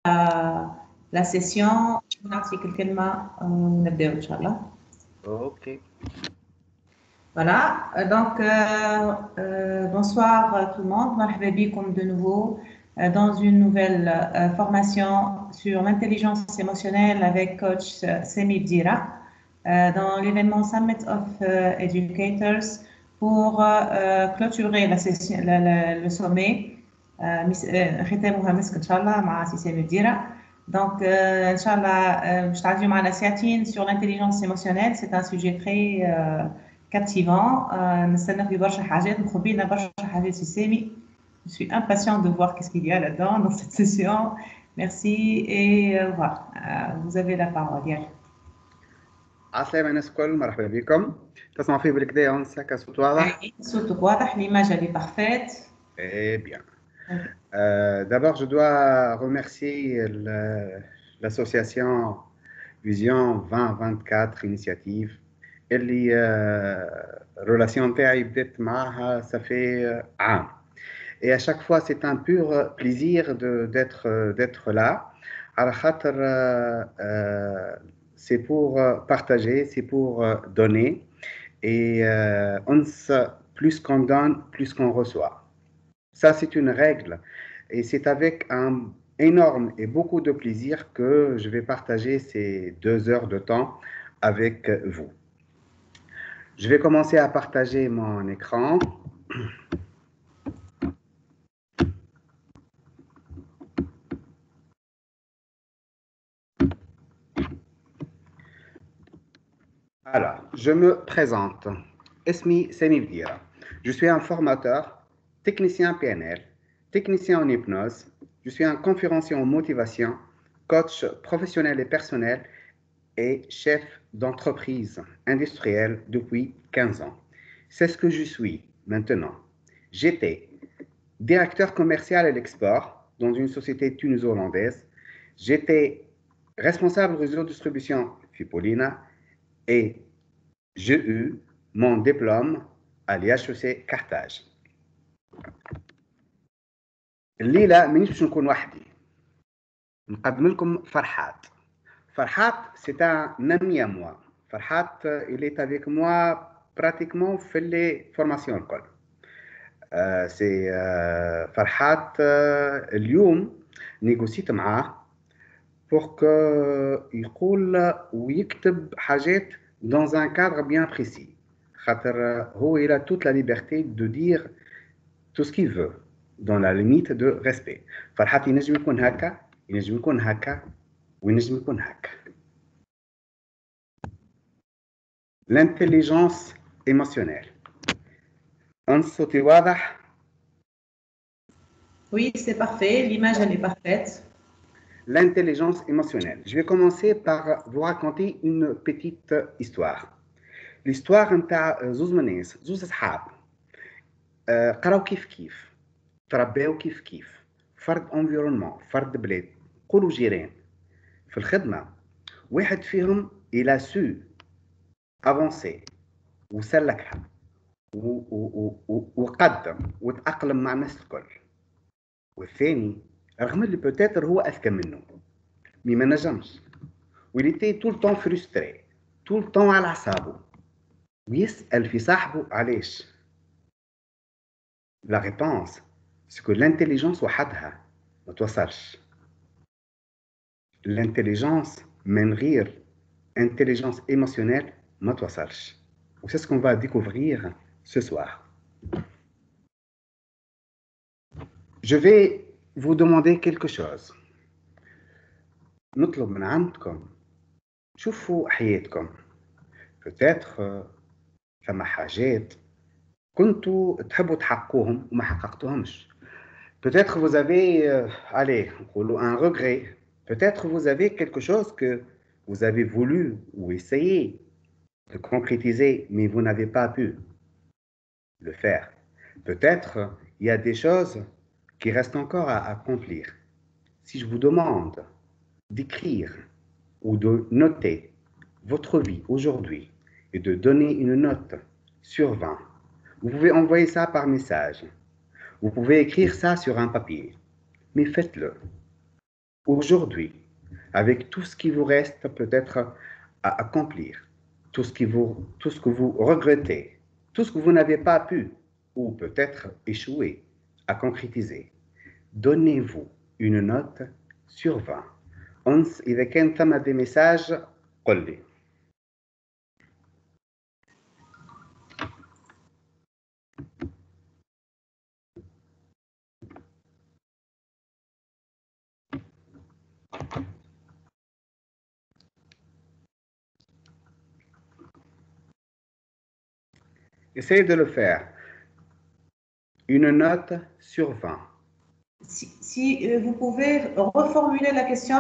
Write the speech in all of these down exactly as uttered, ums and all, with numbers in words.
la session. نعطيك الكلمة ونبدأ إن شاء الله. Ok. Voilà, donc euh, euh, bonsoir tout le monde, مرحبا بكم de nouveau euh, dans une nouvelle euh, formation sur l'intelligence émotionnelle avec coach euh, Semi Bdira euh, dans l'événement Summit of euh, Educators pour euh, clôturer la session, la, la, le sommet ختامها مسك إن شاء الله مع سي سامي بديرة. Donc, euh, Inch'Allah, je traduis ma Siatine sur l'intelligence émotionnelle. C'est un sujet très euh, captivant. نستنى في برشا حاجات مخبينا برشا حاجات في سامي. Je suis impatiente de voir qu'est-ce qu'il y a là-dedans dans cette session. Merci et euh, voilà, euh, vous avez la parole. يلا. عسلامة الناس الكل، مرحبا بكم. تسمعوا فيه بالكدا ونسكا صوت واضح؟ صوتك واضح، l'image elle est parfaite. Eh bien. Euh, D'abord, je dois remercier l'association Vision vingt vingt-quatre Initiative. اللي relation تاعي بدات معها ça fait عام. Et à chaque fois, c'est un pur plaisir d'être d'être là. على خاطر c'est pour partager, c'est pour donner. Et euh, on se, plus qu'on donne, plus qu'on reçoit. Ça, c'est une règle. Et c'est avec un énorme et beaucoup de plaisir que je vais partager ces deux heures de temps avec vous. Je vais commencer à partager mon écran. Alors, je me présente. Esmi Semi Bdira. Je suis un formateur, technicien P N L, technicien en hypnose. Je suis un conférencier en motivation, coach professionnel et personnel et chef d'entreprise industrielle depuis quinze ans. C'est ce que je suis maintenant. J'étais directeur commercial à l'export dans une société tuniso-hollandaise. J'étais responsable réseau de distribution Fipolina et j'ai eu mon diplôme à l'I H E C Carthage. الليلة مانيش باش نكون وحدي. نقدم لكم فرحات. فرحات c'est un ami à moi. فرحات il est avec moi pratiquement في les formations الكل. Euh, c'est euh, فرحات euh, اليوم نيغوسيت معاه pour que يقول ويكتب حاجات dans un cadre bien précis. خاطر هو il a toute la liberté de dire tout ce qu'il veut dans la limite de respect. فرحات ينجم يكون هكا، ينجم يكون هكا، وينجم يكون هكا. L'intelligence émotionnelle. Un صوتي واضح؟ Oui, c'est parfait. L'image elle est parfaite. L'intelligence émotionnelle. Je vais commencer par vous raconter une petite histoire. L'histoire نتاع زوز من الناس، زوز أصحاب. قراو كيف كيف، ترباو كيف كيف، فرد انفيرونمون، فرد بلاد، قولوا جيران. في الخدمة واحد فيهم إلى سو افونسي وسلكها وقدم وتأقلم مع الناس الكل. والثاني رغم اللي بوتيتر هو أذكى منه مي ما نجمش، وليتي طول طون فريستري، طول طون على أعصابه ويسأل في صاحبه علاش. La réponse c'est que l'intelligence وحدها ما توصلش. L'intelligence من غير intelligence émotionnelle ما توصلش. وسي ce qu'on va découvrir ce soir. Je vais vous demander quelque chose. نطلب من عندكم شوفوا حياتكم. peut-être ثم حاجات كنتوا تحبوا تحققوهم وما حققتوهمش. Peut-être vous avez euh, allez, un regret. Peut-être vous avez quelque chose que vous avez voulu ou essayé de concrétiser, mais vous n'avez pas pu le faire. Peut-être il y a des choses qui restent encore à accomplir. Si je vous demande d'écrire ou de noter votre vie aujourd'hui et de donner une note sur vingt, vous pouvez envoyer ça par message. Vous pouvez écrire ça sur un papier, mais faites-le. aujourd'hui, avec tout ce qui vous reste peut-être à accomplir, tout ce, qui vous, tout ce que vous regrettez, tout ce que vous n'avez pas pu ou peut-être échoué à concrétiser, donnez-vous une note sur vingt. أنس إذا كان ثم des messages قل لي. Essayez de le faire. Une note sur vingt. Si, si euh, vous pouvez reformuler la question,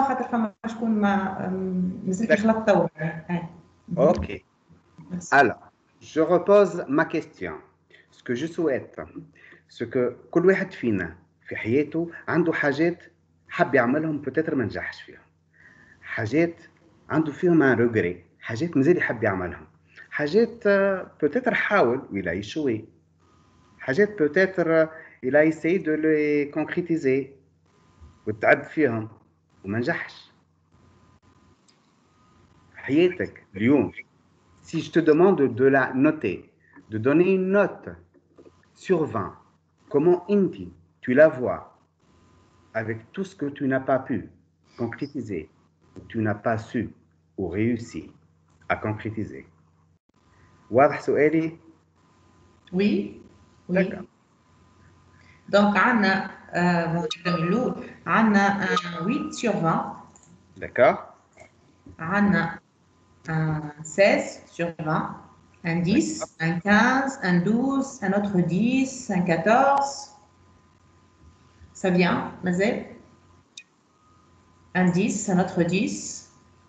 ok. Alors, je repose ma question. Ce que je souhaite, ce que كل واحد فينا في حياته عنده حاجات حب يعملهم peut-être ما نجحش فيهم. حاجات عنده فيهم un regret. حاجات مازال يحب يعملهم. حاجات peut-être حاول ولا يشوي. حاجات peut-être il a essayé de les concrétiser وتعب فيهم وما نجحش. حياتك اليوم si je te demande de la noter, de donner une note sur vingt, comment inti tu la vois avec tout ce que tu n'as pas pu concrétiser, tu n'as pas su ou réussi à concrétiser. واضح سؤالي؟ Oui, oui. Donc, on a un huit sur vingt. D'accord. On a un seize sur vingt, un dix, un quinze, un douze, un autre dix, un quatorze. Ça vient, Mazel? Un dix, un autre dix.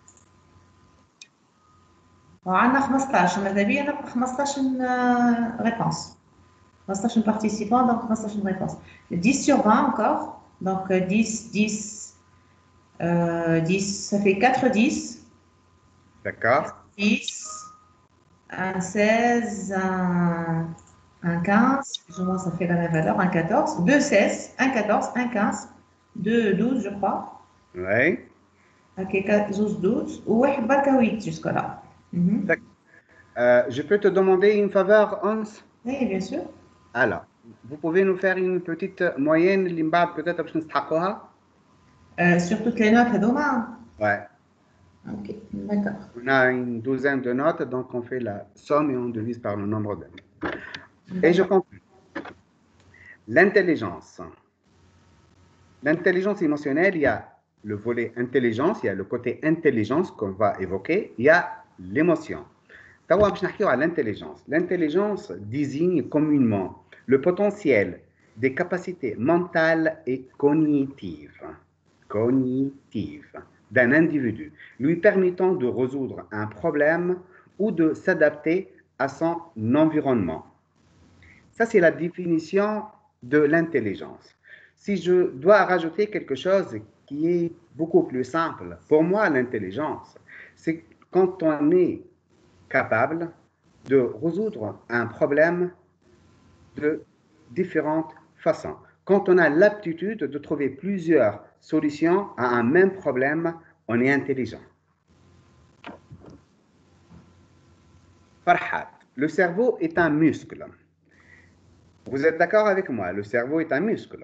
وعندنا خمسطاش ماذا بيا نبقى خمسطاش réponse. خمسطاش participants, donc خمسطاش réponse. dix sur vingt encore. Donc dix, dix, euh, dix, ça fait quatre dix. D'accord. dix, un seize, un, un quinze, plus ou moins ça fait la même valeur, un quatorze, deux seize, un quatorze, un quinze, deux douze, je crois. Oui. Ok, douze, douze, ou huit jusque-là. Mm-hmm. Euh, je peux te demander une faveur, Hans? Oui, bien sûr. Alors, vous pouvez nous faire une petite moyenne, l'imba peut-être باش نستحقوها? Euh, sur toutes les notes, demain. Ouais. Ok, d'accord. On a une douzaine de notes, donc on fait la somme et on divise par le nombre de notes. Et je conclue. L'intelligence. L'intelligence émotionnelle, il y a le volet intelligence, il y a le côté intelligence qu'on va évoquer, il y a l'émotion. L'intelligence. L'intelligence désigne communément le potentiel des capacités mentales et cognitives, cognitives d'un individu, lui permettant de résoudre un problème ou de s'adapter à son environnement. Ça, c'est la définition de l'intelligence. Si je dois rajouter quelque chose qui est beaucoup plus simple, pour moi, l'intelligence, c'est quand on est capable de résoudre un problème de différentes façons. Quand on a l'aptitude de trouver plusieurs solutions à un même problème, on est intelligent. Farhat, le cerveau est un muscle. Vous êtes d'accord avec moi? Le cerveau est un muscle.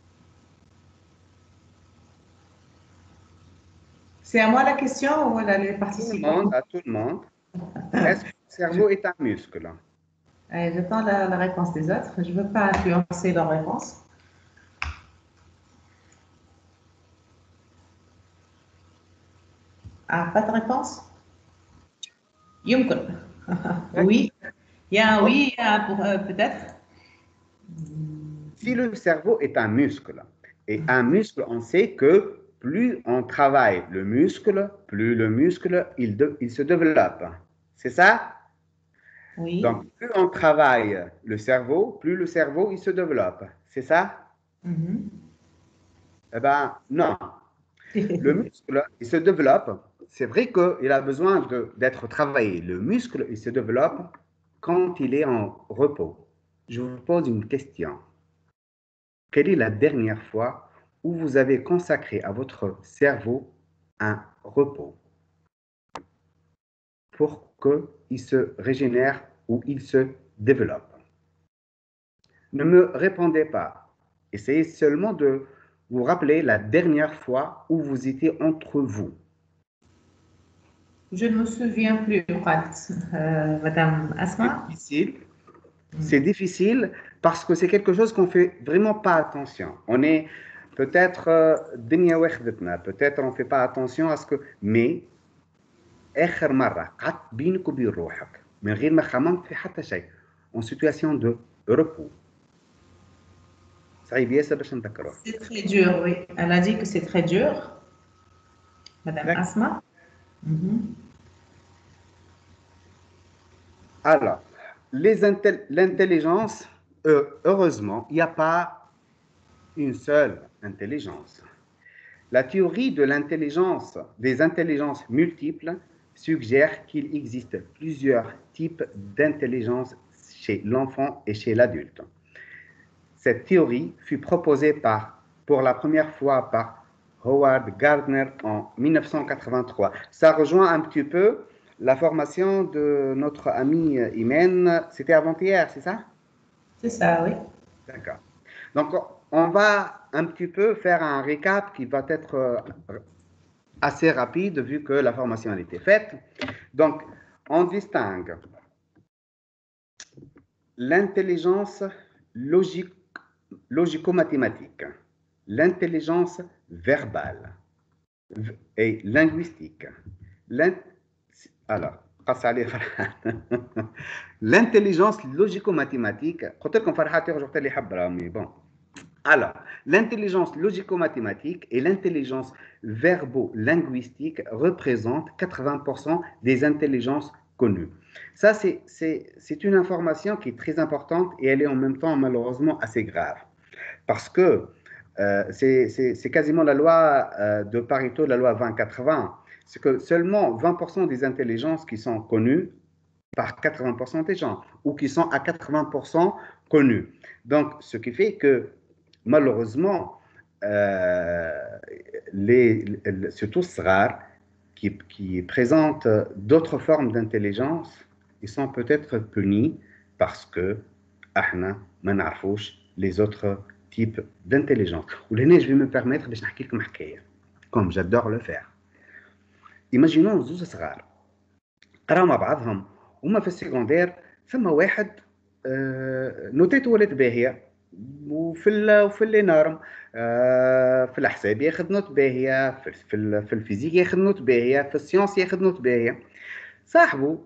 C'est à moi la question ou à les participants? Tout le monde, à tout le monde. Est-ce que le cerveau est un muscle? Allez, j'attends la, la réponse des autres. Je ne veux pas influencer leur réponse. Ah, pas de réponse? Yumkun. Oui. Il y a un oui, il y a un pour, euh, peut-être. Si le cerveau est un muscle, et un muscle, on sait que plus on travaille le muscle, plus le muscle, il, de, il se développe. C'est ça? Oui. Donc, plus on travaille le cerveau, plus le cerveau, il se développe. C'est ça? Mm-hmm. Eh bien, non. Le muscle, il se développe. C'est vrai qu'il a besoin d'être travaillé. Le muscle, il se développe quand il est en repos. Je vous pose une question. Quelle est la dernière fois où vous avez consacré à votre cerveau un repos pour qu'il se régénère ou il se développe. Ne me répondez pas. Essayez seulement de vous rappeler la dernière fois où vous étiez entre vous. Je ne me souviens plus, euh, Madame Asma. C'est difficile. C'est difficile parce que c'est quelque chose qu'on ne fait vraiment pas attention. On est peut-être euh, peut-être on ne fait pas attention à ce que... Mais آخر مرة قعدت بينك وبين روحك من غير ما خممت في حتى شيء en situation de repos. صعيب ياسر باش نذكروه. C'est très dur, oui. Elle a dit que c'est très dur, Madame Asma. Mm-hmm. Alors, l'intelligence, euh, heureusement, il n'y a pas une seule intelligence. La théorie de l'intelligence, des intelligences multiples, suggère qu'il existe plusieurs types d'intelligence chez l'enfant et chez l'adulte. Cette théorie fut proposée par, pour la première fois par Howard Gardner en mille neuf cent quatre-vingt-trois. Ça rejoint un petit peu la formation de notre ami Imen. C'était avant-hier, c'est ça? C'est ça, oui. D'accord. Donc, on va un petit peu faire un récap qui va être assez rapide vu que la formation a été faite. Donc, on distingue l'intelligence logique, logico-mathématique, l'intelligence verbale et linguistique. Alors, l'intelligence logico-mathématique, bon. Alors, l'intelligence logico-mathématique et l'intelligence verbo-linguistique représentent quatre-vingts pour cent des intelligences connues. Ça, c'est une information qui est très importante et elle est en même temps malheureusement assez grave. Parce que euh, c'est quasiment la loi euh, de Pareto, la loi vingt quatre-vingts. C'est que seulement vingt pour cent des intelligences qui sont connues par quatre-vingts pour cent des gens ou qui sont à quatre-vingts pour cent connues. Donc, ce qui fait que malheureusement, euh, les, les, surtout ces rares qui, qui présentent d'autres formes d'intelligence, ils sont peut-être punis parce que ahna ma na'rfouch les autres types d'intelligence. Ou je vais me permettre de vous raconter comme j'adore le faire. Imaginons زوج صغار قراو مع بعضهم هما في السكوندير ثم واحد آه نوتيته ولات باهيه وفي وفي اللي نارم آه في الحساب ياخذ نوت باهيه في في, في الفيزيك ياخذ نوت باهيه في السيونس ياخذ نوت باهيه صاحبه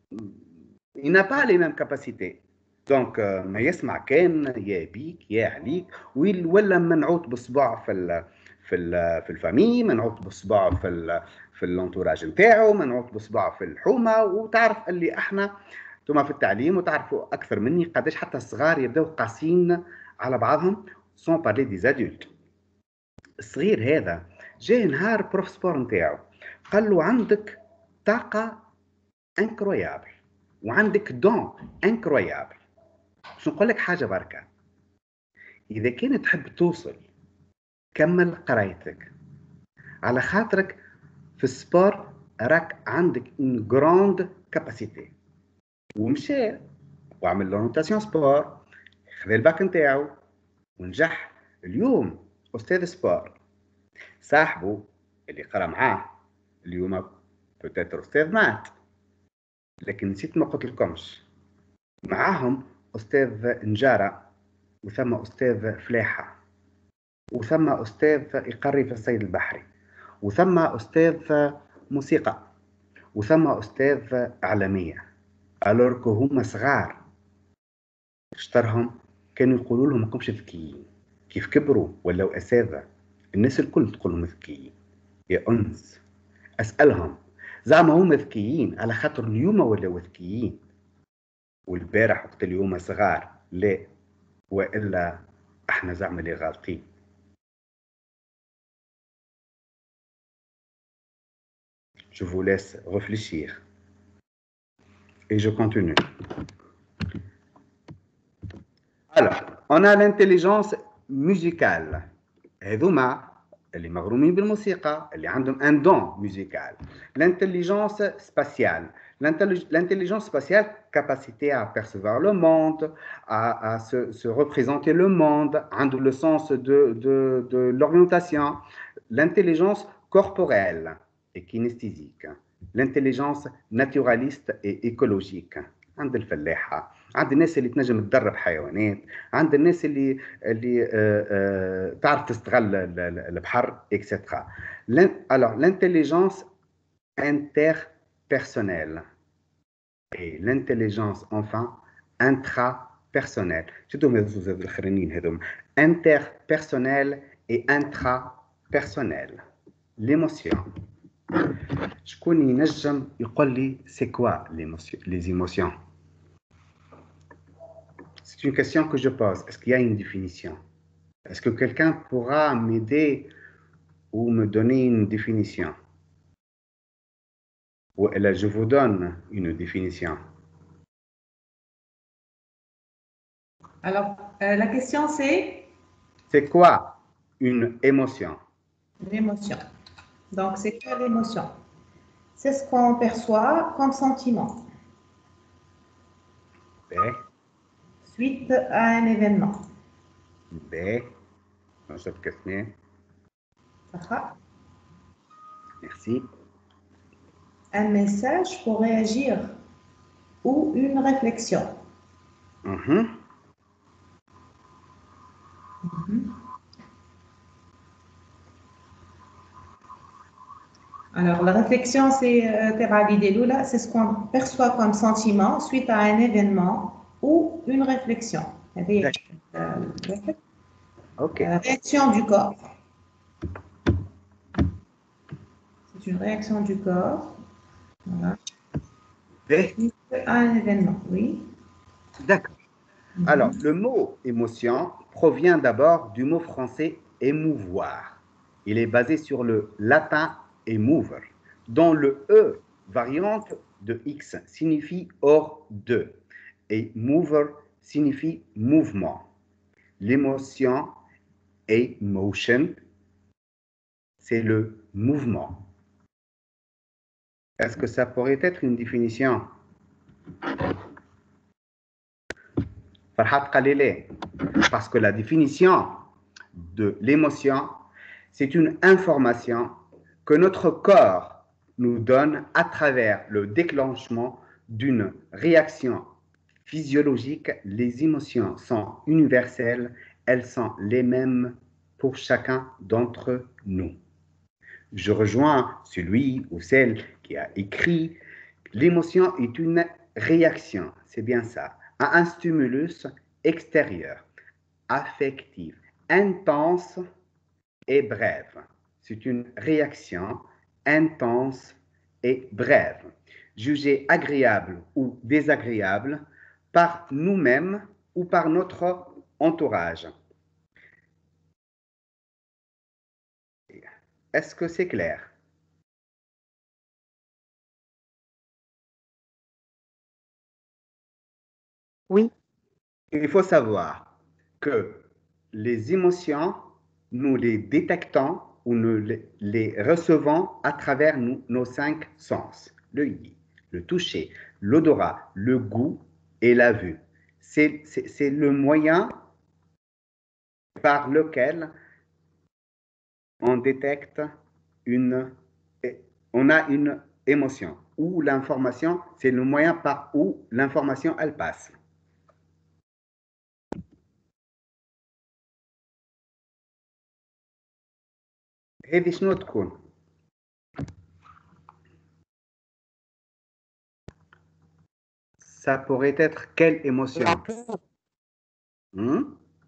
il n'a pas les mêmes capacités دونك ما يسمع كان يا بيك يا عليك ولا منعوت بصباع في ال في ال في الفامي منعوت بصباع في ال في الانتوراج نتاعو منعوت بصباع في الحومه وتعرف اللي احنا انتم في التعليم وتعرفوا اكثر مني قداش حتى الصغار يبداو قاسين على بعضهم سون بارلي دي زادولت. الصغير هذا جاي نهار بروف سبور نتاعو قال له عندك طاقه انكرويابل وعندك دون انكرويابل. باش نقول لك حاجه بركه، اذا كان تحب توصل كمل قرايتك على خاطرك في السبور راك عندك اون غراند كاباسيتي. ومشى وعمل لونوتاسيون سبور خذ الباك نتاعو ونجح اليوم استاذ سبور. صاحبه اللي قرا معاه اليوم بوتيتر استاذ مات، لكن نسيت ما قلت لكمش معاهم استاذ نجاره وثم استاذ فلاحه وثم استاذ يقري في الصيد البحري وثم استاذ موسيقى وثم استاذ اعلاميه. الوركو هما صغار اشترهم كانوا يقولوا لهم ماكمش ذكيين، كيف كبروا ولاو اساتذه الناس الكل تقول لهم ذكيين. يا انس اسالهم زعما هما ذكيين على خاطر اليوم ولاو ذكيين والبارح وقت اليوم صغار؟ لا، والا احنا زعما اللي غالطين. Je vous laisse réfléchir. Et je continue. Alors, on a l'intelligence musicale. هذوما اللي مغرومين بالموسيقى اللي عندهم un don musical. L'intelligence spatiale. L'intelligence spatiale, capacité à percevoir le monde, à, à se, se représenter le monde, le sens de, de, de l'orientation. L'intelligence corporelle et kinesthésique. L'intelligence naturaliste et écologique. عند الفلاحة، عند الناس اللي تنجم تدرب حيوانات، عند الناس اللي اللي آه آه تعرف تستغل البحر إكسترا. Alors l'intelligence interpersonnelle et l'intelligence enfin intrapersonnelle. شدوا هذو الأخرانيين هذوما interpersonnel et intrapersonnel. L'émotion. شكون ينجم يقول لي c'est quoi les émotions? C'est une question que je pose. Est-ce qu'il y a une définition? Est-ce que quelqu'un pourra m'aider ou me donner une définition? Ou là, je vous donne une définition. Alors, euh, la question c'est? C'est quoi une émotion? L'émotion. Donc, c'est quoi l'émotion? C'est ce qu'on perçoit comme sentiment. B. Suite à un événement. B. نشرب كاسمين. صح. Merci. Un message pour réagir ou une réflexion. Mm-hmm. Mm-hmm. Alors, la réflexion, c'est euh, c'est ce qu'on perçoit comme sentiment suite à un événement ou une réflexion. Euh, Okay. La réaction du corps. C'est une réaction du corps. Voilà. Suite à un événement, oui. D'accord. Mm-hmm. Alors, le mot émotion provient d'abord du mot français émouvoir. Il est basé sur le latin émover, dont le E variante de X signifie hors de et mover signifie mouvement. L'émotion, emotion, c'est le mouvement. Est-ce que ça pourrait être une définition? Farhat Khalilé, parce que la définition de l'émotion, c'est une information que notre corps nous donne à travers le déclenchement d'une réaction physiologique. Les émotions sont universelles, elles sont les mêmes pour chacun d'entre nous. Je rejoins celui ou celle qui a écrit « L'émotion est une réaction », c'est bien ça, à un stimulus extérieur, affectif, intense et brève. C'est une réaction intense et brève, jugée agréable ou désagréable par nous-mêmes ou par notre entourage. Est-ce que c'est clair? Oui. Il faut savoir que les émotions, nous les détectons ou nous les recevons à travers nous, nos cinq sens. L'œil, le toucher, l'odorat, le goût et la vue. C'est, c'est, c'est le moyen par lequel on détecte une, on a une émotion. Ou l'information, c'est le moyen par où l'information, elle passe. هذه شنو تكون؟ Ça pourrait être quelle émotion? hmm?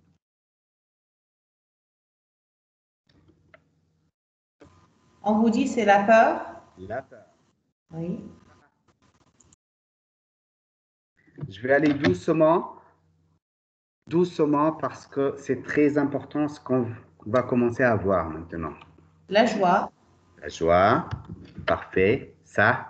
On vous dit c'est la peur? La peur. Oui. Je vais aller doucement, doucement parce que c'est très important ce qu'on va commencer à voir maintenant. La joie. La joie, parfait, ça.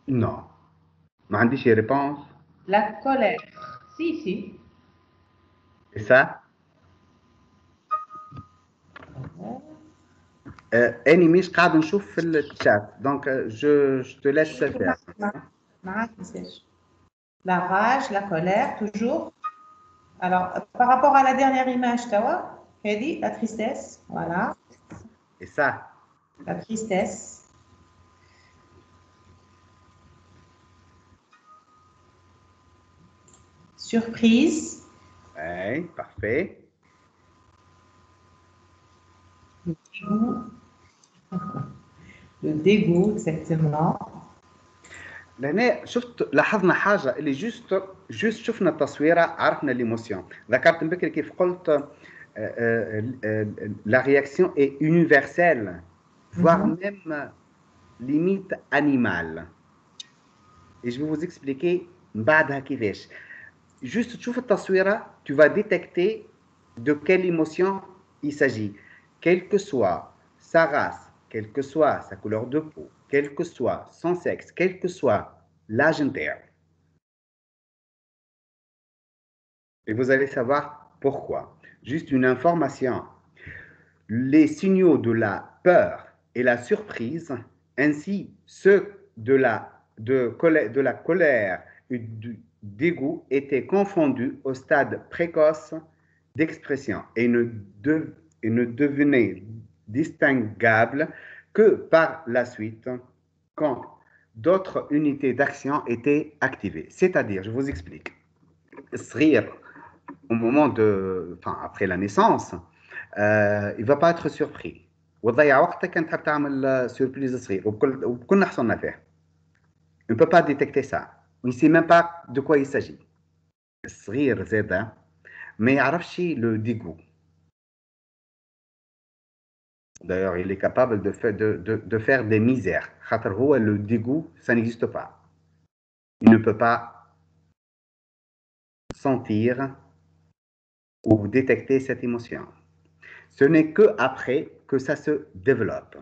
Non. ما عنديش réponse. La colère. Si, si. C'est ça? أني مش قاعد نشوف في الشات donc je, je te laisse faire. La rage, la colère, toujours. Alors, par rapport à la dernière image, Tawa, Hedi, la tristesse, voilà. Et ça? La tristesse. Surprise. Oui, parfait. Le dégoût. Le dégoût, exactement. لهنا شفت لاحظنا حاجه اللي جوست جوست شفنا التصويره عرفنا ليموسيون. ذكرت بكري كيف قلت la réaction est universelle, voire mm-hmm. même limite animale. Et je vais vous expliquer بعدها كيفاش. Juste تشوف التصويره, tu vas détecter de quelle émotion il s'agit, quelle que soit sa race, quelle que soit sa couleur de peau, quel que soit son sexe, quel que soit l'âge interne. Et vous allez savoir pourquoi. Juste une information. Les signaux de la peur et la surprise, ainsi ceux de la, de, colère, de la colère et du dégoût étaient confondus au stade précoce d'expression et ne, de, et ne devenaient distinguables que par la suite quand d'autres unités d'action étaient activées. C'est-à-dire, je vous explique. Rire au moment de, enfin, après la naissance, euh, il ne va pas être surpris. وتضيع وقتك انت تعمل سوربريز صغير وبكل وبكل نحصلنا فيه. On ne peut pas détecter ça. On ne sait même pas de quoi il s'agit. الصغير زاد ما يعرفش le dégoût. D'ailleurs, il est capable de faire, de, de, de faire des misères. Le dégoût, ça n'existe pas. Il ne peut pas sentir ou détecter cette émotion. Ce n'est qu'après que ça se développe.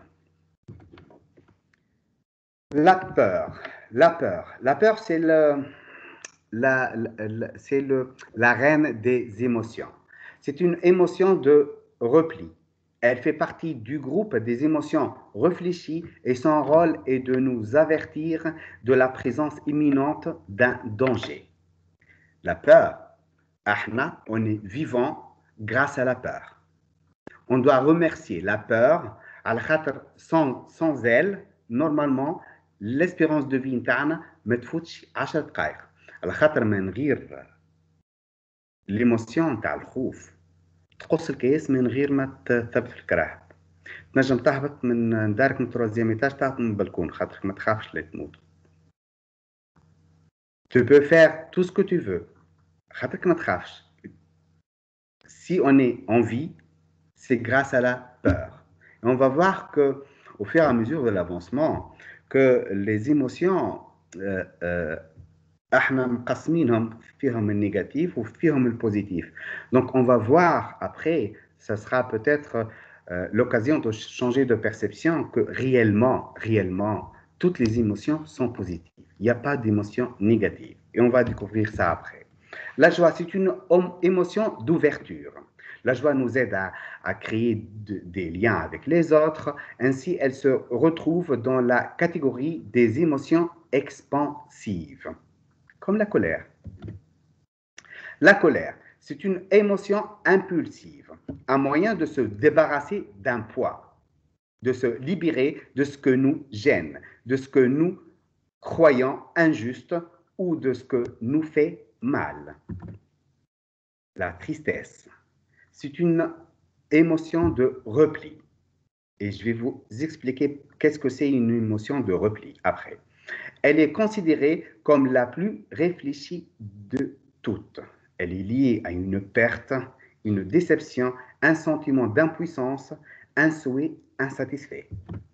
La peur. La peur. La peur, c'est le, la, la, c'est le, la reine des émotions. C'est une émotion de repli. Elle fait partie du groupe des émotions réfléchies et son rôle est de nous avertir de la présence imminente d'un danger. La peur, ahna, on est vivant grâce à la peur. On doit remercier la peur, sans, sans elle, normalement, l'espérance de vie interne ما تفوتش عشر دقائق. على خاطر من غير l'émotion تاع الخوف تقص الكياس من غير ما تثبت في الكراهب. تنجم تهبط من دارك من تروازيام ايتاج تهبط من البلكون خاطرك ما تخافش لا تموت. Tu peux faire tout ce que tu veux خاطرك ما تخافش. Si on est en vie, c'est grâce à la peur. Et on va voir que, au fur et à mesure de l'avancement, que les émotions, euh, euh, احنا مقسمينهم فيهم النيجاتيف وفيهم البوزيتيف. Donc on va voir après, ça sera peut-être euh, l'occasion de changer de perception que réellement, réellement, toutes les émotions sont positives. Il n'y a pas d'émotion négative. Et on va découvrir ça après. La joie, c'est une émotion d'ouverture. La joie nous aide à, à créer de, des liens avec les autres. Ainsi, elle se retrouve dans la catégorie des émotions expansives, comme la colère. La colère, c'est une émotion impulsive, un moyen de se débarrasser d'un poids, de se libérer de ce que nous gêne, de ce que nous croyons injuste ou de ce que nous fait mal. La tristesse, c'est une émotion de repli. Et je vais vous expliquer qu'est-ce que c'est une émotion de repli après. Elle est considérée comme la plus réfléchie de toutes. Elle est liée à une perte, une déception, un sentiment d'impuissance, un souhait insatisfait.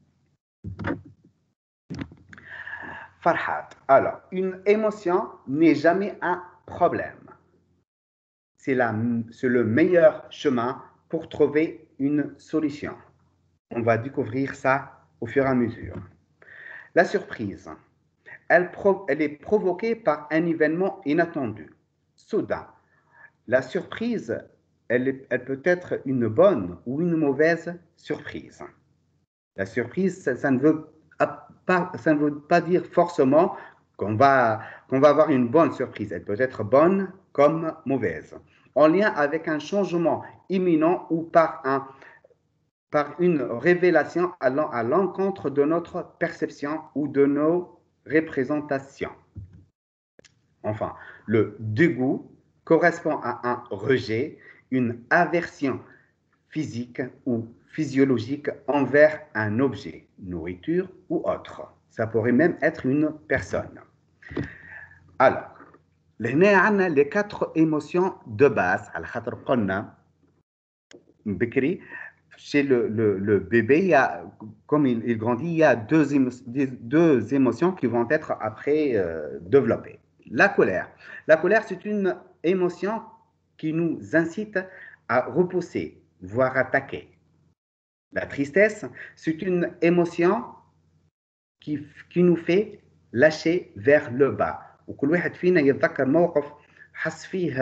Farhat. Alors, une émotion n'est jamais un problème. C'est le meilleur chemin pour trouver une solution. On va découvrir ça au fur et à mesure. La surprise. elle, pro, elle est provoquée par un événement inattendu, soudain. La surprise, elle, elle peut être une bonne ou une mauvaise surprise. La surprise, ça, ça, ne, veut pas, ça ne veut pas dire forcément qu'on va, qu'on va avoir une bonne surprise. Elle peut être bonne comme mauvaise, en lien avec un changement imminent ou par, un, par une révélation allant à l'encontre de notre perception ou de nos représentations. Enfin, le dégoût correspond à un rejet, une aversion physique ou physiologique envers un objet, nourriture ou autre. Ça pourrait même être une personne. Alors, هنا عندنا les quatre émotions de base على خاطر قلنا بكري chez le, le, le bébé, il y a, comme il, il grandit, il y a deux, émo deux émotions qui vont être après euh, développées. La colère. La colère, c'est une émotion qui nous incite à repousser, voire attaquer. La tristesse, c'est une émotion qui, qui nous fait lâcher vers le bas. وكل واحد فينا يتذكر موقف حس فيه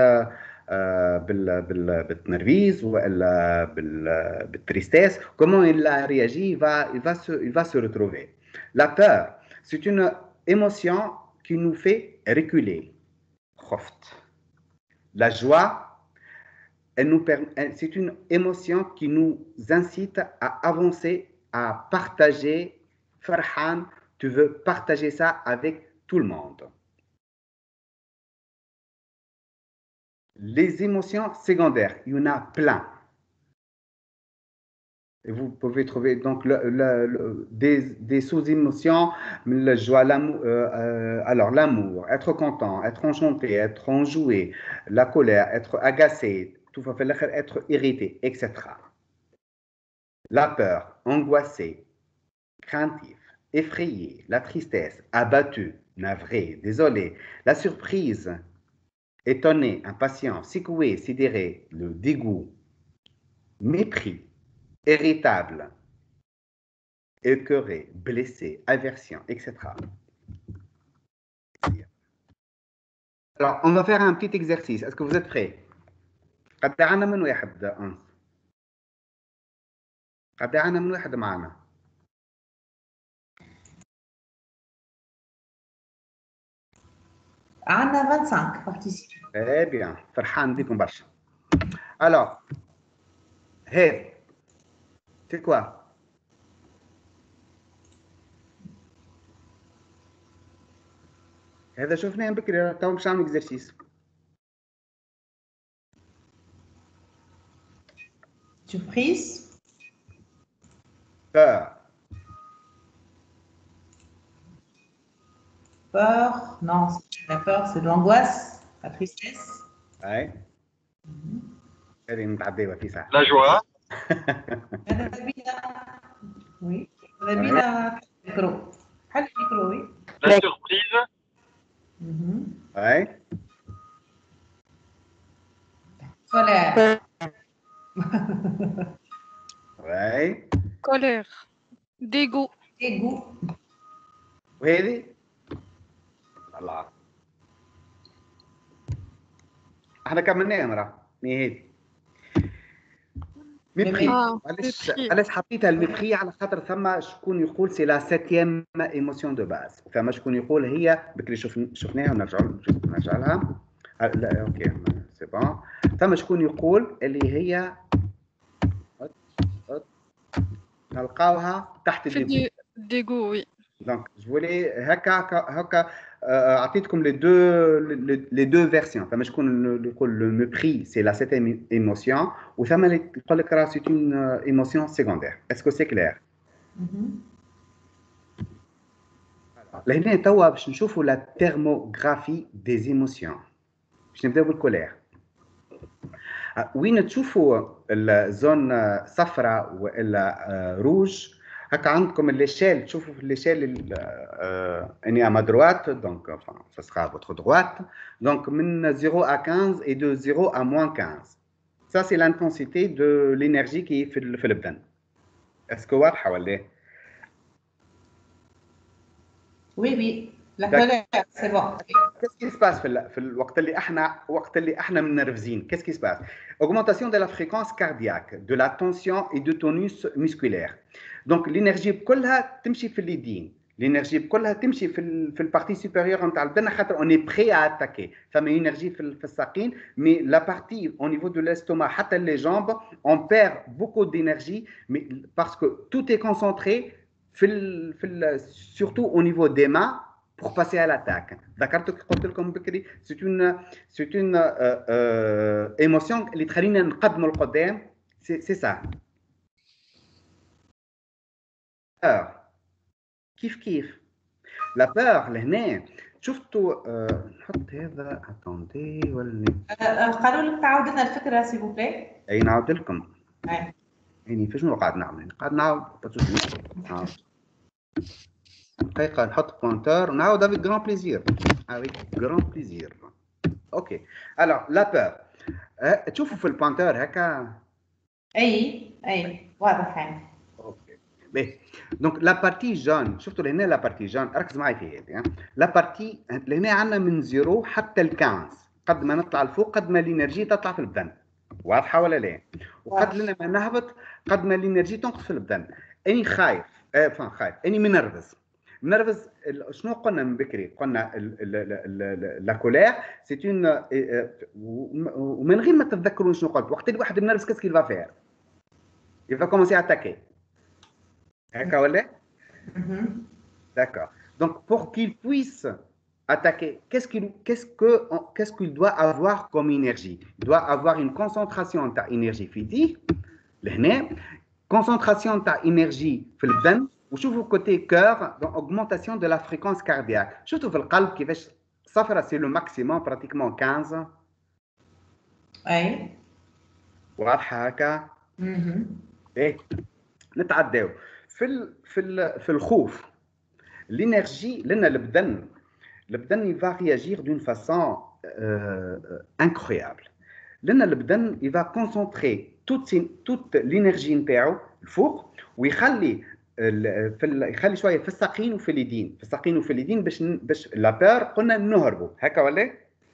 بالتنرفيز ولا بالتريستesse, comment il a réagi, il va, il va, se, il va se retrouver. La peur, c'est une émotion qui nous fait reculer. La joie, c'est une émotion qui nous incite à avancer, à partager. Farhan, tu veux partager ça avec tout le monde. Les émotions secondaires, il y en a plein. Et vous pouvez trouver donc le, le, le, des, des sous-émotions, la joie, l'amour, euh, euh, alors l'amour, être content, être enchanté, être enjoué, la colère, être agacé, tout va faire être irrité, et cetera. La peur, angoissé, craintif, effrayé, la tristesse, abattu, navré, désolé, la surprise, étonné, impatient, secoué, sidéré, le dégoût, mépris, irritable, écœuré, blessé, aversion, et cetera. Alors, on va faire un petit exercice. Est-ce que vous êtes prêts? قد عنا من واحد أنس قد عنا من واحد معنا عنا vingt-cinq participants. Très bien. فرحان بكم برشا. Alors, هاد c'est quoi? هذا شفناه بكري تو باش نعمل اكزرسيس. Surprise. Peur. Peur. Non, la peur, c'est de l'angoisse, la tristesse. Ouais. هذه نتعداوها في صح. La joie. Oui. La micro. micro, oui. La surprise. Mm-hmm. Ouais. Colère. Ouais. Colère. Dégoût. Dégoût. وهذه الله احنا كملناها مرة هذه ميبري. علاش علاش حطيتها الميبري؟ على خاطر ثم شكون يقول سي لا سيتيام ايموسيون دو باز، ثم شكون يقول هي بكري شفناها ونرجعوا نرجع لها. لا اوكي سي بون. ثم شكون يقول اللي هي نلقاوها تحت الديغو. ديغو وي. دونك جو فولي هكا هكا اعطيتكم لي دو لي دو فيرسيون. ثم شكون اللي يقول لو ميبري سي لا سيتيام ايموسيون، وثم اللي يقول لك راه سي اون ايموسيون سيكوندير. اسكو سي كلير؟ لهنا توا باش نشوفوا لا تيرموغرافي دي ايموسيون. باش نبداو بالكولير. وين تشوفوا الزون صفراء والا روج هكا عندكم ليشيل، تشوفوا في ليشيل اني ا ما دروات دونك ça sera à votre droite. Donc من zéro à quinze et de zéro à moins quinze. Ça c'est l'intensité de l'énergie qui est في في البدن. Est-ce que واضحه ولا؟ Oui, oui. La colère, c'est bon. Qu'est-ce qui se passe في ال... في الوقت اللي احنا وقت اللي احنا منرفزين؟ Qu'est-ce qui se passe? Augmentation de la fréquence cardiaque, de la tension et du tonus musculaire. Donc l'énergie كلها تمشي في اليدين. L'énergie كلها تمشي في ال... في البارتي supérieure نتاع البدن خاطر on est prêt à attaquer. فما énergie في, في الساقين mais la partie au niveau de l'estomac حتى les jambes on perd beaucoup d'énergie mais parce que tout est concentré في ال... في ال... surtout au niveau des mains pour passer à l'attaque. ذكرتك قلت لكم بكري c'est une c'est une euh, euh, émotion اللي تخلينا نقدموا لقدام c'est c'est ça. peur كيف كيف la peur لهنا شفتوا آه نحط هذا اتوندي ولا قالوا لك تعاود لنا الفكره سي بو بلاي. اي نعاود لكم. اي يعني في شنو قاعد نعمل؟ قاعد نعاود دقيقة نحط بوينتر ونعاود avec grand plaisir. avec grand plaisir. Ok. Alors la peur. أه تشوفوا في البوينتر هكا؟ اي اي واضح يعني. اوكي. باهي. دونك لا بارتي جون شفتوا لهنا لا بارتي جون ركز معي في هذه. لا بارتي لهنا عندنا من صفر حتى ل خمسة قد ما نطلع لفوق قد ما الانرجي تطلع في البدن. واضحة ولا لا؟ وقد لنا ما نهبط قد ما الانرجي تنقص في البدن. اني خايف اه فان خايف اني منرفز. منرفز شنو قلنا من بكري؟ قلنا لا كولير سي اون ومن غير ما تتذكرون شنو قلت وقت اللي واحد منرفز كيس كيل فا فير؟ il va commencer à attaquer. هكا ولا؟ D'accord. Donc pour qu'il puisse attaquer, qu'est-ce qu'il qu'est-ce que qu'est-ce qu'il doit avoir comme énergie? Il doit avoir une concentration d'énergie physique. لهنا concentration d'énergie في البدن وشوفوا côté cœur donc augmentation de la fréquence cardiaque. شفتوا في القلب كيفاش صفرة c'est le maximum pratiquement quinze. اي واضحة هكا؟ اها ايه نتعداو في ال في ال في الخوف l'énergie لنا البدن البدن il va réagir d'une façon euh, incroyable. لنا البدن il va concentrer toute toute l'énergie نتاعو الفوق ويخلي في يخلي شويه في الساقين وفي اليدين في الساقين وفي اليدين باش باش لا بير قلنا نهربوا هكا ولا؟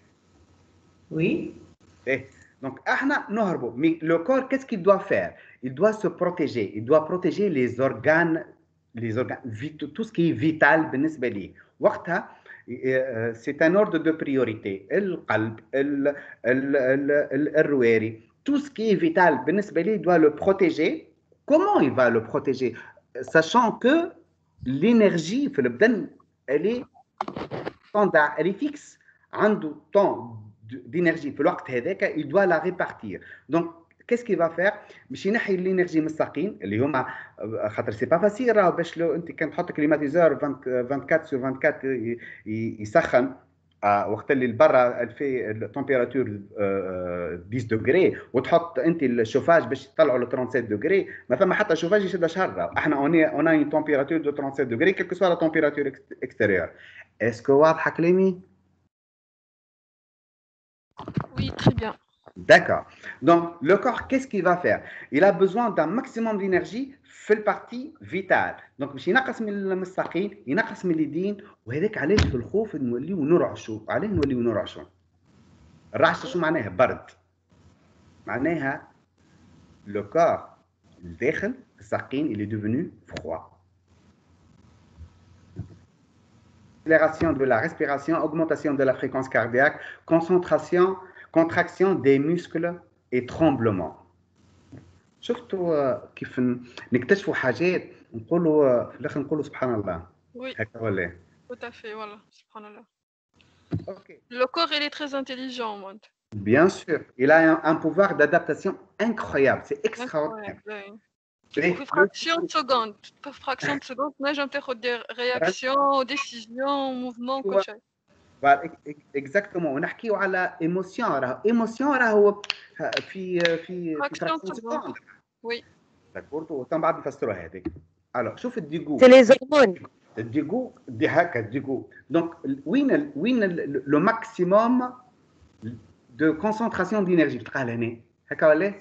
وي ايه دونك احنا نهربوا مي لو كور qu'est-ce qu'il doit faire? Il doit se protéger, il doit protéger les organes les organes tout ce qui est vital بالنسبه ليه وقتها c'est un ordre de priorité القلب ال ال ال الرواري tout ce qui est vital بالنسبه ليه doit le protéger. Comment il va le protéger? Sachant que l'énergie في البدن elle est standard elle est fixe عنده temps d'énergie في الوقت هذاك il doit la répartir. Donc qu'est-ce qu'il va faire باش ينحي الانرجي من الساقين اللي هما خاطر سي با فاسيل راه باش لو انت كان تحط كليماتيزور أربعة وعشرين سور أربعة وعشرين يسخن وقت اللي برا الفي التمبيراتور عشرة دوغري وتحط انت الشوفاج باش يطلعوا ل سبعة وثلاثين دوغري ما ثم حتى شوفاج يشد شهر احنا اوني اوناي تمبيراتور دو سبعة وثلاثين دوغري كيلكو سوا لا تمبيراتور اكستيريور. اسكو واضحه كلامي؟ Oui, très bien. D'accord. Donc, le corps, qu'est-ce qu'il va faire? Il a besoin d'un maximum d'énergie في البارتي فيتال. دونك باش ينقص من الساقين ينقص من اليدين وهذاك علاش في الخوف نوليو نرعشوا. علاه نوليو نرعشوا؟ الرعشه شو معناها؟ برد. معناها لو كور الداخل الساقين il est devenu froid. Accélération de la respiration, augmentation de la fréquence cardiaque, concentration contraction des muscles et tremblement. شفتوا كيف نكتشفوا حاجات نقولوا في الاخر نقولوا سبحان الله. Oui. هكا ولا؟ Tout à fait, voilà. Subhanallah. Ok. Le corps, il est très intelligent, moi. Bien sûr, il a un, un pouvoir d'adaptation incroyable, c'est extraordinaire. Incroyable. Et Pour fraction de seconde, pour fraction de seconde, moi j'aime faire des réactions, décisions, mouvements, Ouais. quoi. اكزاكتومون ونحكيو على ايموسيون راه ايموسيون راهو في في fraction de seconde. Oui. داكور وتم بعد نفسروها هذيك. الو شوف الديغو سي لي هرمون الديغو دي هكا الديغو دونك وين ال وين لو ماكسيموم دو كونسونطراسيون دينيرجي تلقاها لهنا هكا ولا؟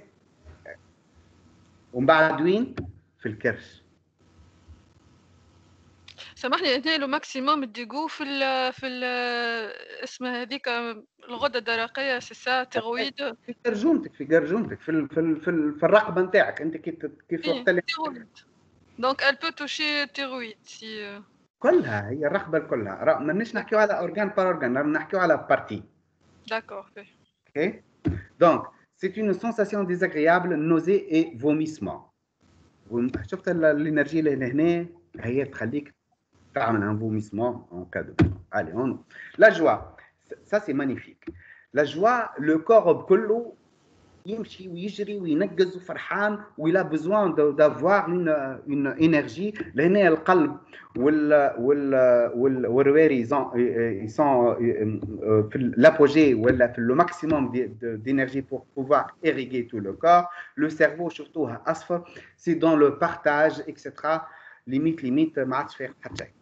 ومن بعد وين؟ في الكرش. سامحني هنا لو ماكسيموم ديغو في ال في ال اسمها هذيك الغدة الدرقية سي سا تيرويد في جرجومتك في جرجومتك في ال- في ال- في, ال- في الرقبه نتاعك انت كي تت- كيف وقت اللي تيرويد دونك elle peut toucher thyroïde si كلها هي الرقبه كلها را- مانيش نحكيو على اورجان بار اورجان نحكيو على بارتي. d'accord Ok. Donc, c'est une sensation désagréable, nausée et vomissement. شفت الانرجي اللي هنا هي تخليك تعمل un vomissement en cas de. Allez, on. La joie, ça c'est magnifique. La joie, le corps كله يمشي ويجري وينقز وفرحان ويلا بزوان دافوار اون اون انرجي لهنا القلب وال وال وال والرواري يسون في الابوجي ولا في لو ماكسيموم دينرجي بور بوفوار irriguer tout le corps. Le cerveau surtout اصفر سي دون لو بارتاج اكسترا ليميت ليميت ما عادش فيه حتى شيء.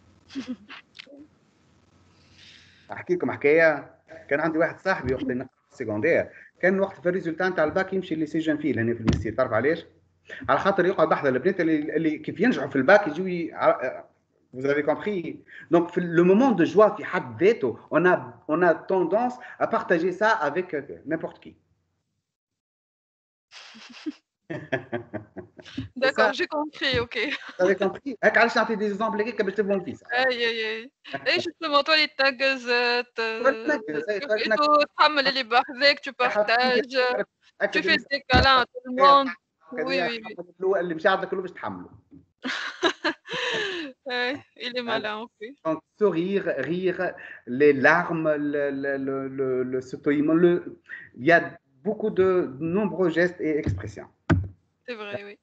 احكي لكم حكايه. كان عندي واحد صاحبي وقت نقرا سيكوندير كان وقت في الريزولتا نتاع الباك يمشي لي سي جون فيل هنا في الميسي. تعرف علاش؟ على خاطر يقعد بحذا البنات اللي, اللي كيف ينجحوا في الباك يجوا. Vous avez compris. Donc le moment de joie في حد ذاته on a on a tendance à partager ça avec n'importe qui. d'accord j'ai compris ok Vous avez compris. هيك علاش نعطي دي زامبل هيك باش تفهم فيه. اي اي اي اي justement toi اللي تنقز تحمل اللي بحذاك tu partages tu fais des câlins à tout le monde oui oui اللي مش عندك كله باش تحمله. il est malin ok donc sourire rire les larmes le le le le sourire le il y a beaucoup de nombreux gestes et expressions. c'est vrai oui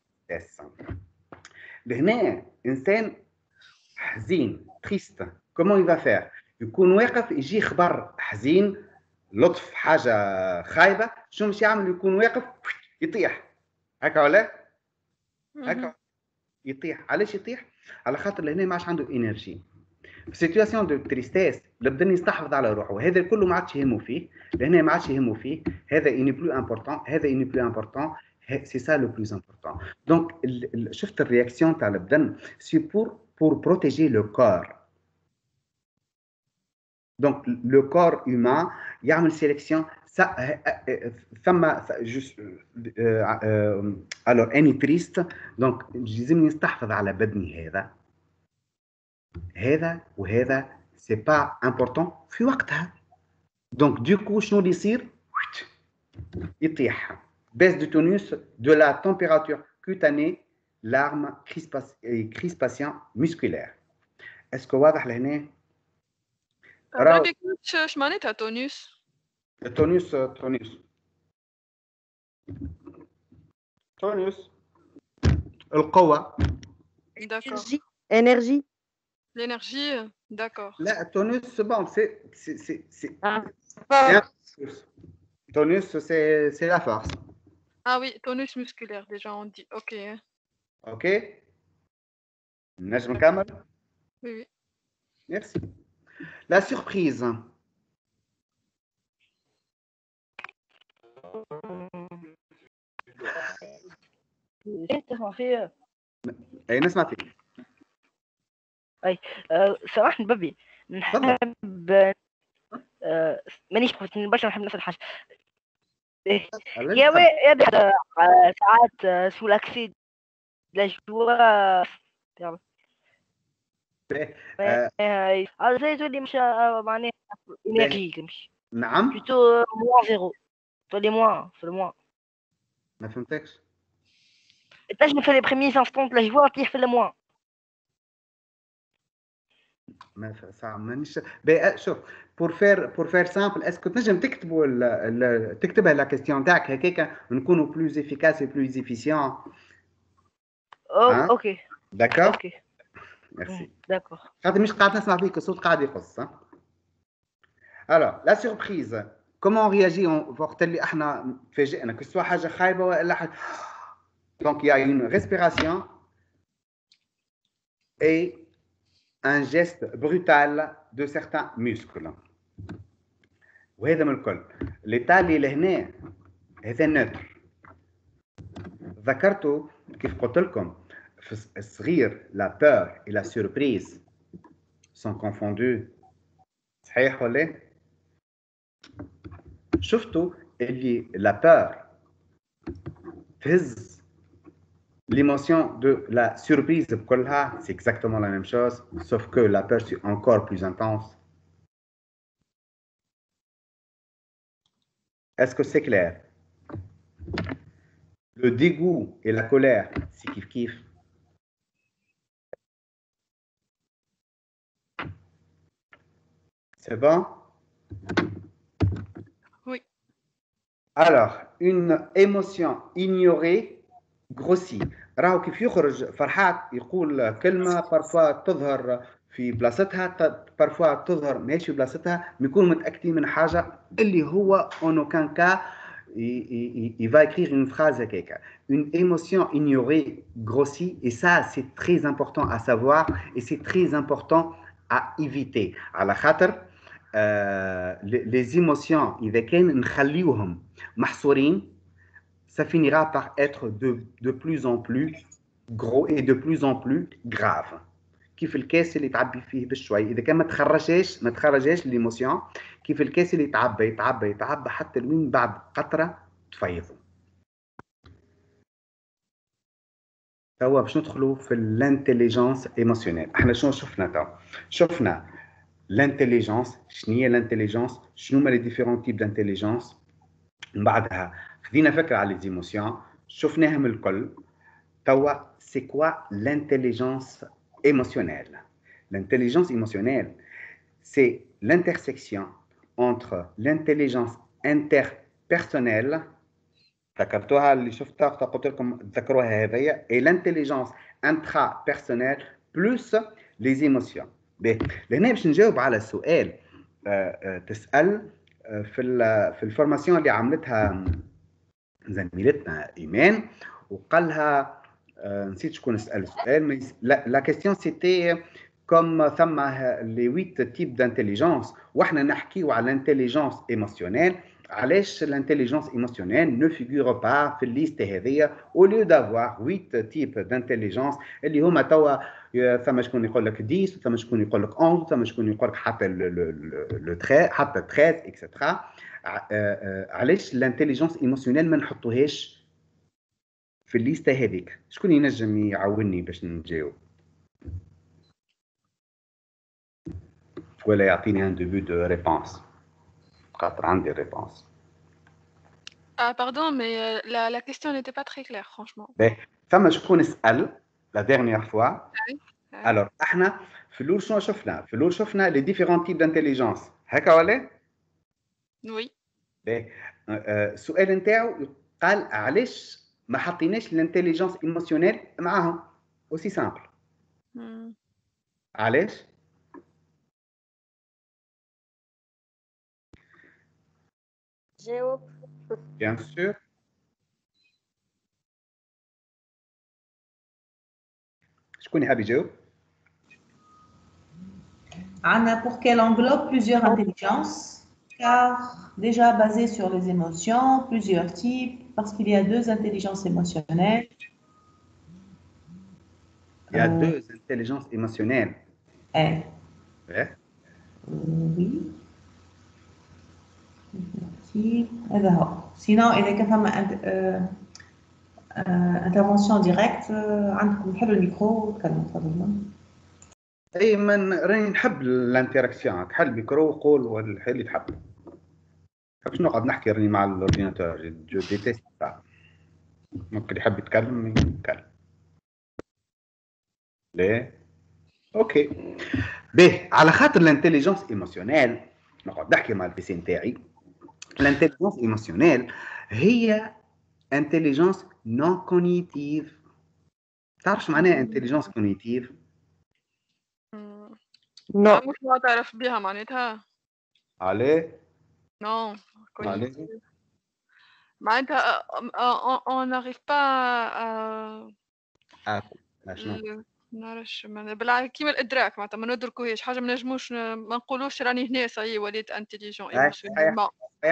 لهنا انسان حزين triste comment il va faire يكون واقف يجي خبر حزين لطف حاجه خايبه شنو باش يعمل يكون واقف يطيح هكا ولا هكا يطيح. علاش يطيح؟ على خاطر لهنا ما عادش عنده انرجي في سيتوياسيون دو تريستيس بدا يستحفظ على روحه. هذا كله ما عادش يهمه فيه لهنا ما عادش يهمه فيه هذا اني بلو امبورطون هذا اني بلو امبورطون سي سا لو بلوز امبورطون. دونك شفت الرياكسيون تاع البدن سي بور بور بروتيجي لو كور. دونك لو كور هيومان يعمل سيليكسيون ثم الور اني تريست دونك لازمني نستحفظ على بدني هذا هذا وهذا سي با امبورطون في وقتها. دونك دوكو شنو اللي يصير يطيح baisse du tonus de la température cutanée larmes crispation musculaire. est-ce que واضح لهنا؟ ربي ايش معناتها تونس؟ التونس تونس تونس القوة. d'accord énergie l'énergie d'accord لا التونس bon c'est c'est c'est c'est ah. tonus c'est c'est la force. ah oui tonus musculaire déjà on dit ok ok نجم نكمل. oui oui merci. La surprise. تسمع فيا؟ اي نسمع فيك. اي أه سامحني ببي نحب أه مانيش برشا نحب نفس الحاجه يا وي يا ساعات سو لاكسي لا جوا يلا هذا زي تولي مش معناها انرجي مش نعم بلوتو موان زيرو تولي موان في الموان. ما فهمتكش. تنجم في لي بريميير انستون لا جوا تطيح في الموان. ما صعب مانيش شوف بور فير بور فير سامبل اسكو تنجم تكتبوا ال... تكتبها لا كيستيون تاعك هكاك نكونوا بلوز افيكاس بلوز افيسيون. اوكي داكور اوكي ميرسي داكور خاطر مش قاعد نسمع فيك الصوت قاعد يقص. الوغ لا سوربريز كومون رياجي وقت اللي احنا تفاجئنا كو سوا حاجه خايبه ولا حاجه. دونك يا اون ريسبيراسيون اي un geste brutal de certains muscles. وهذا من الكل. l'état اللي لهنا هذا نوتر. ذكرتوا كيف قلت لكم في الصغير لا بور et la surprise sont confondus. صحيح ولا؟ شفتوا اللي la peur تهز l'émotion de la surprise بكلها, c'est exactement la même chose, sauf que la peur c'est encore plus intense. Est-ce que c'est clair? Le dégoût et la colère, c'est kiff kiff. C'est bon? Oui. Alors, une émotion ignorée grossit. راهو كيف يخرج فرحات يقول كلمة parfois تظهر في بلاصتها parfois تظهر ماشي في بلاصتها, يكون متأكدين من حاجة اللي هو en aucun cas il, il va écrire une phrase هكاك. Une émotion ignorée grossit et ça c'est très important à savoir et c'est très important à éviter. على خاطر euh, les, les émotions إذا كان نخليوهم محصورين ça finira par être de, de plus en plus gros et de plus en plus grave. كيف الكاس اللي تعبي فيه بشوي إذا كان ما تخرجش ما تخرجش الإيموسيون, كيف الكاس اللي يتعبى يتعبى يتعبى حتى لوين بعد قطرة تفيضه. توا باش ندخلوا في الانتليجنس ايموسيونيل. احنا شنو شفنا توا؟ شفنا الانتليجنس. شنو هي الانتليجنس؟ شنو هما لي ديفيرون تيب دانتليجنس؟ من بعدها خدينا فكره على لي ايموسيون, شفناهم الكل. توا سي كوا l'intelligence émotionnelle? L'intelligence émotionnelle, c'est l'intersection entre l'intelligence interpersonnelle, ذكرتوها اللي شفتها قلت لكم تذكروها هذيا, et l'intelligence intrapersonnelle plus les émotions. لهنا باش نجاوب على السؤال تسأل في في الفورماسيون اللي عملتها زميلتنا إيمان وقالها نسيت شكون سأل السؤال. لا كيستيون سيتي كوم ثم لي huit تيب دانتيليجنس واحنا نحكيو على الانتليجنس ايموسيونيل. علاش الانتليجنس ايموسيونيل نو فيغور با في الليست هذيا او ليو دافوار huit تيب دانتيليجنس اللي هما توا ثم شكون يقول لك دix وثم شكون يقول لك onze ثم شكون يقول لك حتى لو تري حتى treize اكسترا. علاش الانتليجنس ايموسيونيل ما نحطوهاش في الليسته هذيك؟ شكون ينجم يعاونني باش نجاوب ولا يعطيني ان ديبي دو ريبونس خاطر عندي ريبونس. Ah pardon, mais euh, la, la question n'était pas très claire, franchement. باهي ثم شكون سأل la dernière fois. Oui. alors احنا في الاول شنو شفنا؟ في الاول شفنا لي ديفيرون تيب دانتيليجنس هكا ولا؟ Oui. باهي السؤال نتاعو قال علاش ما حطيناش الانتليجنس ايموسيونيل معاهم؟ اوسي سامبل. Hmm. علاش؟ جاوب. Bien sûr. شكون يحب يجاوب؟ Anna, pour qu'elle englobe plusieurs intelligences, car déjà basée sur les émotions, plusieurs types, parce qu'il y a deux intelligences émotionnelles. Il y a Euh, deux intelligences émotionnelles. Eh. Ouais. Euh, oui. هذا هو. Sinon, إذا كان فما intervention directe, عندكم حلوا الميكرو وتكلموا تفضلوا. اي من راني نحب الانتراكسيون، حل الميكرو وقول والحل اللي تحب. باش نقعد نحكي راني مع الاورديناتور جو ديتيست سا. ممكن يحب يتكلم يتكلم. ليه؟ اوكي. باهي على خاطر الانتليجنس ايموسيونيل نقعد نحكي مع البي سي نتاعي. الانتليجنس ايموسيونيل هي انتليجنس نون كونيتيف. تعرفش معناها انتليجنس كونيتيف؟ نو مش ما تعرف بها معناتها. عليه؟ نو كونيتيف معناتها on n'arrive pas à شنو؟ نعرفش بالع كيما الادراك معناتها ما ندركوهاش حاجه ما نجموش ما نقولوش راني هنا صاي وليت انتيليجون ايموسيونيل.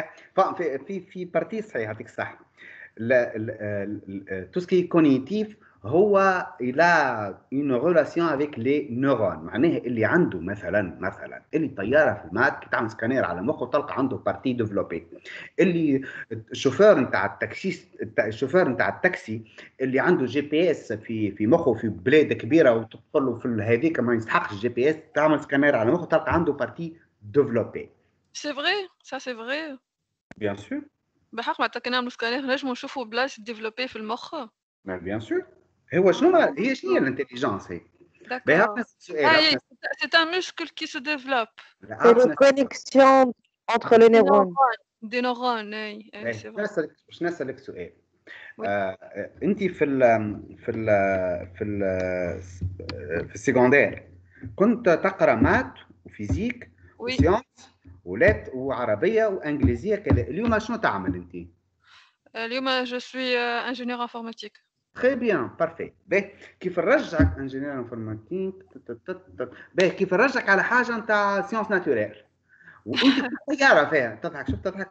في في في بارتي صحيح هذيك صح. تو سكي كونيتيف هو il a une relation avec les neurones. معناها اللي عنده مثلا مثلا اللي طياره في المات كي تعمل سكانير على مخه تلقى عنده بارتي ديفلوبي. اللي الشوفير نتاع التاكسي الشوفير نتاع التاكسي اللي عنده جي بي اس في في مخه في بلاد كبيره وتدخل له في هذيك ما يستحقش الجي بي اس تعمل سكانير على مخه تلقى عنده بارتي ديفلوبي. سي فري سا سي فري بيان سور بحق معناتها كي نعملوا سكانير نجموا نشوفوا بلاص ديفلوبي في المخ. بيان سور. هو شنو هي شنو هي الانتليجنس هي؟ D'accord. Ah, c'est un muscle qui se développe. C'est une connexion entre les neurones. Des neurones, oui, c'est vrai. باش نسألك سؤال. انت في ال في ال في ال في السكندري كنت تقرا مات وفيزيك وسيونس ولات وعربيه وانجليزيه كذا. اليوم شنو تعمل انت؟ اليوم je suis ingénieur informatique. Très bien, parfait. باهي كيف نرجعك انجينير انفورماتيك باهي كيف نرجعك على حاجه نتاع سيونس ناتوريل وانت كنت طياره فيها. تضحك شوف تضحك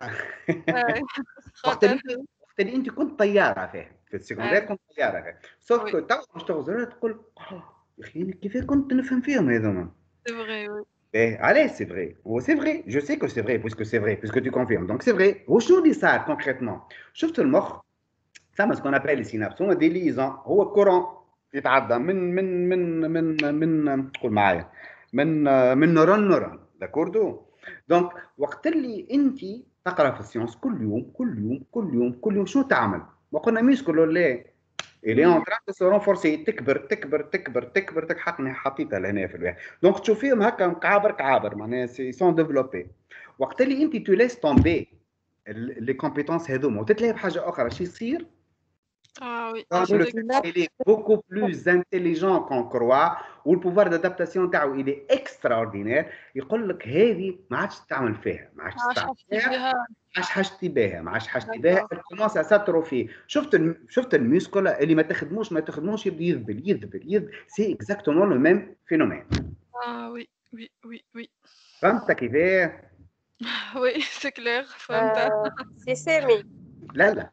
وقت اللي وقت اللي انت كنت طياره فيها في السكندري كنت طياره فيها سوف كو تو باش تغزر تقول يا اخي كيف كنت نفهم فيهم هذوما. C'est vrai, oui. Eh, allez, c'est vrai. Oh, c'est vrai. Je sais que c'est vrai, puisque c'est vrai, puisque tu confirmes. Donc, c'est vrai. Où dit ça concrètement? شفت المخ ثم ce qu'on appelle les synapses هما دي ليزون. هو الكورون يتعدى من من من من من قول معايا من من نورون نورون داكوردو. دونك وقت اللي انت تقرا في السيونس كل يوم كل يوم كل يوم كل يوم شو تعمل؟ ما قلنا ميسكل ولا اللي اون ترا دو سو رونفورسي تكبر تكبر تكبر تكبر تحقني حطيتها لهنا في الواحد. دونك تشوف فيهم هكا كعابر كعابر معناها سي سون ديفلوبي. وقت اللي انت تو ليس تومبي لي كومبيتونس هذوما وتتلاقي بحاجه اخرى شو يصير؟ Ah oui. Donc, le cerveau, il est beaucoup plus intelligent qu'on croit ou le pouvoir d'adaptation تاعو il est extraordinaire. يقول لك هذه ما عادش تعمل فيها ما عادش تعمل فيها ما عادش حاجتي بها ما عادش حاجتي بها الكومونس اساتروفي. شفت الم... شفت الميسكول اللي ما تخدموش ما تخدموش يبدا يذبل يذبل يذبل سي اكزاكتومون لو ميم فينومين. اه وي وي وي وي فهمت كيفاه؟ وي سي كلير فهمت. سي سامي. لا لا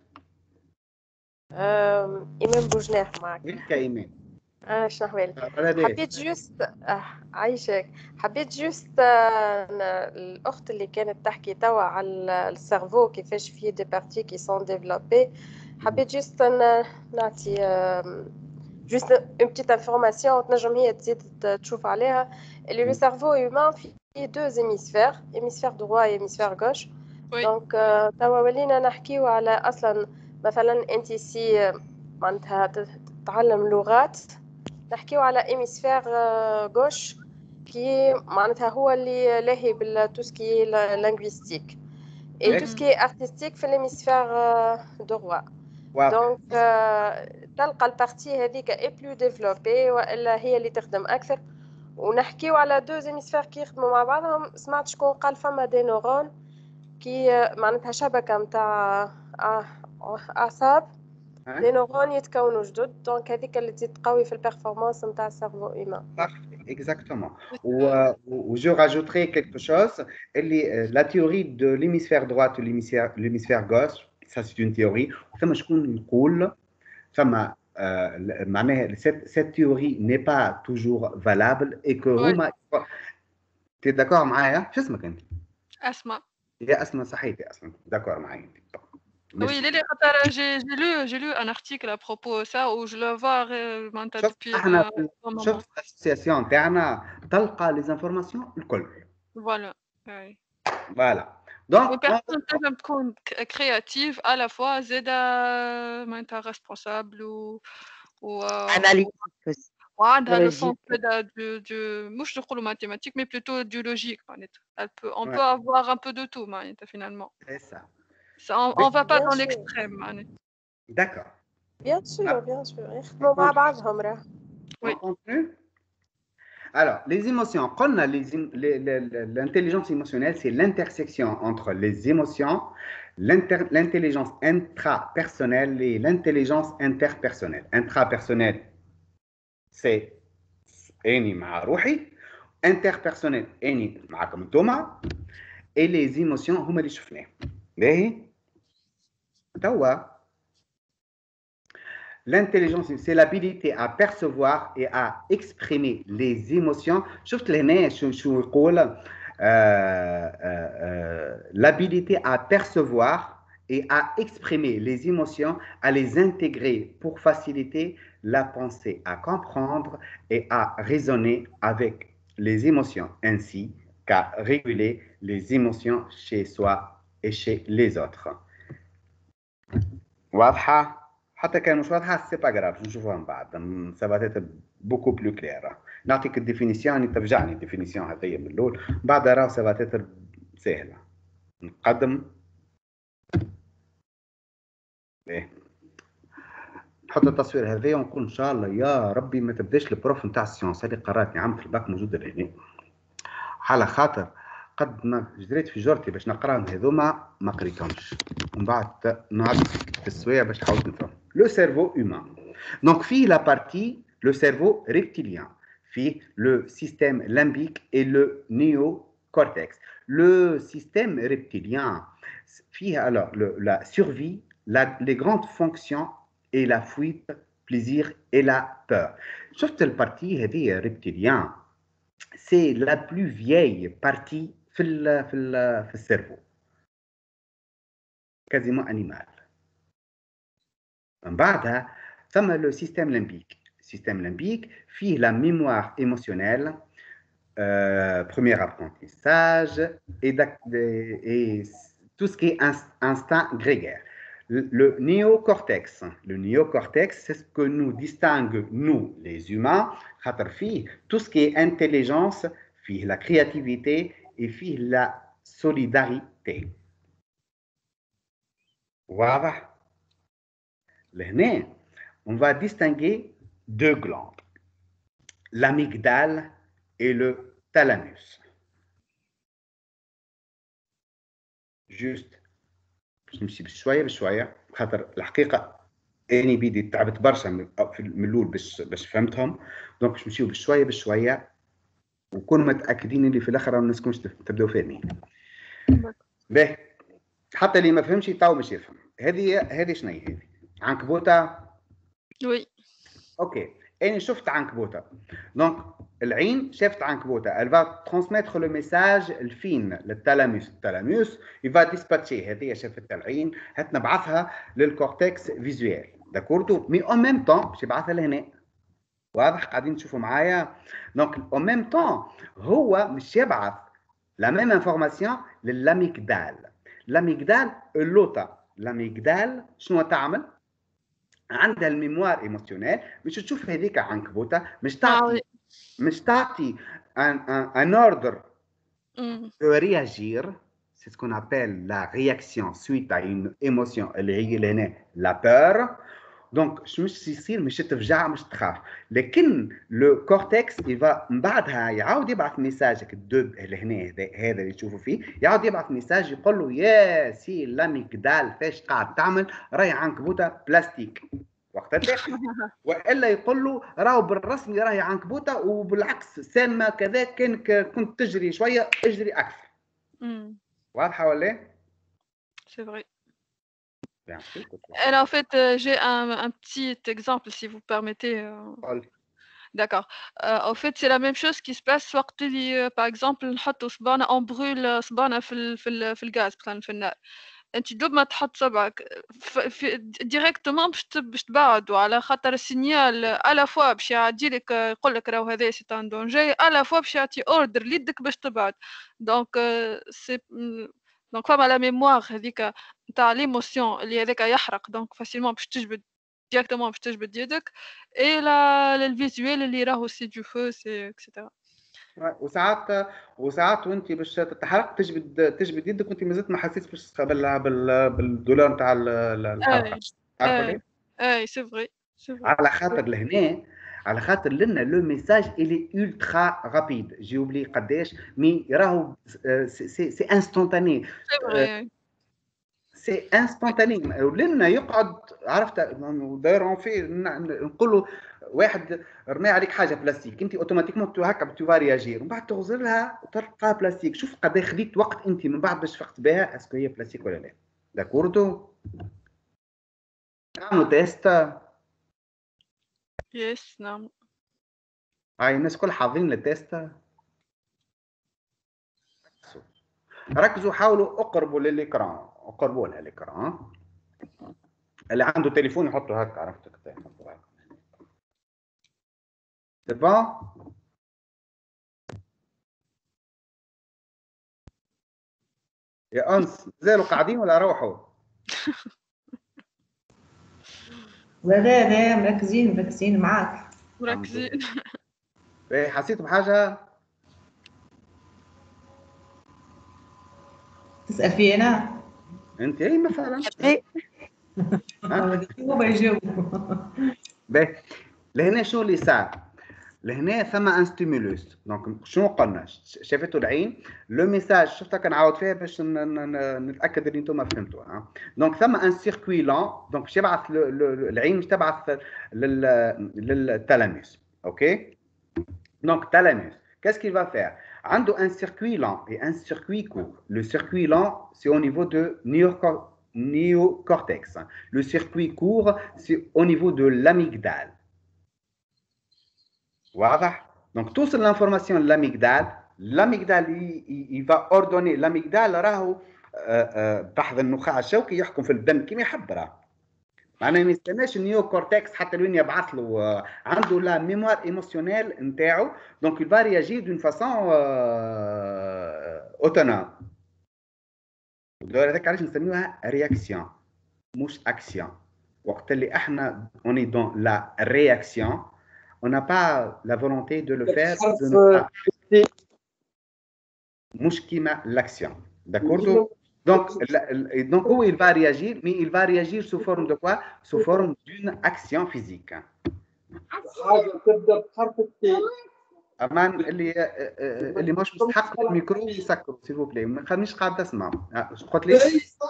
إيمان بوجناح معك. وينك إيمان؟ آه شنو أحوالك؟ حبيت جوست آه عايشك حبيت جوست آه الأخت اللي كانت تحكي توا على السيرفو كيفاش فيه دي بارتي كي سون ديفلوبي. حبيت جوست نعطي جوست اون بتيت انفورماسيون تنجم هي تزيد تشوف عليها اللي لو سيرفو هيومان فيه دو زيميسفير هيميسفير دروا هيميسفير غوش. دونك توا ولينا نحكيو على أصلا مثلا انت سي معناتها تتعلم لغات نحكيو على ايميسفير غوش كي معناتها هو اللي لاهي بالتوسكي لانغويستيك اي توسكي ارتستيك في الهيميسفير دروا. دونك تلقى البارتي هذيك اي بلو ديفلوبي والا هي اللي تخدم اكثر. ونحكيو على دو زيميسفير كي يخدموا مع بعضهم. سمعت شكون قال فما دي نورون كي معناتها شبكه نتاع اعصاب لي نورون يتكونوا جدد. دونك هذيك اللي تزيد تقوي في البيرفورمانس نتاع السيرفو ايمان. Exactement. Ou, ou je rajouterai quelque chose. La théorie de l'hémisphère droit et l'hémisphère, l'hémisphère gauche, ça c'est une théorie. فما شكون يقول فما معناها cette théorie n'est pas toujours valable et que هما. Tu es d'accord معايا؟ شو اسمك انت؟ أسماء. يا أسماء صحيح يا أسماء. D'accord معايا انت. Oui, les, les, j'ai, j'ai, lu, j'ai lu un article à propos de ça où je le vois maintenant depuis un moment. شوف l'association تاعنا تلقى les informations الكل. Voilà. Oui. Voilà. Donc, une personne تنجم تكون créative à la fois زادا معناتها responsable و و analytique وعندها le sens du du مش نقولوا mathématique mais plutôt du logique معناتها. Elle peut on peut avoir un peu de tout معناتها finalement. C'est ça. Ça, on ne va pas dans l'extrême. D'accord. Bien sûr, ah. bien sûr. Oui. Alors, les émotions, l'intelligence émotionnelle, c'est l'intersection entre les émotions, l'intelligence intrapersonnelle et l'intelligence interpersonnelle. Intrapersonnelle, c'est أني مع روحي. Interpersonnelle, أني معكم انتوما. Et les émotions هما اللي شفناه. باهي توا L'intelligence, c'est l'habilité à percevoir et à exprimer les émotions. شفت لهنا شو شو يقول euh, euh, euh, l'habilité à percevoir et à exprimer les émotions, à les intégrer pour faciliter la pensée, à comprendre et à raisonner avec les émotions, ainsi qu'à réguler les émotions chez soi et chez les autres. واضحة؟ حتى كان مش واضحة سي با جراف نشوفوها من بعد سا فا تيتر بوكو بلو كلير. نعطيك الديفينيسيون اللي ترجعني الديفينيسيون هذيا من الاول بعدها راه سا فا تيتر سهلة. نقدم ايه نحط التصوير هذايا ونقول ان شاء الله يا ربي ما تبداش البروف نتاع السيونس اللي قراتني عام في الباك موجوده لهنا على خاطر قد ما جريت في جرتي باش نقراهم هذوما ما قريتهمش ومن بعد نعد في السوايع باش نحاول نفهم. لو سيرفو هيومان دونك فيه لا بارتي لو سيرفو ريبتيليان فيه لو سيستيم لامبيك اي لو نيو كورتكس. لو سيستيم ريبتيليان فيه alors la survie, la, les grandes fonctions et la fuite, plaisir et la peur. شفت البارتي هذه ريبتيليان c'est la plus vieille partie في ال في ال في السيرفو quasiment animal. من بعدها ثم le système limbique. Système limbique فيه la mémoire émotionnelle, euh, premier apprentissage et, et tout ce qui est instinct grégaire. Le, le néocortex, le néocortex, c'est ce que nous distingue, nous, les humains, tout ce qui est intelligence, la créativité et la solidarité. Voilà. Là, on va distinguer deux glandes, l'amygdale et le thalamus. Juste. باش نمشي بشويه بشويه خاطر الحقيقه اني بيدي تعبت برشا من الاول باش باش فهمتهم دونك باش نمشيو بشويه بشويه ونكونوا متاكدين اللي في الاخر ما نسكنش تبداو فاهمين. باهي حتى اللي ما فهمش تو باش يفهم. هذه هذه شنو هي هذه؟ عنكبوته؟ وي اوكي انا شفت عنكبوته دونك العين شافت عنكبوته elle va transmettre le message الفين للثالاموس الثالاموس il va dispatcher هذه شافت العين هتنبعثها للكورتكس فيزوال داكوردو مي اون ميم طون باش يبعثها لهنا واضح قاعدين تشوفوا معايا دونك اون ميم طون هو مش يبعث لا ميم انفورماسيون للاميغدال الاميغدال اللوطه الاميغدال شنو تعمل عندها الميموار ايموشنيل مش تشوف هذيك عنكبوته مش تعطي مش تعطي ان ان اوردر de réagir c'est ce qu'on appelle la réaction suite à une émotion اللي هي لهنا la peur donc مش يصير مش تفجع مش تخاف لكن لو كورتكس يبقى من بعدها يعاود يبعث ميساج الدوب اللي هنا هذا اللي تشوفوا فيه يعاود يبعث ميساج يقول له يا سي لاميغدال فاش قاعد تعمل راهي عنكبوته بلاستيك وقت الداخل والا يقول له راهو بالرسمي راهي عنكبوته وبالعكس سامه كذا كان كنت تجري شويه اجري اكثر. امم واضحه ولا؟ C'est vrai. Alors en fait, euh, j'ai un, un petit exemple si vous permettez. Euh... D'accord. Euh, en fait, c'est la même chose qui se passe وقت اللي par exemple نحطوا صبانا on brûle صبانا في ال في ال في الغاز مثلا في النار. انت دوب ما تحط صبعك ديريكتومون باش باش تبعدوا على خاطر السينيال الا فوا باش يعدي لك يقول لك راهو هذا سي ان دونجي الا فوا باش يعطي اوردر ليدك باش تبعد دونك سي دونك فما لا ميموار هذيك نتاع ليموسيون اللي هذاك يحرق دونك فاسيلمون باش تجبد ديريكتومون باش تجبد يدك اي لا الفيزوال اللي راهو سي دو فو سي اكسيتيرا. وساعات وساعات وانت باش تتحرك تجبد تجبد يدك وانت مازلت ما حسيتش باش بال بالدولار نتاع الحرقه. اي اي سي فري على خاطر لهنا على خاطر لنا لو ميساج الي الترا رابيد جي اوبلي قداش مي راهو سي سي انستونتاني سي انستونتاني لنا يقعد عرفت داير في نقول له واحد رمي عليك حاجه بلاستيك انت اوتوماتيكمون تو هكا تو رياجير ومن بعد تغزر لها تلقى بلاستيك شوف قد ايه خديت وقت انت من بعد باش فقت بها اسكو هي بلاستيك ولا لا داكوردو نعملوا تيست يس نعم. هاي الناس كل حافظين التيست. ركزوا حاولوا اقربوا للإكران، اقربوا لها الإكران. اللي عنده تليفون يحطه هكا، عرفت كيف يحطه هكا. سي بون؟ يا أنس زالوا قاعدين ولا روحوا؟ لا لا لا مركزين مركزين معاك. مركزين. ايه حسيت بحاجة؟ تسأل في أنا؟ أنت إيه مثلا؟ هو بيجاوب. باهي لهنا شنو اللي صار؟ لهنا ثم ان ستيمولوس. دونك شنو قلنا؟ شافتوا العين لو ميساج شفتها كنعاود فيها باش نتاكد اللي انتم فهمتوها. دونك ثم ان سيركوي لون، دونك باش يبعث العين باش تبعث للثالاموس. اوكي دونك ثالاموس qu'est-ce qu'il va faire? عنده un circuit lent et un circuit court. Le circuit lent c'est au niveau de néocortex. Le circuit court c'est au niveau de l'amygdale. واضح؟ donc توصل l'information de l'amygdale. l'amygdale il, il va ordonner. l'amygdale راهو بحث النخاع الشوكي يحكم في الدم كيما يحب. راه معناها ما يستناش النيو كورتكس حتى لوين يبعث له. عنده لا ميموار ايموسيونيل نتاعو دونك il va réagir d'une façon autonome. هذاك علاش نسميوها رياكسيون مش اكسيون. وقت اللي احنا on est dans la réaction on n'a pas la volonté de le faire de ne مش كيما l'action. d'accord donc donc où il va réagir mais il va réagir sous forme de quoi? sous forme d'une action physique. حاجه تبدا بحرف التي. امان اللي اللي مش مستحق الميكرو يسكروا سيل بلاي ما خلينيش قاعد اسمع. قلت لي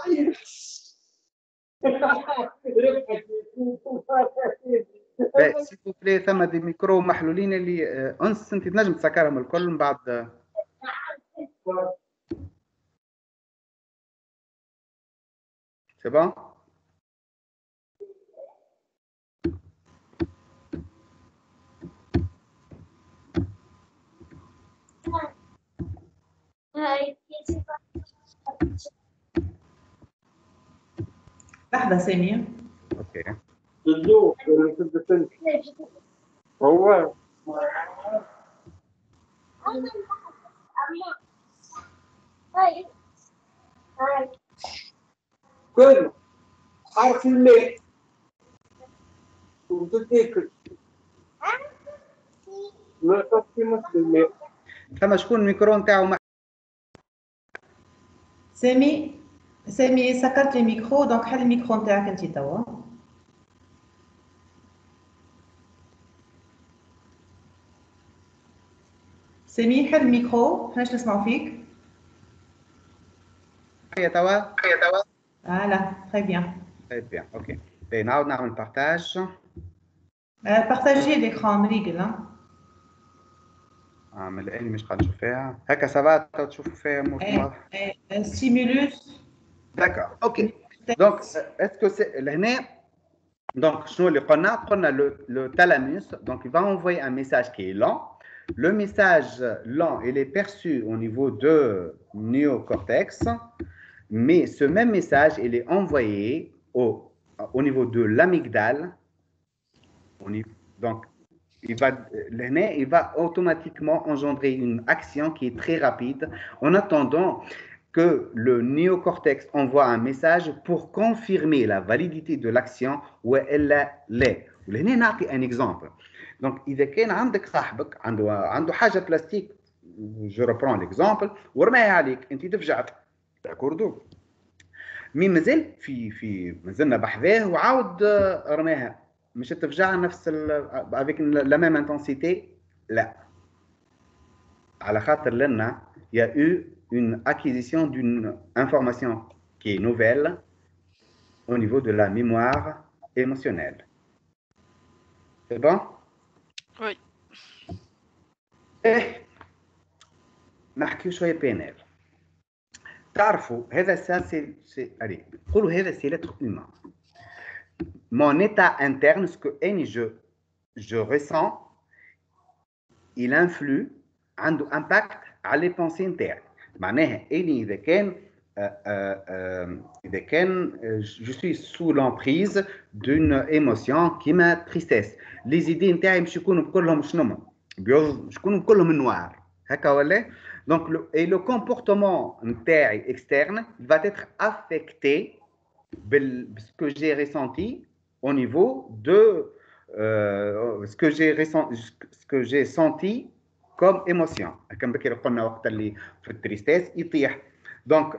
سيل بلاي ثم دي ميكرو محلولين اللي انس انت تنجم تسكرهم الكل من بعد. سي بون؟ لحظة سامية. اوكي. هو كل حرف الماء وتتاكل ما تقيمة الماء. ثم شكون الميكرو نتاعو؟ سامي سامي سكرت الميكرو دونك حل الميكرو نتاعك انت توا. سامي حل الميكرو حناش نسمعوا فيك. هيا توا هيا توا فوالا تري بيان تري بيان. اوكي نعاود نعمل بارتاج. بارتاجي ليكران مريقل. اه من الان مش قاعد نشوف فيها هكا سافا تشوفوا فيها واضح. ستيمولوس. داكور اوكي دونك اسكو سي لهنا دونك شنو اللي قلنا؟ قلنا لو thalamus donc il va envoyer un message qui est lent. Le message lent il est perçu au niveau de néocortex, mais ce même message il est envoyé au au niveau de l'amygdale. Donc il va, il va automatiquement engendrer une action qui est très rapide en attendant que le néocortex envoie un message pour confirmer la validité de l'action où elle l'est. ولهنا نعطي un exemple. Donc إذا كان عندك صاحبك عنده عنده حاجة بلاستيك je reprends l'exemple ورماها عليك أنت تفجعت داكوردو مي مازال في في مازلنا بحذاه وعاود رماها مش تفجع نفس avec la même intensité. لا على خاطر لنا il y a eu une acquisition d'une information qui est nouvelle au niveau de la mémoire émotionnelle. C'est bon? Oui. إيه نحكي شوية بينال. تعرفوا هذا سي سي allez نقولوا هذا سي l'être humain. Mon état interne, ce que je je ressens, il influe, عنده impact على les pensées نتاعي. معناها اني اذا كان اذا كان je suis sous l'emprise d'une émotion كيما tristesse. les idées نتاعي مش يكونوا كلهم شنو بيض، مش يكونوا كلهم نوار هكا ولا. donc le, et le comportement نتاعي externe va être affecté par ce que j'ai ressenti au niveau de euh, ce que j'ai ressenti, ce que j'ai senti comme émotion. كما بكري قلنا وقت اللي في التريستيس يطيح. donc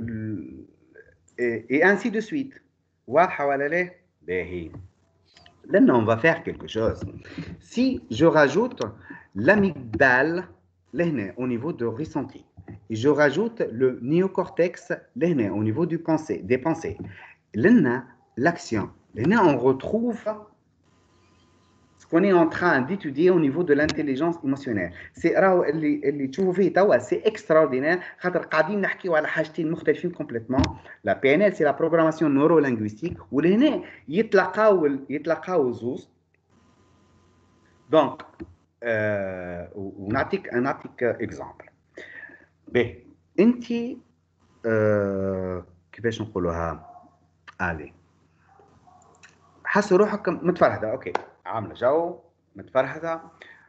et, et ainsi de suite. واضحه ولا لا؟ باهي. Maintenant, on va faire quelque chose. Si je rajoute l'amygdale au niveau de ressenti, et je rajoute le néocortex au niveau du pensée, des pensées, l'action, on retrouve ce qu'on est en train d'étudier au niveau de l'intelligence émotionnelle. C'est c'est extraordinaire. complètement. La P N L, c'est la programmation neurolinguistique. Où les nez, donc, on a un exemple. B. Inti, كيفاش نقولوها؟ allez. حس روحك متفرهده. اوكي. عامله جو متفرهده.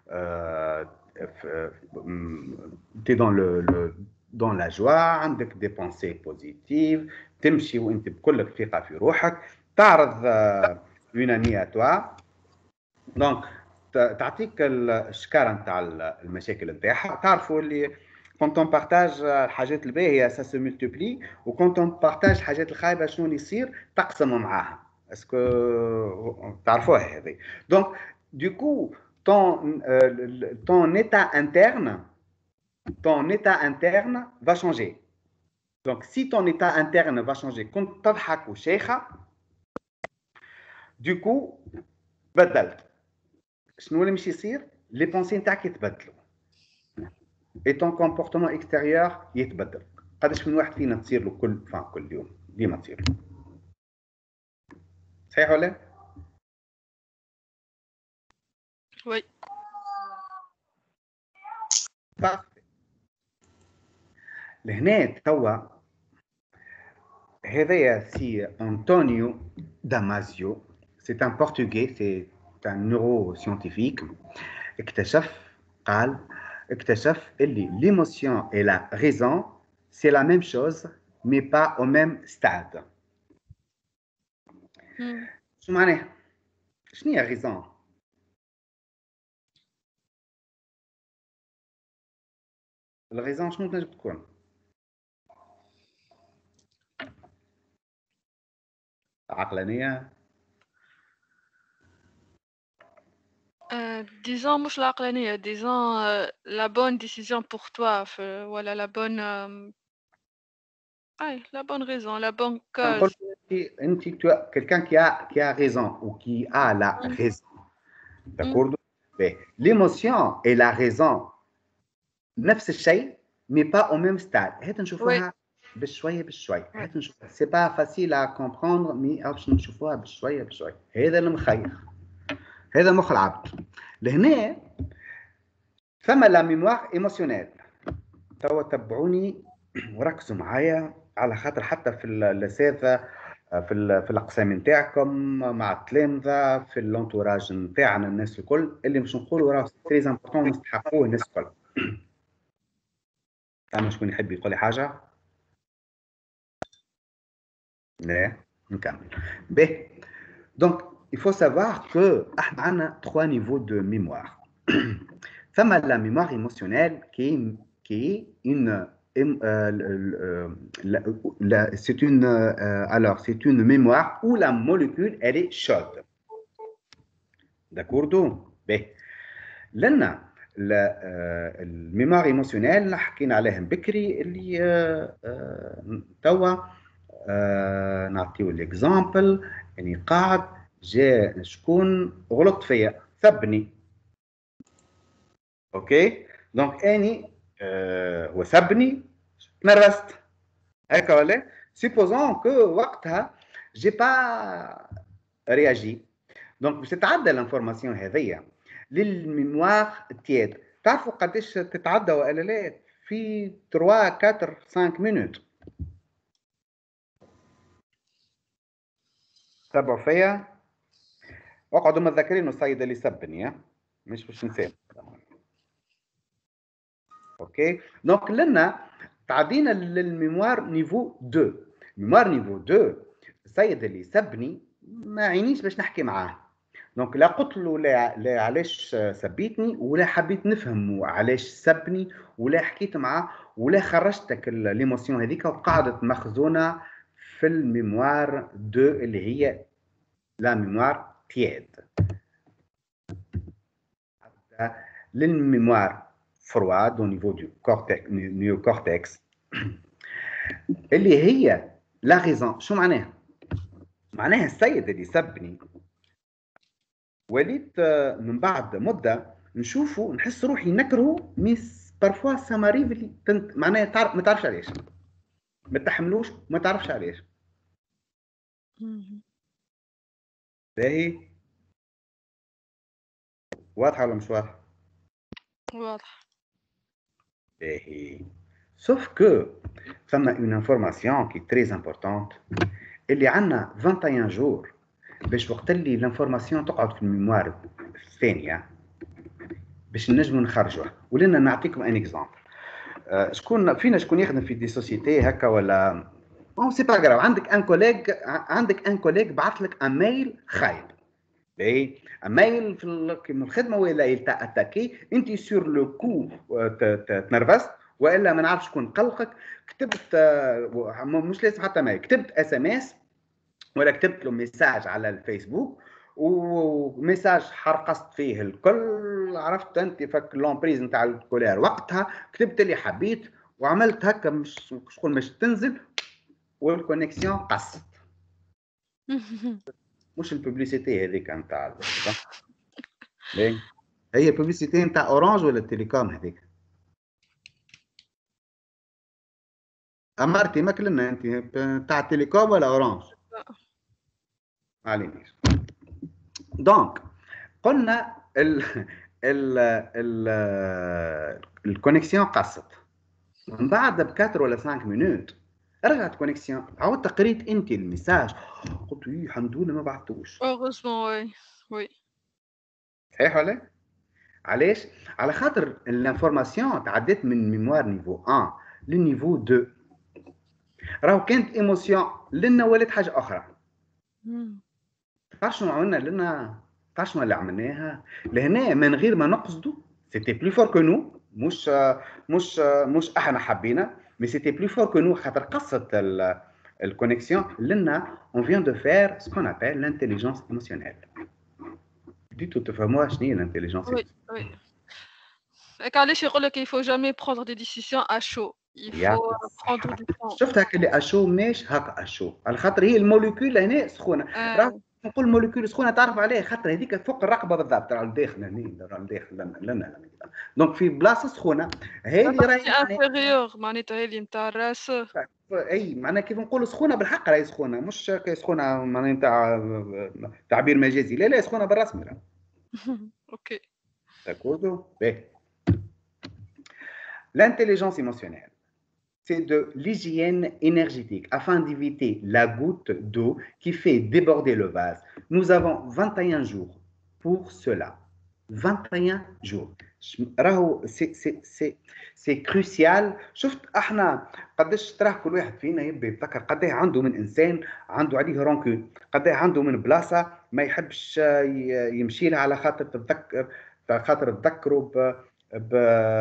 tu es dans le, le dans la joie, عندك des pensées positives, تمشي وانت بكل ثقه في روحك، تعرض une amie à toi. donc تعطيك الشكاره نتاع المشاكل نتاعها. تعرفوا اللي quand on partage الحاجات الباهيه ça se multiplie، و quand on partage الحاجات الخايبه شنو اللي يصير؟ تقسموا معاها. اسكو تعرفوها هذه؟ donc du coup ton euh, ton état interne ton état interne va changer. donc si ton état interne va changer كنت تضحك وشيخه du coup بدلت. شنو اللي مش يصير؟ les pensées نتاعك يتبدلوا et ton comportement extérieur يتبدل. قداش من واحد فينا تصير له كل فان كل يوم ديما تصير له. صحيح ولا؟ وي. parfait. لهنا توا هذايا سي أنطونيو دامازيو، c'est un portugais, c'est un neuroscientifique. اكتشف قال اكتشف اللي l'émotion et la raison c'est la même chose mais pas au même stade. شو معناها؟ شنو هي raison؟ الغيزون شنو تنجم تكون؟ عقلانية؟ Euh, disons مش العقلانية، disons euh, la bonne décision pour toi في, voilà la bonne euh, ah, la bonne raison, la bonne cause. انت tu as quelqu'un qui a qui a raison ou qui a la mm. raison. D'accord? Mm. l'émotion et la raison نفس الشيء mais pas au même stade. هات نشوفوها بشويه بشويه. هات نشوفها c'est pas facile à comprendre mais باش نشوفوها بشويه بشويه. هذا المخيخ، هذا مخ العبد. لهنا ثم لا ميموار ايموشنيل. توا تبعوني وركزوا معايا على خاطر حتى في الاساتذه في في الاقسام نتاعكم مع التلامذه في الانتوراج نتاعنا الناس الكل اللي مش نقولوا راه تري امبورطون نستحقوه الناس الكل. أنا شكون يحب يقول لي حاجة؟ لا نكمل. باهي. donc il faut savoir que احنا عندنا trois niveaux de mémoire. ثم la mémoire émotionnelle qui est qui est une euh, la, la, c'est une euh, alors c'est une mémoire où la molécule elle est chaude. d'accord باهي. لنا الميموار ايموشنيل حكينا عليهم بكري اللي توا نعطيو الاكزامبل. يعني قاعد جاء شكون غلط فيا سبني. اوكي دونك اني أه وسبني تنرفزت هكا ولا سيبوزون كو وقتها جي با رياجي دونك باش تتعدى الانفورماسيون هذيا للميموار تياد. تعرفوا قداش تتعدى ولا لا؟ في ثلاثة أربعة خمسة مينوت. تبعوا فيا، اقعدوا متذكرين السيد اللي سبني، مش باش نسيب. اوكي، دونك لنا تعدينا للميموار نيفو اثنين. ميموار نيفو اثنين السيد اللي سبني ما عينيش باش نحكي معاه، دونك لا قلت له لا, لا علاش سبيتني، ولا حبيت نفهم علاش سبني، ولا حكيت معاه، ولا خرجتك ليموسيون هذيك وقعدت مخزونه في الميموار اثنين اللي هي لا ميموار تياد. للميموار فرواد او نيفو دو كورتكس نيو كورتكس اللي هي لا ريزون. شو معناها؟ معناها السيد اللي سبني وليت من بعد مده نشوفه نحس روحي نكرهه، ميس بارفوا سا ماريف اللي تنت... معناها تعرف ما تعرفش علاش، ما تحملوش وما تعرفش علاش. باهي واضحه ولا مش واضحه؟ واضح. باهي سوف كو ثم اون انفورماسيون كي تري امبورطونت اللي عندنا واحد وعشرين جور باش وقت اللي الانفورماسيون تقعد في الميموار الثانيه باش نجموا نخرجوها. ولنا نعطيكم ان اكزامبل. أه شكون فينا شكون يخدم في دي سوسيتي هكا ولا او سي با غراف، عندك ان كوليغ عندك ان كوليغ بعث لك ان ميل خايب. باهي ميل في الخدمه ولا يلتا اتاكي، انت سور لو كو تنرفزت والا ما نعرفش شكون قلقك، كتبت مش لازم حتى ميل، كتبت اس ام اس ولا كتبت له ميساج على الفيسبوك وميساج حرقصت فيه الكل، عرفت انت فك لومبريز نتاع الكولير وقتها، كتبت اللي حبيت وعملت هكا مش شغل مش تنزل والكونيكسيون قصت. مش الببليسيتي هذيك نتاع ليه؟ هي الببليسيتي نتاع اورانج ولا التليكوم هذيك؟ امرتي ما كلنا انت نتاع التليكوم ولا اورانج؟ علينيش. دونك قلنا ال ال ال الكونيكسيون قصت من بعد بكاتر ولا خمسة مينوت رجعت كونيكسيون، عاودت قريت انت الميساج قلت ايه الحمد لله ما بعثتوش. اوغوزمون وي وي صحيح ولا؟ علاش؟ على خاطر الانفورماسيون تعدت من ميموار نيفو واحد للنيفو اثنين، راهو كانت ايموسيون لنا ولات حاجه اخرى. تعرف شنو عملنا لنا؟ تعرف شنو اللي عملناها؟ لهنا من غير ما نقصدوا سيتي بلو فور كو نو، مش مش مش احنا حبينا، مي سيتي بلو فور كو نو خاطر قصت الكونيكسيون لنا. اون فيان دو فير سكون ابل لانتيليجنس ايموسيونيل. بديتوا تفهموها شنو هي الانتيليجنس؟ وي وي هيك علاش يقول لك il faut jamais prendre des décisions à chaud. il faut prendre du temps. شفت هكا اللي اشو ماش هكا اشو على خاطر هي الموليكول هنا سخونه. راه نقول موليكول سخونه تعرف عليه خاطر هذيك فوق الرقبه بالضبط، راه الداخل هنا راه الداخل لنا لنا دونك في بلاصه سخونه. هذه راهي انفيريور معناتها هذه نتاع الراس. اي معناها كيف نقولوا سخونه بالحق راهي سخونه، مش سخونه معناها نتاع تعبير مجازي، لا لا سخونه بالرسمي راه. اوكي داكوردو. باهي l'intelligence émotionnelle, c'est de l'hygiène énergétique afin d'éviter la goutte d'eau qui fait déborder le vase. Nous avons vingt et un jours pour cela. vingt et un jours. راهو سي سي سي سي كروسيال. شفت احنا قداش تراه كل واحد فينا يبدا يتذكر قداه عنده من انسان عنده عليه رونكول، قداه عنده من بلاصه ما يحبش يمشي لها على خاطر تتذكر خاطر تذكروا ب ب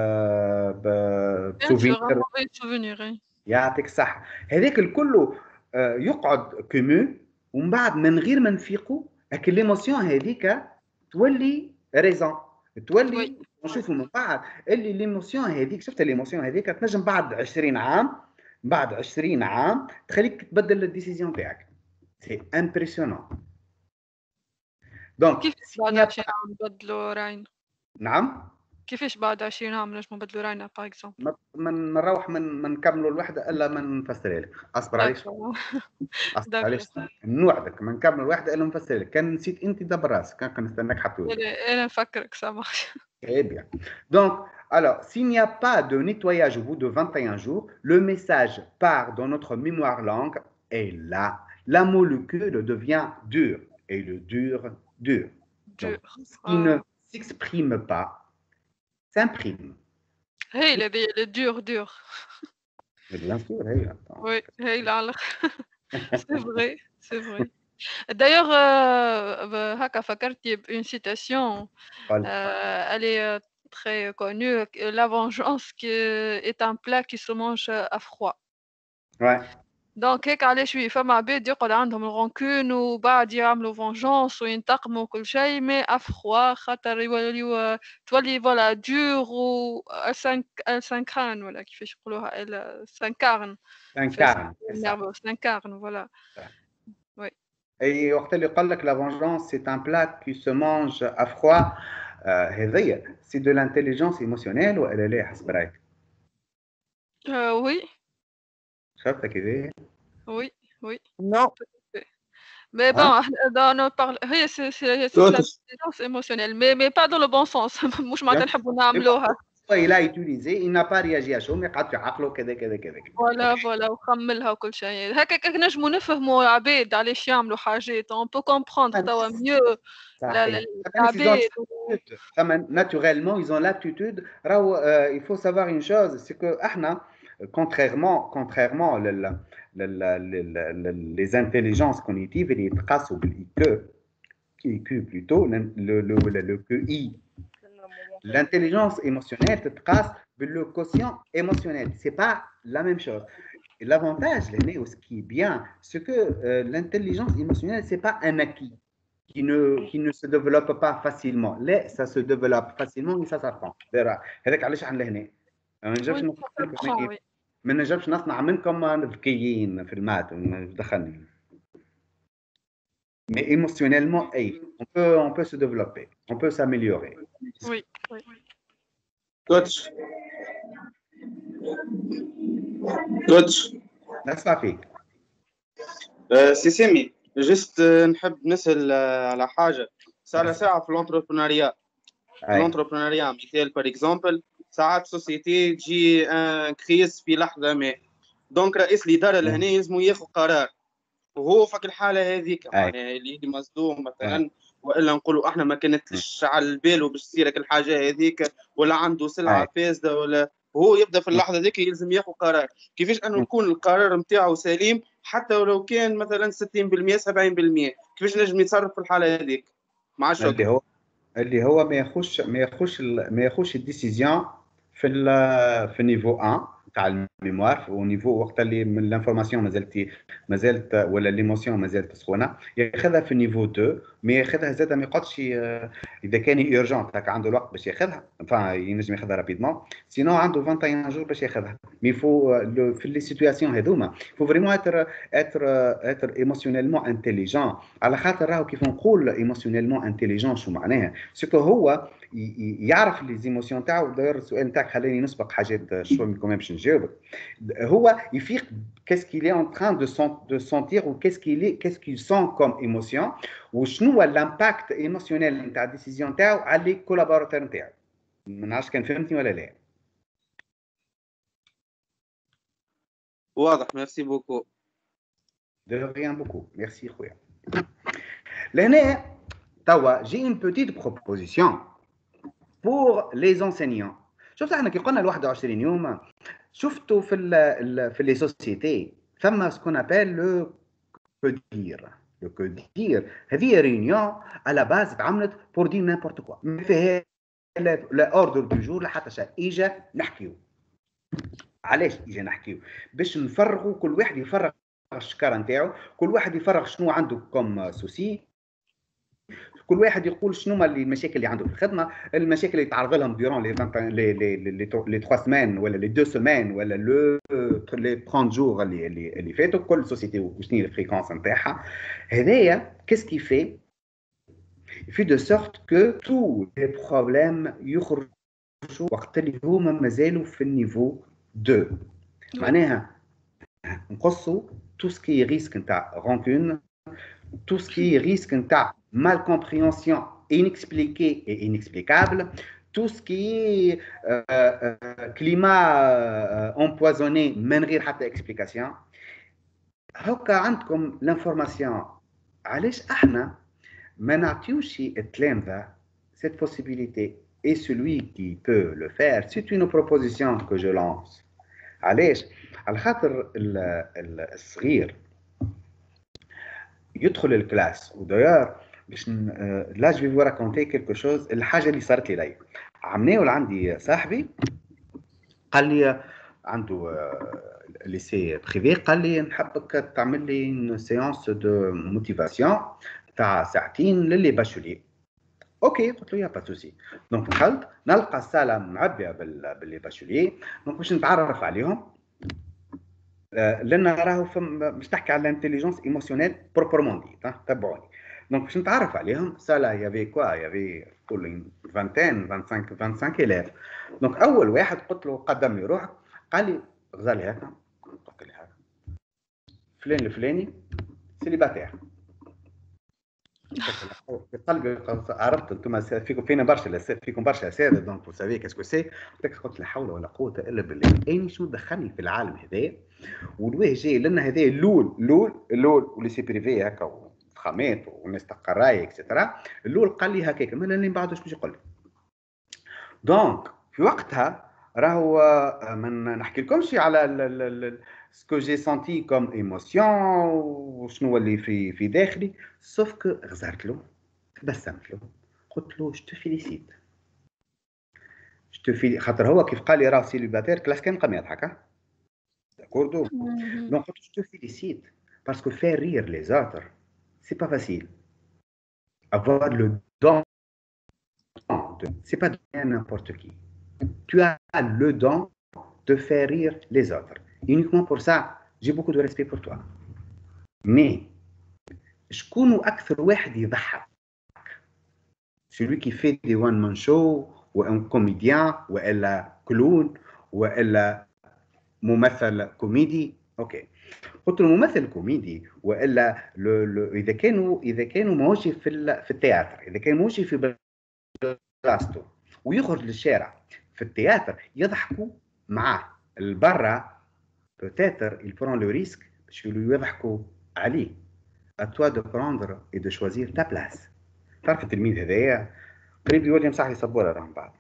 ب سوفينير. يعطيك الصحة. هذاك الكل يقعد كومو ومن بعد من غير ما نفيقوا لكن ليموسيون هذيك تولي ريزون، تولي نشوفوا من بعد اللي ليموسيون هذيك. شفت ليموسيون هذيك تنجم بعد عشرين عام بعد عشرين عام تخليك تبدل الديسيزيون تاعك. سي امبرسيونون. دونك كيف بعد عشرين عام نبدلوا راين؟ نعم كيفاش بعد عشرين عام نجمو نبدلو راينا باغ اكزومبل؟ من نروح من من نكملوا الوحده الا ما نفسر لك. اصبر عليش اصبر عليش نوعدك ما نكمل الوحده الا نفسر لك. كان نسيت انت دبر راسك كان كنستناك حتى انا نفكرك سامح. Très bien. Donc, alors, s'il n'y a pas de nettoyage au bout de vingt et un jours, le message part dans notre mémoire langue et là, la molécule devient dure et le dur, dur. Donc, ce qui ah. ne s'exprime pas, s'imprime. Hey, le, le dur, dur. Mais bien sûr, hey, attends. Oui, hey, là, là. C'est vrai, c'est vrai. D'ailleurs, euh, Haka Fakarti, une citation, euh, elle est euh, très connue. La vengeance qui est un plat qui se mange à froid. Ouais. Donc, هيك علاش في فما عباد يقعد عندهم الغنكون وبعد يعملوا فونجونس وينتقموا وكل شيء مي افخوا خاطر يوليو تولي فوالا دور و سانكران ولا كيفاش يقولوها سانكارن سانكارن سانكارن فوالا وي. اي وقت اللي يقول لك لا فونجونس سي ان بلا كي سو مانج ا فخوا هذيا سي دو لانتيليجونس ايموسيونيل ولا لا حسب رايك؟ وي شفتها كيفاه؟ Oui, oui. Non. Mais bon, dans nos parle... c'est, c'est, c'est l'intelligence émotionnelle, mais, mais pas dans le bon sens. مش معناتها نحبوا نعملوها. Il a utilisé, il n'a pas réagi à chaud, mais قعد في عقله كذا كذا كذا. Voilà, voilà, وخملها وكل شيء. هكاك نجموا نفهموا العباد علاش يعملوا حاجات. On peut comprendre توا mieux العباد. Naturellement, ils ont l'aptitude. Il faut savoir une chose, c'est que احنا contrairement contrairement les intelligences cognitives اللي يتقاسوا بالإي كيو إي كيو plutôt le le le Q I. L'intelligence émotionnelle تتقاس بالle quotient émotionnel. C'est pas la même chose. Et l'avantage, ce qui est bien, c'est que euh, l'intelligence émotionnelle, c'est pas un acquis qui ne qui ne se développe pas facilement. Là, ça se développe facilement et ça s'apprend. هذاك علاش احنا لهنا. ما نجمش ما نجمش نصنع منكم ذكيين في المات دخلني. Mais émotionnellement, hey, on peut on peut se développer, on peut s'améliorer. Oui, oui. Coach. Coach. نسمع فيك. سي سامي جست نحب نسأل على حاجة. ساعة ساعة في الانتربرونيا. في الانتربرونيا مثال بار اكزومبل ساعات سوسيتي تجي ان كريس في لحظة ما. دونك رئيس الإدارة لهنا يلزمو ياخذ قرار. وهو فك الحالة هذيك معناها اللي مصدوم مثلا والا نقولوا احنا ما كانتش على باله باش تصير الحاجة هذيك ولا عنده سلعة فاسدة ولا هو يبدا في اللحظة هذيك يلزم ياخذ قرار. كيفاش انه يكون القرار نتاعو سليم حتى ولو كان مثلا ستين بالمئة سبعين بالمئة كيفاش نجم يتصرف في الحالة هذيك مع الشغل اللي هو اللي هو ما ياخذش ما ياخذش ما ياخذش الديسيزيون في في نيفو واحد تاع الميموار ونيفو وقت اللي من لانفورماسيون مازالت مازالت ولا ليموسيون مازالت سخونه ياخذها في نيفو اثنين مي ياخذها زاد ما يقعدش اذا كان ايرجونت هكا عنده الوقت باش ياخذها فا ينجم ياخذها رابيدمون سينو عنده واحد وعشرين جور باش ياخذها مي فو في لي سيتوياسيون هذوما فو فريمون اتر اتر اتر ايموسيونيلمون انتيليجون على خاطر راهو كيف نقول ايموسيونيلمون انتيليجون شو معناها سكو هو يعرف لي زيموسيون تاعو. داير السؤال نتاعك خليني نسبق حاجات شويه منكم باش نجاوبك. هو يفيق qu'est-ce qu'il est en train de de sentir ou qu'est-ce qu'il est qu'est-ce qu'il sent comme émotion وشنو هو الامباكت ايموشنال نتاع الديسيزيون تاعو على لي كولابوراتور نتاعو. ما نعرفش كان فهمتني ولا لا. واضح. ميرسي بوكو. دو ريان بوكو. ميرسي خويا. لهنا توا جي une petite proposition pour les enseignants. شفت احنا كي قلنا ال واحد وعشرين يوم شفتوا في ال في لي سوسيتي ثم سكون ابل لو كودير لو كودير هذه ريونيون على باز تعملت بور دي نيمبورت كوا ما فيها لا اوردر دو جور لا حتى شيء. اجا نحكيو علاش اجا نحكيو باش نفرغوا كل واحد يفرغ الشكاره نتاعو كل واحد يفرغ شنو عنده كوم سوسي كل واحد يقول شنو هما المشاكل اللي عنده في الخدمه المشاكل اللي تعرض لهم ديرون لي لي لي لي ثلاث سمان ولا لي دو سمان ولا لو لي ثلاثين جور اللي اللي اللي فاتوا كل سوسيتي وشنو الفريكونس نتاعها. هذايا كيس كي في في دو سورت كو تو لي بروبليم يخرجوا وقت اللي هما مازالوا في النيفو اثنين معناها نقصوا tout ce qui est risque نتاع rancune, tout ce qui est risque نتاع mal compréhension inexpliqué et inexplicable, tout ce qui est euh, euh, climat euh, empoisonné من غير حتى explication. هكا عندكم l'information. علاش احنا ما نعطيوش التلامذة cette possibilité et celui qui peut le faire, c'est une proposition que je lance. علاش؟ على خاطر الصغير يدخل الكلاس وداير باش لا جو فيو راكونتي كيلكو شوز الحاجه اللي صارت لي لي عمناول عندي صاحبي قال لي عنده ليسي بريفي قال لي نحبك تعمل لي سيونس دو موتيفاسيون تاع ساعتين للي باشولي. اوكي قلت له يا با سوسي. دونك دخلت نلقى الصاله معبيه باللي باشولي دونك باش نتعرف عليهم لان راهو باش تحكي على الانتيليجنس ايموسيونيل بروبرمون دي تبعوني. دونك باش نتعرف عليهم سالا يافي كوا يافي كل عشرين خمسة وعشرين خمسة وعشرين كيلاف. دونك اول واحد قلت له قدم لي روحك قال لي غزال لي هكا قلت له هكا فلان الفلاني سيليباتير. في قلبي عرفت انتم فيكم فينا برشا فيكم برشا اساتذه دونك فو سافي كاسكو سي قلت لا حول ولا قوه الا بالله اني شنو دخلني في العالم هذا والواه جاي لان هذا الاول الاول الاول ولي سي بريفي هكا خامات والناس تاع قرايه اكسترا الاول قال لي هكاك ما اللي بعده باش يقول لي. دونك في وقتها راهو ما نحكي لكمش على سكو جي سونتي كوم ايموسيون وشنو اللي في في داخلي سوف كو غزرت له تبسمت له قلت له جو تو فيليسيت جو تو في خاطر هو كيف قال لي راه سيليباتير كلاس كان قام يضحك داكوردو. دونك قلت جو تو فيليسيت باسكو فير رير لي زاتر سي با فاسيل avoir le don c'est pas donné à n'importe qui. Tu as le don de faire rire les autres. Uniquement pour ça, j'ai beaucoup de respect pour toi. Mais, شكون أكثر واحد يضحك؟ Celui qui fait des one man show ou un comédien ou elle clown ou elle ممثل كوميدي. أوكي. قلت له ممثل كوميدي والا اذا كانوا اذا كانوا ماهوش في في التياتر اذا كان ماهوش في بلاصتو ويخرج للشارع في التياتر يضحكوا معاه البرا peut-être il prend le risque باش يضحكوا عليه. à toi de prendre et de choisir ta place. تعرف التلميذ هذايا قريب يولي مسح لي سبوره راهم بعد.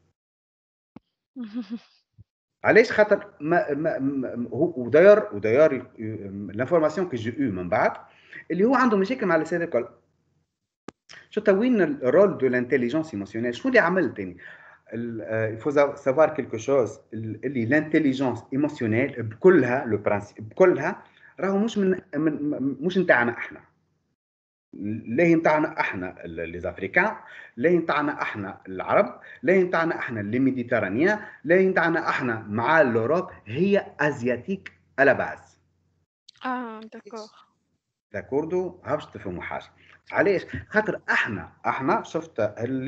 علاش خاطر ما, ما, ما هو وداير وداير لانفورماسيون كي جي او من بعد اللي هو عنده مشاكل مع الاساتذه الكل. شو وين الرول دو لانتيليجنس ايموسيونيل شنو اللي عمل ثاني il faut savoir quelque chose اللي لانتيليجنس ايموسيونيل بكلها لو برانسيب بكلها راهو مش من, من مش نتاعنا احنا لا نتاعنا احنا لي زافريكان لا نتاعنا احنا العرب لا نتاعنا احنا لي ميديترانيان لا نتاعنا احنا مع الاوروب هي ازياتيك على باز. اه داكور داكوردو هاوش تفهموا حاجه علاش خاطر احنا احنا شفت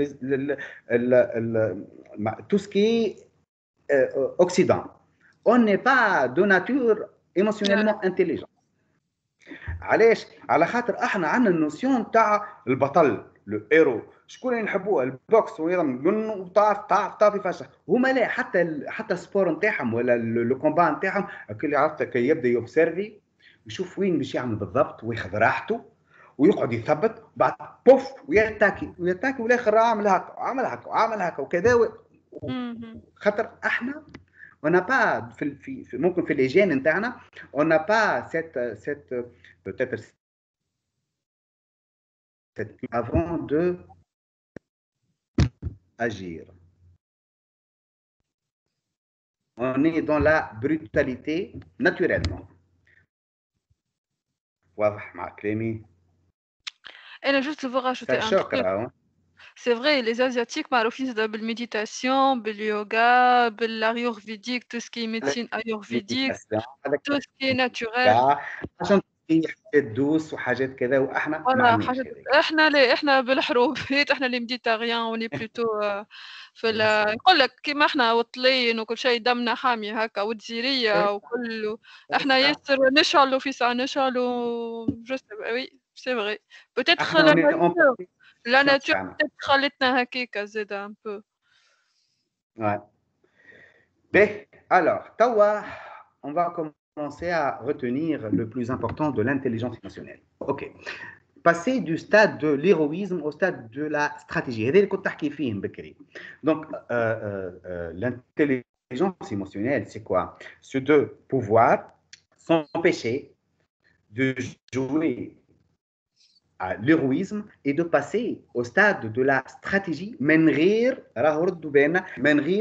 تو سكي اوكسيدان اون ني با دو ناتور ايموسيونيلمون انتيليجون. علاش؟ على خاطر احنا عندنا النوسيون تاع البطل لو هيرو شكون اللي نحبوه البوكس ويضم منه وطاف طاف طافي فشخ هما لا حتى حتى السبور نتاعهم ولا لو كومبا نتاعهم الكل عرفت كي يبدا يوبسيرفي يشوف وين باش يعمل بالضبط وياخذ راحته ويقعد يثبت بعد بوف ويتاكي ويتاكي والاخر عامل هكا عامل هكا وعامل هكا وكذا و... خاطر احنا on n'a pas في, في, في ممكن في الهيجين نتاعنا on n'a pas cette cette peut-être cette avant de agir. On est dans la brutalité naturellement. واضح مع كلامي؟ أنا juste vous rajouter un truc. C'est vrai, les Asiatiques معروفين بالméditation, بالyoga, بالayurvédique, tout ce qui est médecine ayurvédique, tout ce qui est naturel. حاجات دوس وحاجات كذا واحنا ما ولا عندناش حاجة هذيك. احنا ليه احنا بالحروبات احنا اللي ميديتيريان وني بلوتو في ال... يقول لك كيما احنا وطلين وكل شيء دمنا حامي هكا وجزيرية وكل احنا ياسر نشعلوا في ساعة نشعلوا جو وي سي فري بوتيتخ لا ناتور لا ناتور خلتنا هكاكا زاد ان بو. Ouais. Alors, Tawa, on va commencer à retenir le plus important de l'intelligence émotionnelle. Ok. Passer du stade de l'héroïsme au stade de la stratégie. Donc, euh, euh, euh, l'intelligence émotionnelle, c'est quoi? C'est de pouvoir s'empêcher de jouer à l'héroïsme et de passer au stade de la stratégie. Menrir, menrir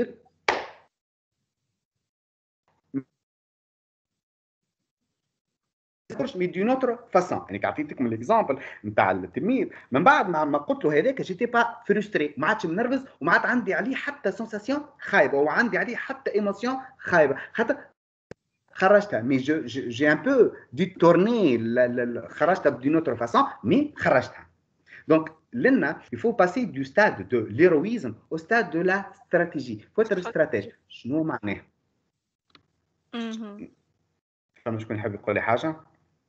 mais d'une autre façon. يعني عطيتكم الاكزامبل نتاع التلميذ من بعد ما قلت له هذاك جيتي با فرستري ما عادش منرفز وما عاد عندي عليه حتى سونساسيون خايبه وعندي عليه حتى ايموسيون خايبه حتى خرجتها مي جو جي ان بو دي تورني خرجتها d'une autre façon مي خرجتها. Donc لنا il faut passer du stade de l'héroïsme au stade de la stratégie. faut être stratège. شنو معناه؟ اها فما شكون يحب يقول لي حاجه؟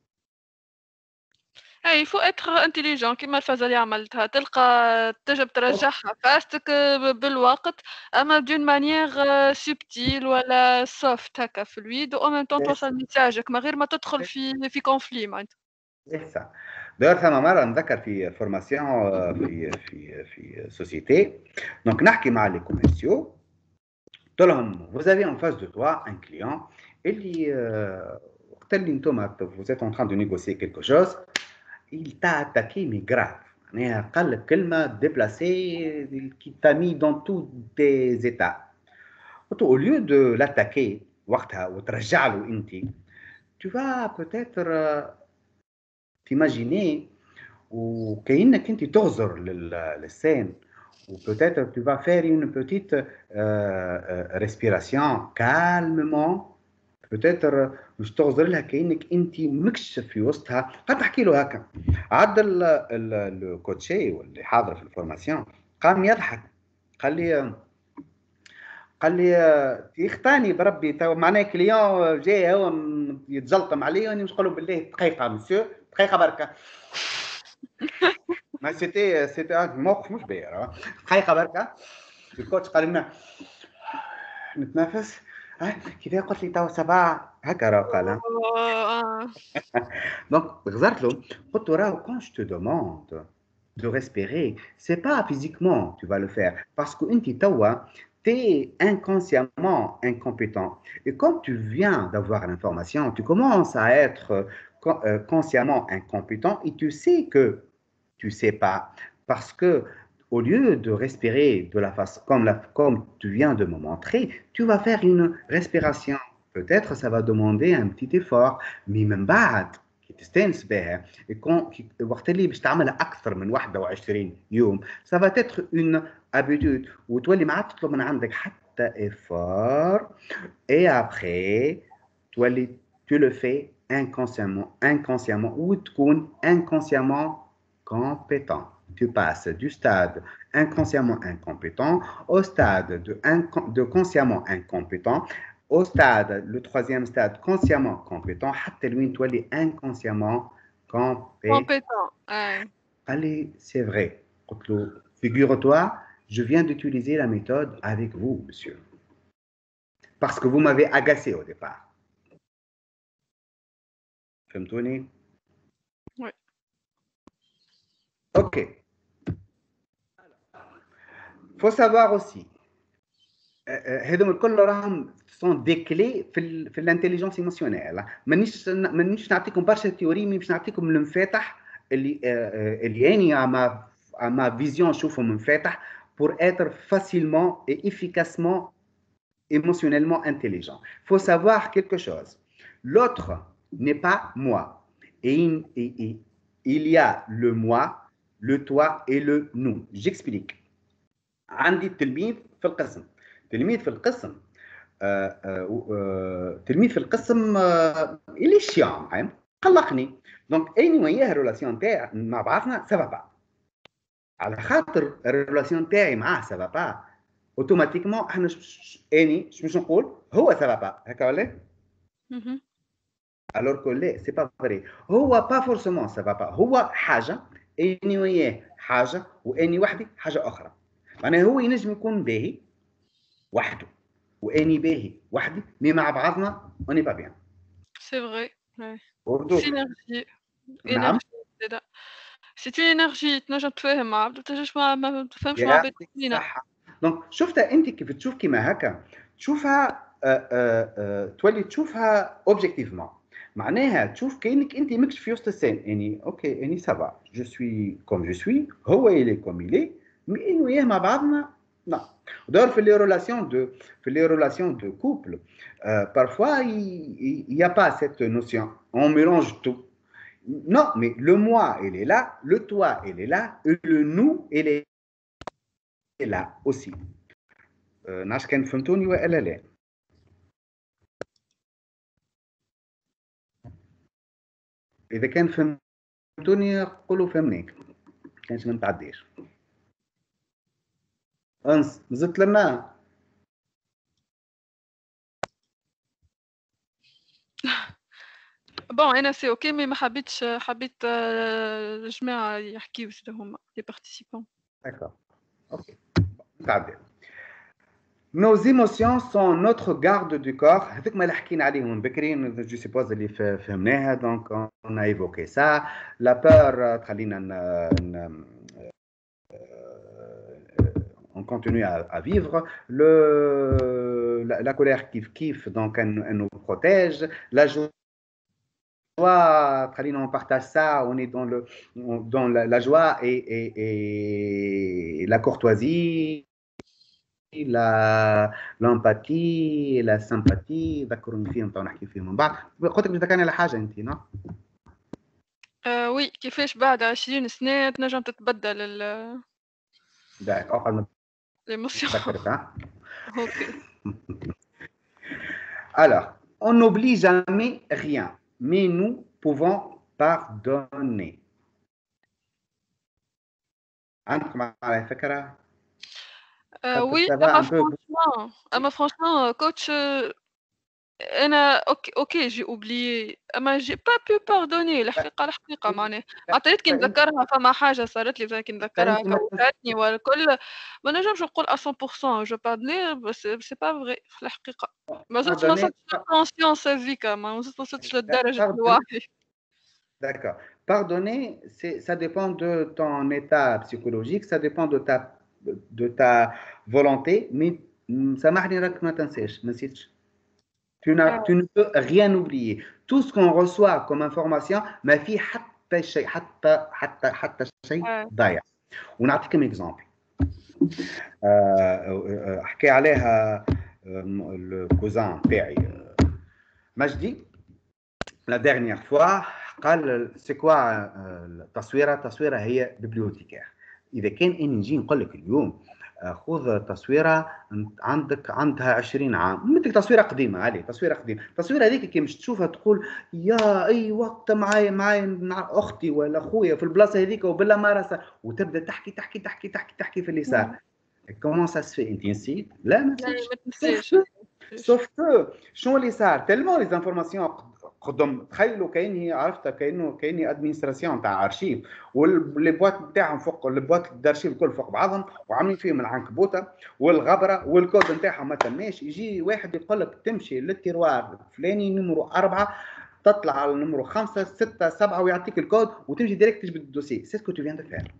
اي فو اتر انتيليجون كيما الفازه اللي عملتها تلقى تجب ترجعها فاستك بالوقت اما دون مانيير سبتيل ولا سوفت هكا فلويد و ميم طون توصل ميساجك من غير ما تدخل في في كونفلي معناتها. صح. داير ثم مره نذكر في فورماسيون في في في سوسيتي دونك نحكي مع لي كوميرسيو قلت لهم vous avez en face de toi un client اللي وقت اللي انتم vous êtes en train de négocier quelque chose il t'a attaqué mais grave معناها قال لك كلمه ديبلاسي qui t'a mis dans tous tes états. قلت au lieu de l'attaquer وقتها وترجع له انت tu vas peut-être t'imaginer وكأنك انت تغزر للسان ou peut-être tu vas faire une petite euh, euh, respiration calmement peut-être مش تغزر لها كأنك انت مكشف في وسطها قد تحكي له هكا. عاد الكوتشي واللي حاضر في الفورماسيون قام يضحك قال لي قال لي يخطاني بربي تو معناه كليون جاي هو يتزلطم علي وانا مش نقول له بالله دقيقه مسيو دقيقه بركه ما سيتي سيتي موقف مش باهي دقيقه بركه الكوتش قال لنا نتنافس كيف قلت لي تو سبع هكا راه قال دونك غزرت له قلت له راه quand je te demande de respirer c'est pas physiquement tu vas le faire parce que انت توا t'es inconsciemment incompétent. Et comme tu viens d'avoir l'information, tu commences à être euh, consciemment incompétent et tu sais que tu sais pas. Parce que au lieu de respirer de la façon comme, la, comme tu viens de me montrer, tu vas faire une respiration. Peut-être ça va demander un petit effort, mais même بعد تستانس بها وقت اللي باش تعملها اكثر من واحد وعشرين يوم ça va être une habitude وتولي ما عاد تطلب من عندك حتى effort et après تولي tu le fais inconsciemment inconsciemment وتكون inconsciemment compétent. Tu passes du stade inconsciemment incompétent au stade de, inco- de consciemment incompétent. Au stade, le troisième stade, consciemment compétent, حتى لوين تولي inconsciemment compétent. Ouais. Allez, c'est vrai. قلت له, figure-toi, je viens d'utiliser la méthode avec vous, monsieur. Parce que vous m'avez agacé au départ. فهمتوني؟ Oui. Ok. Il faut savoir aussi, هذوم الكل راهم سون دي كلي في في الانتليجنس ايموسيونيل. مانيش مانيش نعطيكم برشا تيوري مي باش نعطيكم المفاتح اللي اللي اني اما اما فيزيون نشوفه منفتح pour être facilement et efficacement émotionnellement intelligent. Il faut savoir quelque chose. L'autre n'est pas moi. Et, et, et il y a le moi, le toi et le nous. J'explique. عندي تلميذ في القسم. تلميذ في القسم آه آه آه تلميذ في القسم اللي شيام قلقني. دونك اني وياه الريلاسيون تاعي مع بعضنا سافا با، على خاطر الريلاسيون تاعي معاه سافا با اوتوماتيكمون احنا ش... اني باش نقول هو سافا با هكا ولا؟ الور كو لا سي با فري، هو با فورسيمون سافا با، هو حاجه اني وياه حاجه واني وحدي حاجه اخرى. معناها هو ينجم يكون باهي وحده واني باهي وحدي، مي مع بعضنا اوني با بيان. سي فري. سينرجي. نعم. سي اون انرجي تنجم تفاهم مع بعض، تنجمش ما تفهمش مع بعض. صح. دونك شفتها انت كيف تشوف كيما هكا، تشوفها آه آه آه تولي تشوفها اوبجيكتيفمون، معناها تشوف كانك انت ماكش في وسط السين. يعني اوكي اني سافا جو سوي كوم جو سوي، هو يلي كوم يلي، مي انو وياه مع بعضنا لا. دور في لي ريلاسيون دو في لي ريلاسيون دو كوبل parfois il n'y a pas cette notion, on mélange tout. Non, mais le moi, il est là, le toi, il est là, et le nous, il est là aussi. ناش كان فهمتوني ولا لا؟ إذا كان فهمتوني قولوا فهمناك، كانش ما نتعديش. أنس زدت لنا؟ بون انا سي اوكي، مي ما حبيتش حبيت الجماعه يحكيو زيد هما لي بارتيسيبون. داكور اوكي نتعدي. Nos émotions sont notre garde du corps. هذوك ما اللي حكينا عليهم بكري، جو سيبوز اللي فهمناها. دونك اون ا ايفوكي سا. لا بور تخلينا on continue à, à vivre. Le, la, la colère kiffe kiffe, donc elle, elle nous protège. La joie, on partage ça, on est dans, le, dans la, la joie et, et, et la courtoisie, la, l'empathie, la sympathie. ذكروني فيهم تو نحكي فيهم من بعد. قلت لك ذكرني على حاجة أنت نو؟ آه وي، كيفاش بعد عشرين سنة تنجم تتبدل ال D'accord. l'émotion. Ok. Alors, on n'oublie jamais rien, mais nous pouvons pardonner. عندكم على فكرة؟ Euh, oui, أما franchement, أما franchement, coach, أنا أوكي أوكي جي oublié، أما جي با بو باردوني. الحقيقة الحقيقة معناها عطيت كي نذكرها فما حاجة صارت لي كي نذكرها كوجعتني والكل، ما نجمش نقول مية بالمية جو باردوني، بس سي با فري الحقيقة. ما زلت ما وصلتش للكونسيونس هذيكا، ما زلت ما وصلتش لدرجة الوعي. D'accord. Pardonner, ça dépend de ton état psychologique, ça dépend de ta de ta volonté, mais سامحني راك ما تنساش، ما نسيتش. Tu, tu ne peux rien oublier. Tout ce qu'on reçoit comme information, ما في حتى شيء حتى حتى حتى شيء ضايع. ونعطيكم اكزامبل. حكي عليها الكوزان تاعي مجدي لا ديرنيير فوا، قال سي كوا التصويره؟ التصويره هي بيبليوتيكير. اذا كان اني نجي نقول لك اليوم خذ تصويره عندك عندها عشرين عام، مثل تصويره قديمه عليه، تصويره قديمه، التصويره هذيك كي مش تشوفها تقول يا اي وقت معايا معايا مع اختي ولا خويا في البلاصه هذيك وبلا مارسه، وتبدا تحكي تحكي تحكي تحكي تحكي في اللي صار. كومون سا سفي؟ انت نسيت؟ لا ما نسيتش. سوف كو شنو اللي صار؟ تلمو لي زانفورماسيون قدم، تخيلوا كاني عرفتها كانه كاني ادمينستراسيون تاع ارشيف، واللي بواط نتاعهم فوق البواط الارشيف الكل فوق بعضهم، وعاملين فيهم العنكبوته والغبره والكود نتاعهم ما تماش. يجي واحد يقول لك تمشي للتيروار الفلاني نمرو أربعة، تطلع على نمرو خمسة ستة سبعة ويعطيك الكود وتمشي ديريكت تجبد الدوسي. سي سكو تو فيان دو فير.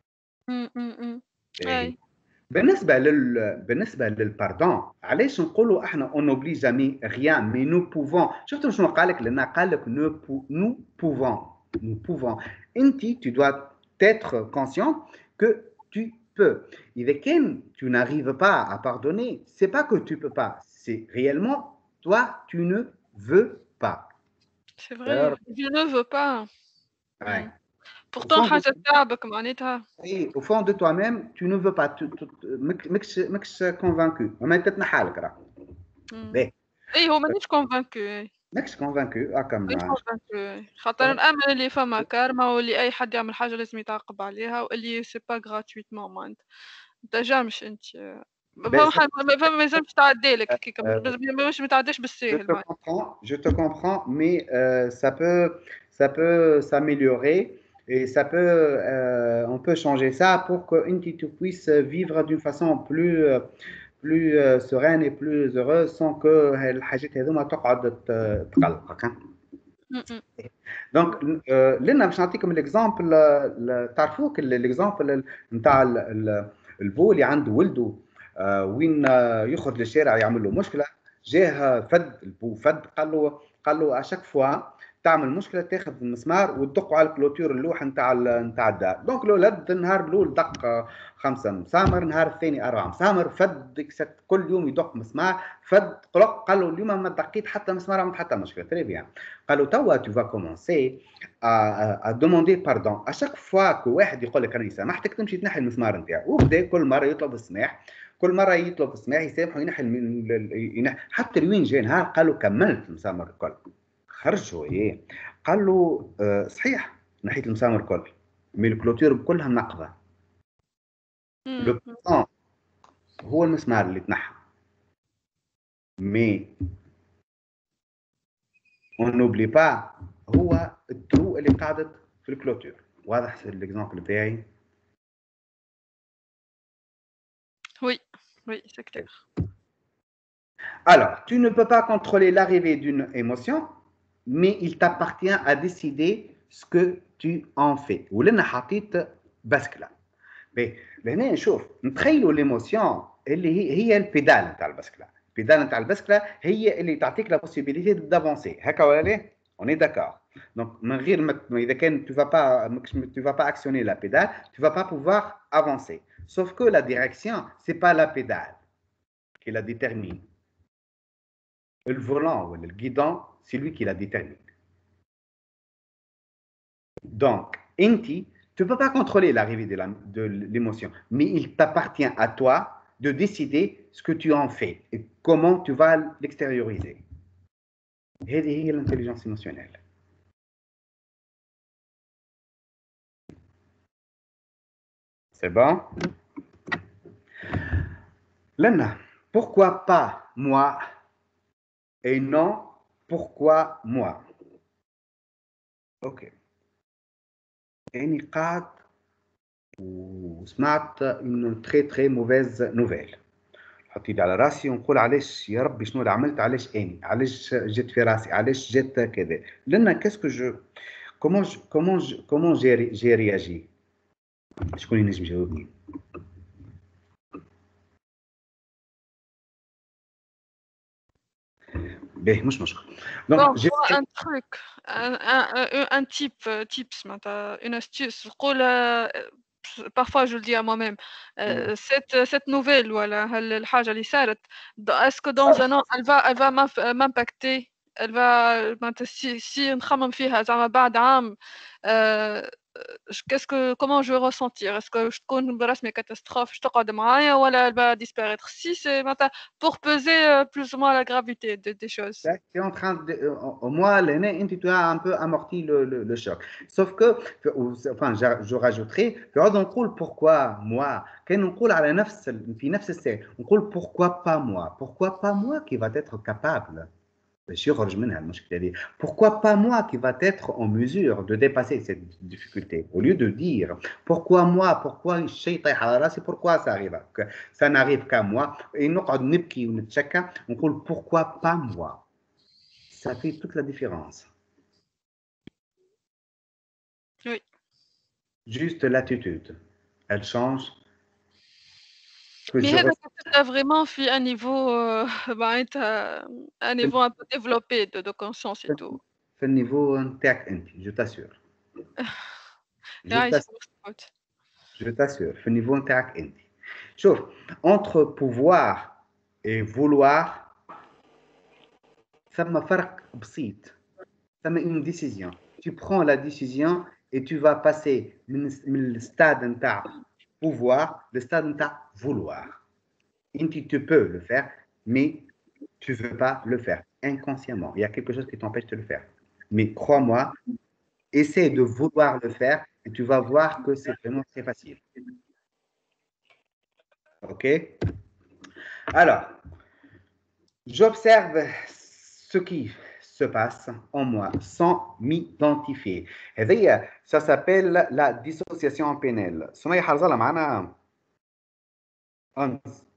اي بالنسبه لل بالنسبه للباردون، علاش نقولوا احنا اون نوبلي جامي ريان مي نو بوفون؟ شفتوا شنو قال لك؟ لان قال لك نو نو بوفون نو بوفون. انت tu dois être conscient que tu peux. اذا كان tu n'arrives pas à pardonner, c'est pas que tu peux pas, c'est réellement toi tu ne veux pas. C'est vrai, je ne veux pas. Ouais. Pourtant حاجة تعبك معناتها. اي au fond de toi-même tu ne veux pas، ماكش ماكش convaincu، ما تتنحى لك راه. اي هو مانيش convaincu. ماكش كونفانكو هكا مانيش convaincue خاطر نآمن اللي فما كارما واللي أي حد يعمل حاجة لازم يتعاقب عليها واللي سي با gratuitement معناتها ما تنجمش أنت فما ح فما ما يلزمش تعدي لك كيكا مش ما تعديش بالساهل Je te comprends, je te comprends, mais euh, ça peut, ça peut s'améliorer et ça peut, euh, on peut changer ça pour que tu puisses vivre d'une façon plus, plus euh, sereine et plus heureuse sans que الحاجات هذوما تقعد تقلقك. دونك لنا باش نعطيكم الاكزامبل تعرفوا الاكزامبل نتاع البو اللي عنده ولده وين يخرج للشارع يعمل له مشكله جاه فد البو فد قال له قال له اشاك فوا تعمل مشكله تاخذ المسمار وتدق على الكلوتور اللوح نتاع نتاع الدار. دونك الولد النهار الاول دق خمسه مسامر، النهار الثاني اربعه مسامر، فد كل يوم يدق مسمار، فد قلق قال له اليوم ما دقيت حتى مسمار عملت حتى مشكله. تري بيان. قال له توا تو فا كومونسي ا دوموندي باردون اشاك فوا كو واحد يقول لك راني سامحتك تمشي تنحي المسمار نتاعو، وبدا كل مره يطلب السماح، كل مره يطلب السماح يسامحه ينحي ينحي حتى لوين جا نهار قال له كملت المسامر الكل. خرج هو ايه قال له أه صحيح نحيت المسامر الكل مي الكلوتور كلها منقضه. لو هو المسمار اللي تنحى مي اون نوبلي با هو الترو اللي قاعدت في الكلوتور. واضح الاكزامبل بتاعي؟ Oui, oui, c'est clair. Alors, tu ne peux pas contrôler l'arrivée d'une émotion, mais il t'appartient à décider ce que tu en fais. ولنا حطيت بسكلة. لهنا نشوف نتخيلوا ليموسيون اللي هي هي البيدال نتاع البسكلة. البيدال نتاع البسكلة هي اللي تعطيك لا بوسيبيليتي دافونسي. هكا ولا لا؟ On est d'accord. Donc, من غير ما إذا كان tu vas pas tu vas pas actionner la pédale, tu vas pas pouvoir avancer. Sauf que la direction, c'est pas la pédale qui la détermine. Le volant ou le guidon, c'est lui qui la détermine. Donc, Inti, tu ne peux pas contrôler l'arrivée de l'émotion, mais il t'appartient à toi de décider ce que tu en fais et comment tu vas l'extérioriser. C'est l'intelligence émotionnelle. C'est bon? Lena, pourquoi pas moi et non pourquoi moi? Ok. اني قاعد وسمعت une très très mauvaise nouvelle. حط ايدي على راسي ونقول علاش يا ربي شنو اللي عملت، علاش اني علاش جيت في راسي، علاش جيت كذا. لان كاسكو جو كومون كومون كومون جي جي رياجي. شكون ينجم يجاوبني؟ باهي مش مشكل. دونك جو ان تروك un type tips معناتها une astuce نقول parfois je le dis à moi-même euh, cette cette nouvelle voilà الحاجة اللي صارت est-ce que dans un an elle va elle va m'impacter elle va معناتها si si نخمم فيها زعما بعد عام qu'est-ce que comment je vais ressentir est-ce que je تكون برسمي catastrophe je تقعد معايا ولا elle va disparaître si c'est معناتها pour peser plus ou moins la gravité des, des choses. Tu es en train de au moins l'année tu as un peu amorti le, le, le choc sauf que enfin je rajouterai on نقول pourquoi moi كان نقول على نفس في نفس الساعة نقول pourquoi pas moi pourquoi pas moi qui va être capable باش يخرج منها المشكله دي. Pourquoi pas moi qui va être en mesure de dépasser cette difficulté au lieu de dire pourquoi moi pourquoi الشيء طايح على راسي pourquoi ça arrive ça n'arrive qu'à moi et نقعد نبكي ونتشكى ونقول pourquoi pas moi. Ça fait toute la différence. Oui. Juste l'attitude elle change. Mais هذا كتبدا vraiment في un niveau معناتها un niveau un peu développé de, de conscience et tout. في النيفو نتاعك انت je t'assure. je t'assure في النيفو نتاعك انت. شوف entre pouvoir et vouloir ثم فرق بسيط. ثم une décision. Tu prends la décision et tu vas passer من من الستاد نتاع pouvoir le stade نتاع vouloir. Inti tu peux le faire mais tu veux pas le faire. inconsciemment. Il y a quelque chose qui t'empêche de le faire. Mais crois-moi, essaie de vouloir le faire et tu vas voir que c'est vraiment très facile. OK? Alors, j'observe ce qui se passe en moi sans m'identifier. Ça s'appelle la dissociation en P N L. Soumaya Harzala معنا أنس.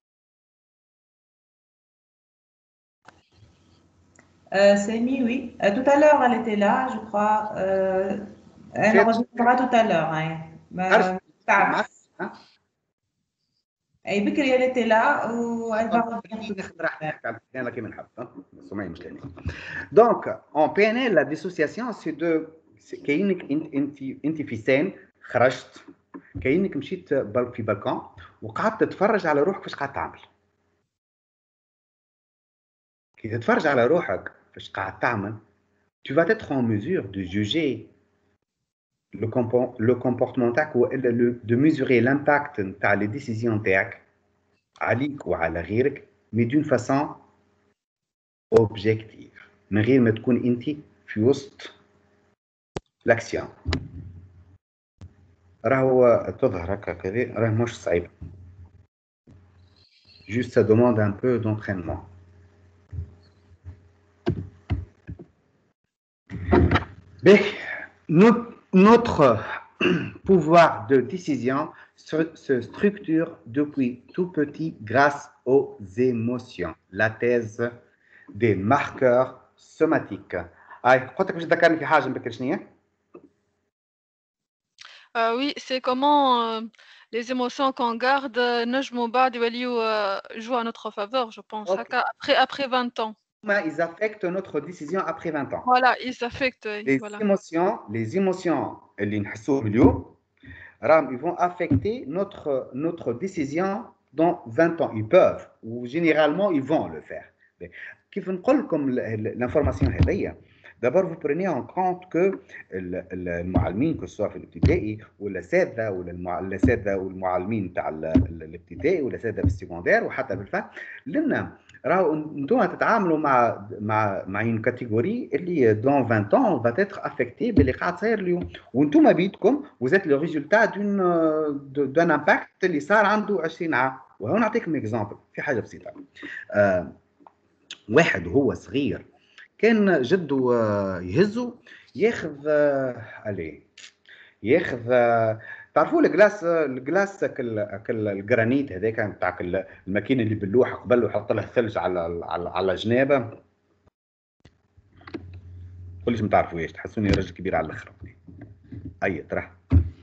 Euh, Samy, oui. Euh, tout à l'heure, elle était là, je crois. Euh, elle enregistrera tout à l'heure. Hein. Euh, Et Bikri, elle était là, ou elle va revenir. Donc, en P N L, la dissociation, c'est de كأنك انت انت انت في سين خرجت، كأنك مشيت في بالكون وقعدت تتفرج على روحك فاش قاعد تعمل. كي تتفرج على روحك فاش قاعد تعمل tu vas être en mesure de juger le, compor le comportement تاعك والا de mesurer l'impact نتاع les décisions تاعك عليك وعلى غيرك mais d'une façon objective من غير ما تكون انت في وسط l'action. راهو تظهر هكا كذا راه مش صعيب. Juste ça demande un peu d'entraînement. Mais notre pouvoir de décision se structure depuis tout petit grâce aux émotions. La thèse des marqueurs somatiques. هاي قلت لك باش تذكرني في حاجه بكري شنو هي؟ Euh, oui, c'est comment euh, les émotions qu'on garde نجموا بعد يوليوا jouent à notre faveur, je pense. Okay. Après, après vingt ans. Ils affectent notre décision après vingt ans. Voilà, ils affectent. Les voilà. émotions, les émotions, ils vont affecter notre, notre décision dans vingt ans. Ils peuvent, ou généralement, ils vont le faire. كيف نقول لكم l'information هذيا d'abord vous prenez en compte que المعلمين que ce soit في الابتدائي ولا الاساتذه ولا الاساتذه والمعلمين تاع الابتدائي ولا الاساتذه في السكندري وحتى في الفن لان راهو انتم تتعاملوا مع مع مع une catégorie اللي dans vingt ans va être affectée باللي قاعد صاير اليوم وانتم بيدكم vous êtes le résultat d'une d'un impact اللي صار عنده عشرين عام. وهنا نعطيكم اكزامبل في حاجه بسيطه. آه واحد وهو صغير كان جده يهزه ياخذ عليه ياخذ تعرفوا الجلاس الجلاس كل الجرانيت هذاك نتاع الماكينه اللي باللوحه قبل ويحط له الثلج على على على جنابه. كلش ما تعرفوش تحسوني راجل كبير على الاخر. اي ترى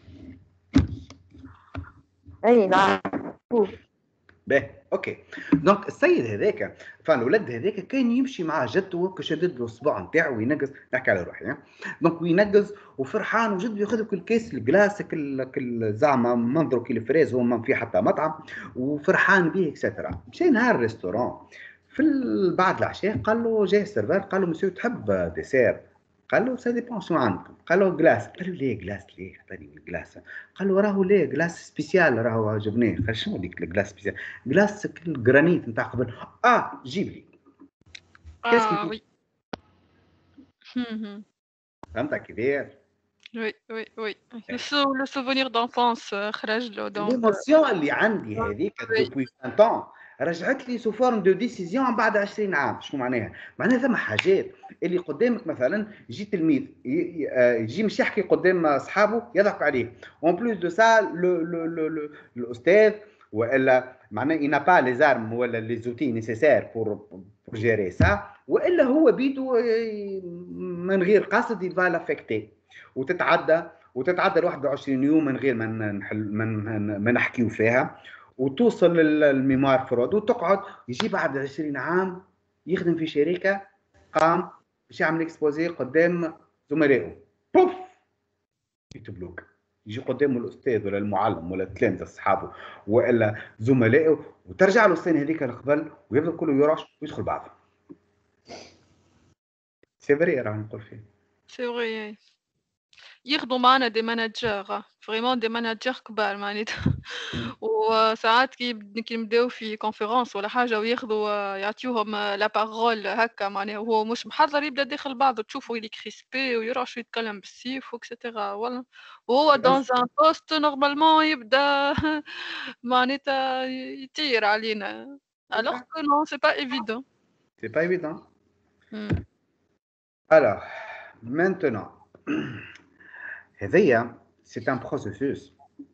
اي نعم باهي اوكي. دونك السيد هذاك فالولد هذاك كان يمشي مع جدته وهكا شدد له الصباع نتاعو وينقز نحكي على روحي. دونك وينقز وفرحان وجدو ياخذ كل كاس الكلاس كل كل زعما منظروا كي الفريز هو ما في حتى مطعم وفرحان به اكسترا. مشى نهار الريستورون في بعد العشاء قال له جاي السيرفر قال له مسيو تحب ديسير؟ قال له سا ديبون شنو عندكم؟ قال له جلاس. قال له ليه جلاس ليه؟ عطاني الجلاس. قال له راهو ليه جلاس سبيسيال راهو عجبني. قال شنو هذيك الجلاس سبيسيال؟ جلاس الجرانيت نتاع قبل. اه جيب لي. اه وي. فهمت كيفاش؟ وي وي وي لو سوفونير دونفونس خرج له دونك ليموسيون اللي عندي هذيك دوبوي vingt ans رجعت لي سو فورم دو ديسيزيون بعد عشرين عام. شنو معناها؟ معناها ثم حاجات اللي قدامك مثلا يجي تلميذ يجي مش يحكي قدام اصحابه يضحك عليه اون بلوس دو سا لو لو لو الاستاذ والا معناها il n'a pas les armes ولا les outils nécessaires pour pour gérer ça والا هو بيدو من غير قصد يفا لافكتي وتتعدى وتتعدى واحد وعشرين يوم من غير ما نحل من ما نحكيو فيها وتوصل للميموار فرود وتقعد يجي بعد عشرين عام يخدم في شركه قام باش يعمل اكسبوزي قدام زملائه بوف يتبلوك يجي قدامه الاستاذ ولا المعلم ولا التلامذه اصحابه والا زملائه وترجع له السنه هذيك القبل ويبدا كله يرعش ويدخل بعضه. سي فري راه نقول فيه سي فري ياخدوا معنا دي مانجر فريمون دي مانجر كبار معناتها وساعات كي كي نبداو في كونفيرونس ولا حاجه وياخذوا يعطيوهم لا بارول هكا معناها وهو مش محضر يبدا داخل بعضه تشوفوا اللي كريسبي ويرعش يتكلم بالسيف وكسيتيرا ولا وهو دون ان بوست نورمالمون يبدا معناتها يطير علينا alors que non c'est pas évident c'est pas évident alors maintenant هذيا c'est un processus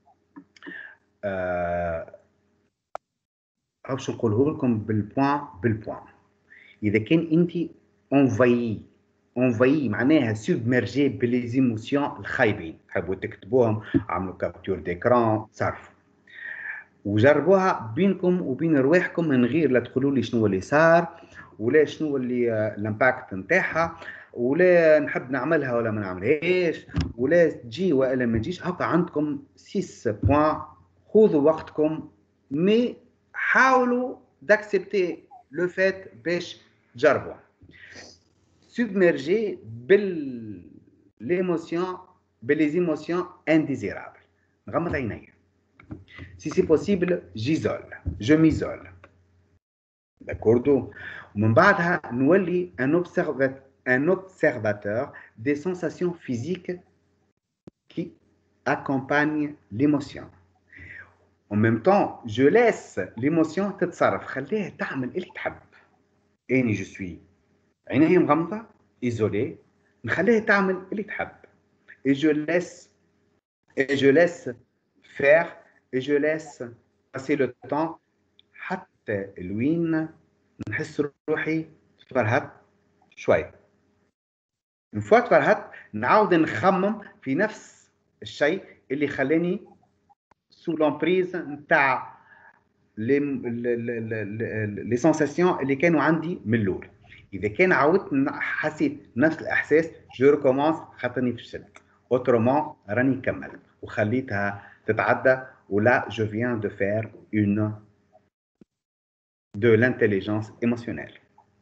باش نقوله لكم بالبوان بالبوان اذا كان انت انفايي انفايي معناها سوبميرجي بالليزيموسيون الخايبين تحبوا تكتبوهم عملوا كابتور ديكران صرفوا وجربوها بينكم وبين رواحكم من غير لا تقولوا لي شنو اللي صار ولا شنو اللي الامباكت نتاعها ولا نحب نعملها ولا ما نعملهاش ولا تجي ولا ما تجيش. هكا عندكم ستة بوان خذوا وقتكم مي حاولوا داكسبتي لو فات باش تجربوا سوبميرجي بال ليموسيون بالليزيموسيون انديزيرابل. نغمض عينيا si c'est possible j'isole je m'isole d'accordo ومن بعدها نولي un observateur un observateur des sensations physiques qui accompagnent l'émotion. En même temps, je laisse l'émotion تتصرف خليها تعمل اللي تحب. اني je suis عيني مغمضة isolé نخليها تعمل اللي تحب. Et je laisse et je laisse faire et je laisse passer le temps حتى لوين نحس روحي تفرهدت شوي. من فوا تفرهدت نعاود نخمم في نفس الشيء اللي خلاني سو لومبريز نتاع لي لي سونساسيون اللي كانوا عندي من الاول. اذا كان عاودت حسيت نفس الاحساس جو ريكومونس خاطرني فشلت اوترومون راني كملت وخليتها تتعدى ولا جو فيان دو فير اون de l'intelligence émotionnelle.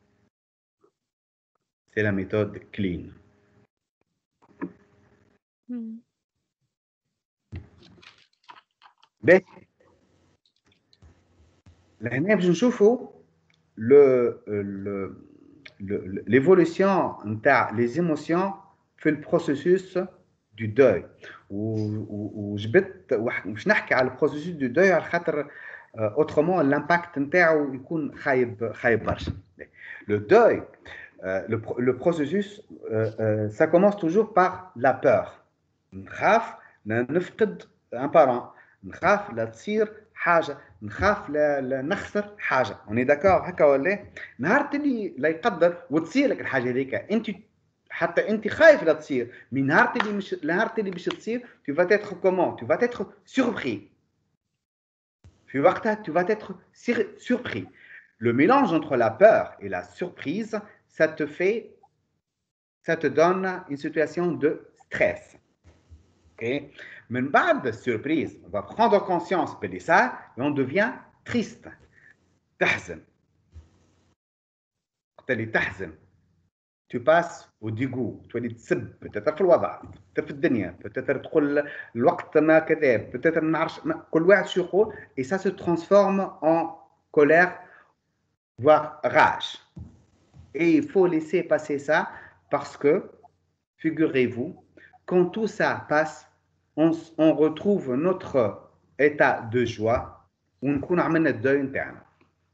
C'est la méthode clean. Hmm. باهي لهنا باش نشوفوا لو l'évolution نتاع les émotions في البروسيسوس du deuil وجبت باش نحكي على البروسيسوس du deuil على خاطر autrement l'impact نتاعو يكون خايب خايب برشا. Le deuil, euh, le, le processus, euh, euh, ça commence toujours par la peur. نخاف نفقد un parent, نخاف لا تصير حاجة، نخاف لا, لا نخسر حاجة. On est d'accord هكا ولا؟ نهار اللي لا يقدر وتصير لك الحاجة هذيك أنت حتى أنت خايف لا تصير، من نهار اللي مش نهار اللي باش تصير tu vas être comment? Tu vas être surpris. في وقتها tu vas être surpris. Le mélange entre la peur et la surprise, ça te fait, ça te donne une situation de stress. Okay? من بعد surprise, on va prendre conscience de ça et on devient triste. تحزن. وقت اللي تحزن tu passes au dégoût. تولي تسب peut-être في الوضع في الدنيا peut-être تقول الوقت ما كذاب peut-être ما نعرفش كل واحد شو يقول et ça se transforme en colère voire rage. Et il faut laisser passer ça parce que figurez-vous quand tout ça passe on, on retrouve notre état de joie ونكون عملنا الدوي نتاعنا.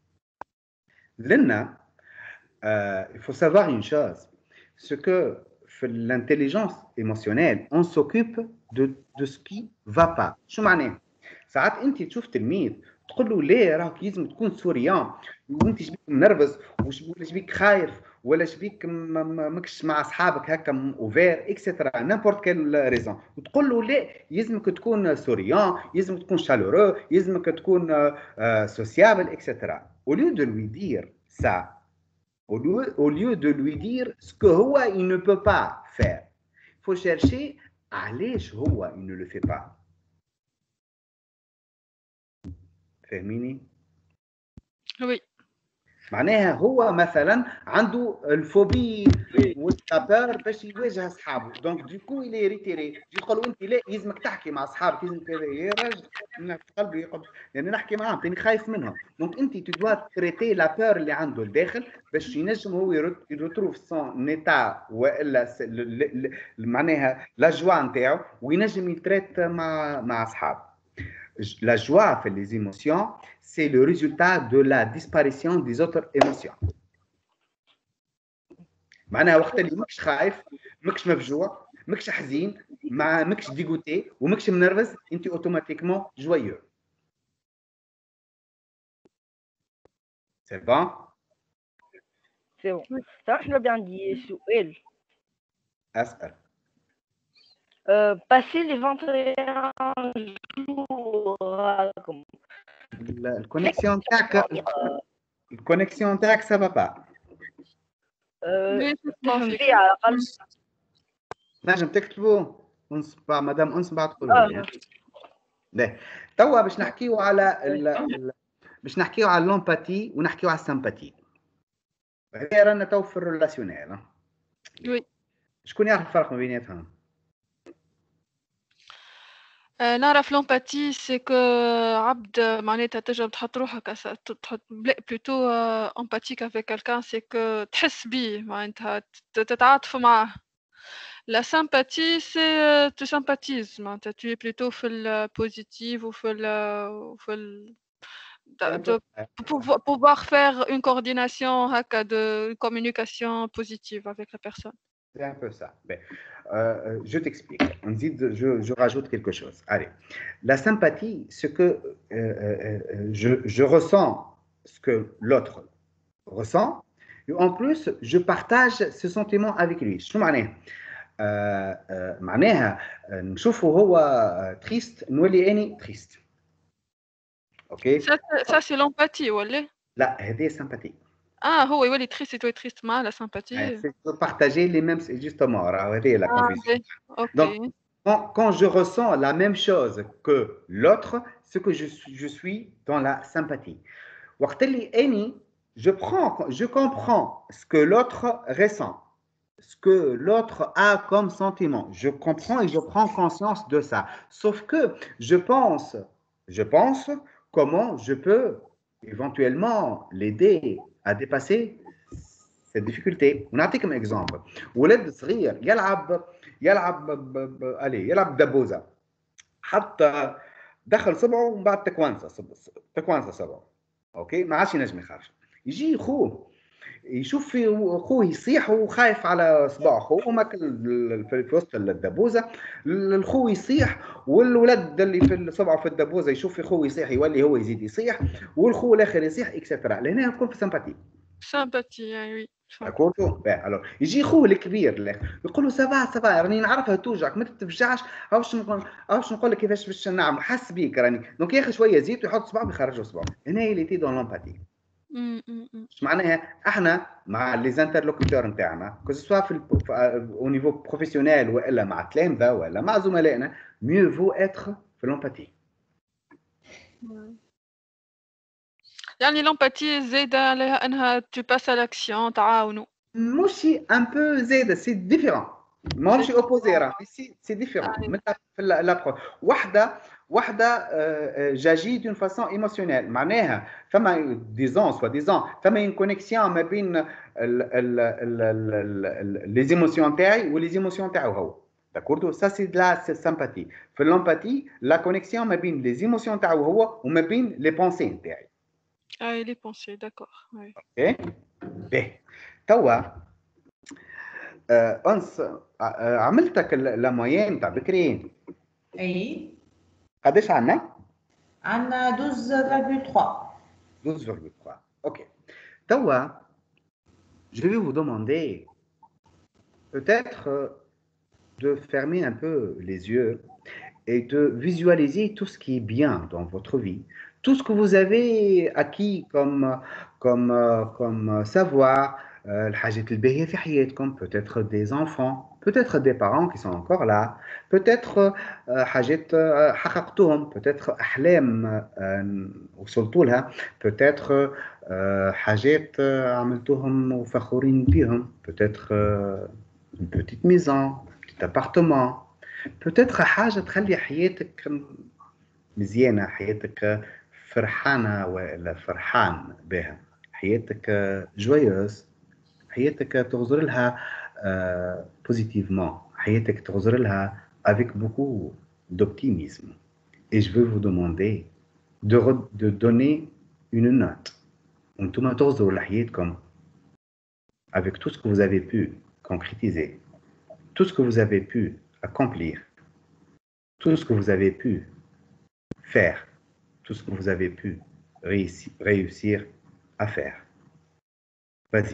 لنا Euh, il faut savoir une chose, c'est que l'intelligence émotionnelle, on s'occupe de, de ce qui ne va pas. شو معناه؟ ساعات أنت تشوف تلميذ تقول له ليه راك لازم تكون سوريان وأنت شبيك منرفز ولا شبيك خايف ولا شبيك ماكش مع أصحابك هكا أوفير إكسترا نيمبورت كيل ريزون وتقول له لا يلزمك تكون سوريان يلزمك تكون شالورو يلزمك تكون سوسيابل إكسترا. Au lieu de lui dire ça, Au lieu, au lieu de lui dire ce que هو il ne peut pas faire, il faut chercher علاش هو il ne le fait pas. فهميني؟ Oui. معناها هو مثلا عنده الفوبي ولا بار باش يواجه اصحابه. دونك دوكو الي ريتيري يقولوا انت لا يلزمك تحكي مع اصحابك لازم كذا يا راجل في قلبي يقول يعني نحكي معاهم تاني خايف منهم. دونك انت تدوا تريتي لا بار اللي عنده الداخل باش ينجم هو يروتروف سون نيتا والا معناها لا جوا نتاعو وينجم يتريت مع مع اصحابه. La joie fait les émotions, c'est le résultat de la disparition des autres émotions. معناها وقت اللي ماكش خايف ماكش مفجوع ماكش حزين ما ماكش ديغوتي وماكش منرفز انت اوتوماتيكمون جويو. سي بون سي بون. صراحه حنا عندي سؤال. اسال. passer les vingt et un jours الكونيكسيون تاعك الكونيكسيون تاعك سا با با نفهم على الاقل. نجم تكتبوا انس با مدام انس بعد تقولوا لا. توا باش نحكيو على ال... باش نحكيو على لومباتي ونحكيو على السمباتي. هذه رانا تو في الريلاسيونيل. وي شكون يعرف الفرق ما بيناتهم؟ نعرف لومباتي سي كو عبد معناتها تجرب تحط روحك تحط بلوتو امباتيك افيك كالكان سي كو تحس بيه معناتها تتعاطف معاه. لا سامباتي سي تو سامباتيز معناتها تو بلوتو في البوزيتيف وفي ال وفي ال de pouvoir faire une coordination haka de une communication positive avec la personne. C'est un peu ça. Ben, euh, je t'explique. On dit, je, je rajoute quelque chose. Allez, la sympathie, ce que euh, euh, je, je ressens, ce que l'autre ressent, et en plus, je partage ce sentiment avec lui. شو معناه؟ معناها نشوفه هو triste نولي أني triste. اوكي. Ça ça c'est l'empathie ولا؟ لا هذه sympathie. Ah, هو يولي triste et toi triste مع la sympathie. C'est partager les mêmes justement. هذه la confusion. Ah, okay. Donc quand, quand je ressens la même chose que l'autre, ce que je, je suis dans la sympathie. وقت اللي أني je prends, je comprends ce que l'autre ressent, ce que l'autre a comme sentiment. Je comprends et je prends conscience de ça. Sauf que je pense, je pense comment je peux éventuellement l'aider à dépasser cette difficulté. ونعطيكم exemple. ولد صغير يلعب يلعب allez يلعب دبوزة. حتى دخل صبعه ومن بعد تكوانسة تكوانسة صبعه. أوكي ما عادش ينجم يخرج. يجي أخوه يشوف في أخوه يصيح وخايف على صباع أخوه وماكل في وسط الدبوزة. الأخوه يصيح والولد اللي في صبعه في الدبوزة يشوف في أخوه يصيح يولي هو يزيد يصيح والأخوه الآخر يصيح إكسترا. لهنا يكون في سمباتي. سامباتي يعني. داكوردو الو يجي خوه الكبير يقول له سافا سافا راني نعرفها توجعك ما تتفجعش باش نقول باش نقول لك كيفاش باش نعمل حس بيك راني دونك ياخذ شويه زيت ويحط صباعه ويخرجوا صباعه. هنا هي اللي تي دون لومباتي. اش معناها احنا مع لي زانترلوكوتور نتاعنا كو سوا في او نيفو بروفيسيونيل والا مع تلامذه ولا مع زملائنا ميو فو اتر في لومباتي. يعني لومباتي زايدة عليها أنها tu passes à l'action تعاونوا. ماشي ان بو زايدة سي ديفيرون ماشي اوبوزي راه سي سي ديفيرون. في لابخو وحدة وحدة جاجي دون فاسون ايموسيونيل معناها فما ديزون سوا ديزون فما اون كونيكسيون ما بين لي زيموسيون تاعي ولي زيموسيون تاعو هو. داكوردو سا سي دو لا سامباتي. في اللومباتي لا كونيكسيون ما بين لي زيموسيون تاعو هو وما بين لي بونسي نتاعي. Ah, les pensées, d'accord. Oui. Ok. Bien. توا أنس عملتك لا موين تاع بكري. اي. قداش عندنا؟ عندنا douze virgule trois. douze virgule trois. Ok. توا je vais vous demander peut-être de fermer un peu les yeux et de visualiser tout ce qui est bien dans votre vie. Tout ce que vous avez acquis comme, comme, comme savoir, الحاجات الباهية في حياتكم, peut-être des enfants, peut-être des parents qui sont encore là, peut-être حاجات حققتهم, peut-être أحلام وصلتوا لها, peut-être حاجات عملتوهم وفخورين بيهم, peut-être une petite maison, un petit appartement, peut-être حاجة تخلي حياتك مزيانة, حياتك فرحانة ولا فرحان بها, حياتك joyeuse, حياتك تغزر لها positivement, حياتك تغزر لها avec beaucoup d'optimisme. Et je veux vous demander de, de donner une note. انتم تغزروا لحياتكم avec tout ce que vous avez pu concrétiser, tout ce que vous avez pu accomplir, tout ce que vous avez pu faire, tout ce que vous avez pu réussir, réussir à faire. Vas-y.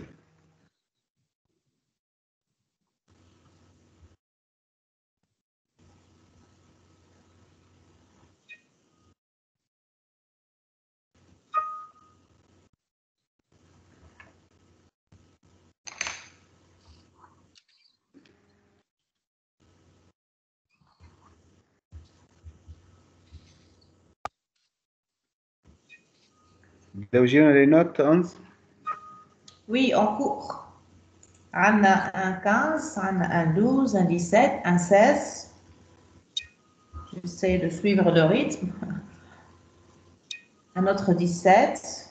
Vous avez les notes, Hans? Oui, en cours. On a un quinze, on a un douze, un dix-sept, un seize. J'essaie de suivre le rythme. Un autre dix-sept.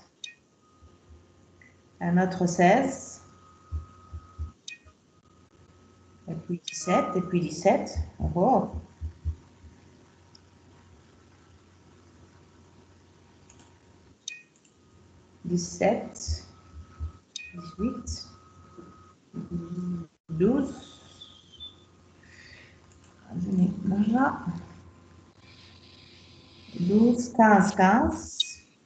Un autre seize. Et puis dix-sept, et puis dix-sept. Oh. dix-sept, dix-huit, douze, douze, quinze, quinze,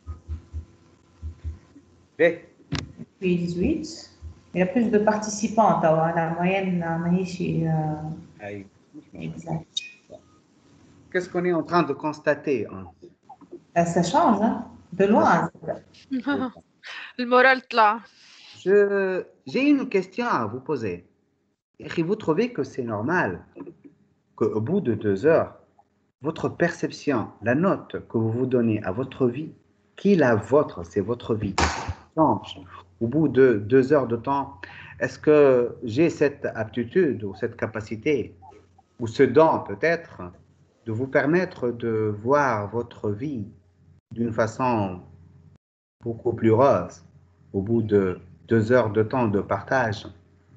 et puis dix-huit. Il y a plus de participants, la moyenne, euh... exact. Qu'est-ce qu'on est en train de constater, Hans? Ça change, hein? De loin. Le moral là. Je, j'ai une question à vous poser. Et vous trouvez que c'est normal qu'au bout de deux heures, votre perception, la note que vous vous donnez à votre vie, qui est la vôtre, c'est votre vie, change. Au bout de deux heures de temps, est-ce que j'ai cette aptitude ou cette capacité, ou ce don peut-être, de vous permettre de voir votre vie d'une façon beaucoup plus rose au bout de deux heures de temps de partage?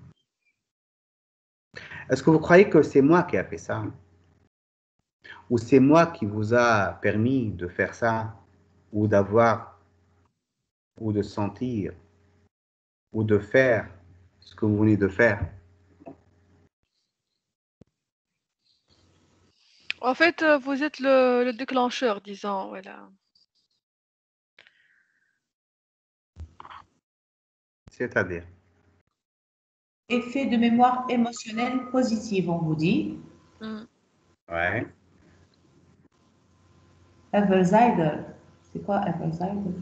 Est-ce que vous croyez que c'est moi qui ai fait ça? Ou c'est moi qui vous a permis de faire ça, ou d'avoir, ou de sentir, ou de faire ce que vous venez de faire? En fait, vous êtes le, le déclencheur, disons, voilà. C'est-à-dire? Effet de mémoire émotionnelle positive, on vous dit. Mm. Ouais. Eversider. C'est quoi Eversider?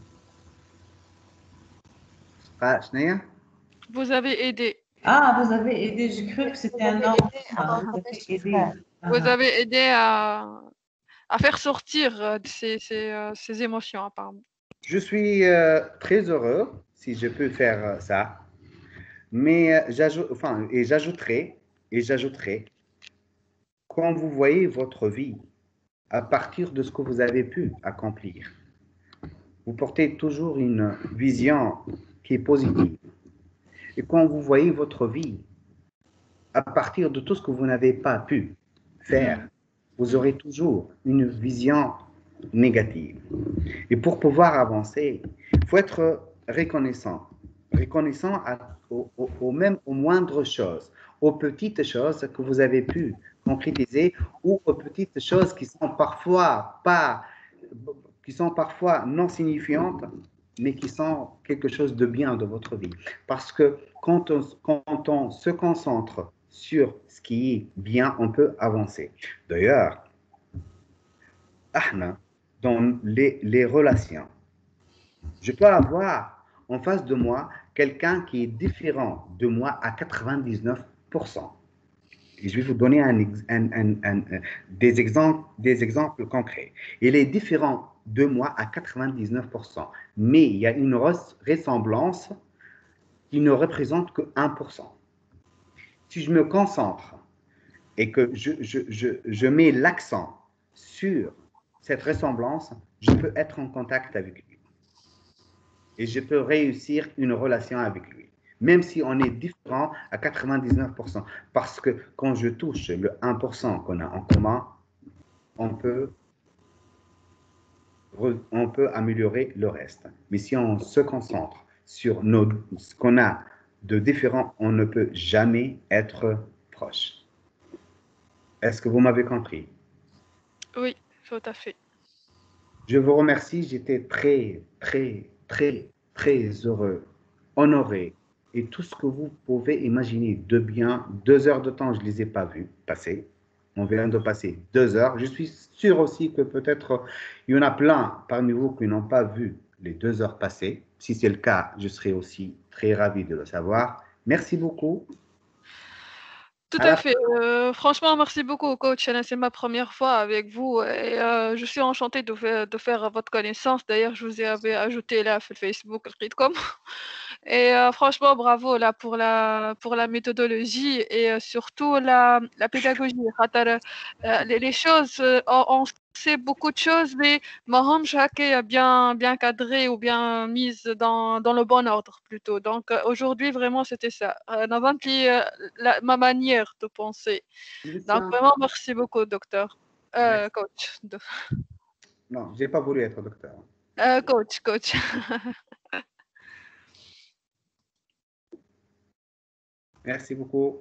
Ah, Shneya? Vous avez aidé. Ah, vous avez aidé. J'ai cru que c'était un homme. Ah, vous avez aidé. Vous avez aidé à, à faire sortir ces, ces, ces émotions, apparemment. Je suis euh, très heureux si je peux faire ça, mais euh, j'ajoute, enfin, et j'ajouterai, et j'ajouterai, quand vous voyez votre vie à partir de ce que vous avez pu accomplir, vous portez toujours une vision qui est positive. Et quand vous voyez votre vie à partir de tout ce que vous n'avez pas pu faire, vous aurez toujours une vision négative. Et pour pouvoir avancer, il faut être reconnaissant. Reconnaissant à, au, au, au même aux moindres choses, aux petites choses que vous avez pu concrétiser ou aux petites choses qui sont parfois pas, qui sont parfois non signifiantes, mais qui sont quelque chose de bien de votre vie. Parce que quand on, quand on se concentre sur ce qui est bien, on peut avancer. D'ailleurs, ahna, dans les, les relations, je peux avoir en face de moi quelqu'un qui est différent de moi à quatre-vingt-dix-neuf pour cent. Et je vais vous donner un, un, un, un, des, exemples, des exemples concrets. Il est différent de moi à quatre-vingt-dix-neuf pour cent, mais il y a une ressemblance qui ne représente que un pour cent. Si je me concentre et que je, je, je, je mets l'accent sur cette ressemblance, je peux être en contact avec lui. Et je peux réussir une relation avec lui, même si on est différent à quatre-vingt-dix-neuf pour cent. Parce que quand je touche le un pour cent qu'on a en commun, on peut, on peut améliorer le reste. Mais si on se concentre sur nos, ce qu'on a de différent, on ne peut jamais être proche. Est-ce que vous m'avez compris? Oui, tout à fait. Je vous remercie. J'étais très, très, très, très heureux, honoré. Et tout ce que vous pouvez imaginer de bien, deux heures de temps, je ne les ai pas vus passer. On vient de passer deux heures. Je suis sûr aussi que peut-être il y en a plein parmi vous qui n'ont pas vu les deux heures passées. Si c'est le cas, je serai aussi très ravi de le savoir. Merci beaucoup. Tout à fait. Euh, franchement, merci beaucoup, coach. C'est ma première fois avec vous et euh, je suis enchantée de faire, de faire votre connaissance. D'ailleurs, je vous ai ajouté là sur Facebook, et euh, franchement, bravo là pour la pour la méthodologie et euh, surtout la, la pédagogie. Euh, les, les choses, euh, on, on sait beaucoup de choses, mais Mahom est bien bien cadré ou bien mise dans, dans le bon ordre plutôt. Donc euh, aujourd'hui, vraiment, c'était ça. Euh, la, ma manière de penser. Donc vraiment, merci beaucoup, docteur. Euh, coach. Non, je n'ai pas voulu être docteur. Euh, coach, coach. Merci beaucoup.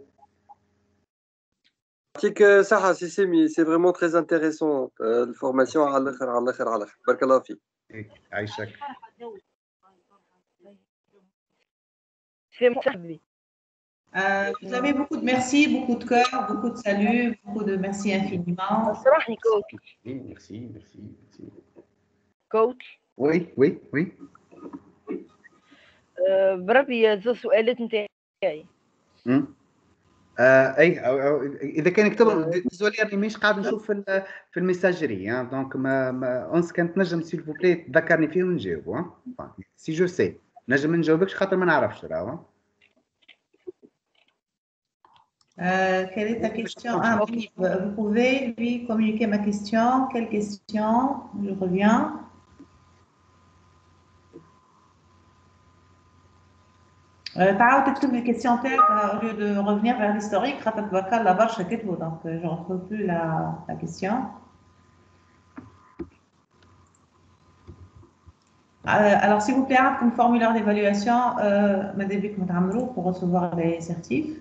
صح سيسيمي سي فريمون تري انتريسون الفورماسيون على الاخر على الاخر على الاخر بارك الله فيك. عايشك. Euh, vous avez beaucoup de merci, beaucoup de cœur, beaucoup de salut, beaucoup de merci infiniment. صراحني كوتش. Merci, merci, merci. كوتش. Oui, oui, oui. بربي زوج سؤالات نتاعي. آه اي أو أو اذا كان يكتب ديزولي راني مانيش قاعد نشوف في في الميساجري دونك ما, ما اونس كانت نجم سيل بوبلي تذكرني فيه ونجاوبو ها سي جو سي نجم ما نجاوبكش خاطر ما نعرفش راهو. Euh, quelle est ta question? Ah oui, vous pouvez lui communiquer ma question. Quelle question? Je reviens. تعاود تكتب لي الكيستيون تاعك au lieu de revenir vers l'historique خاطر تبارك الله برشا كتبوا donc je retrouve plus la la question. Euh, alors s'il vous plaît عندكم formulaire d'évaluation ماذا بكم تعملوه pour recevoir les certifs.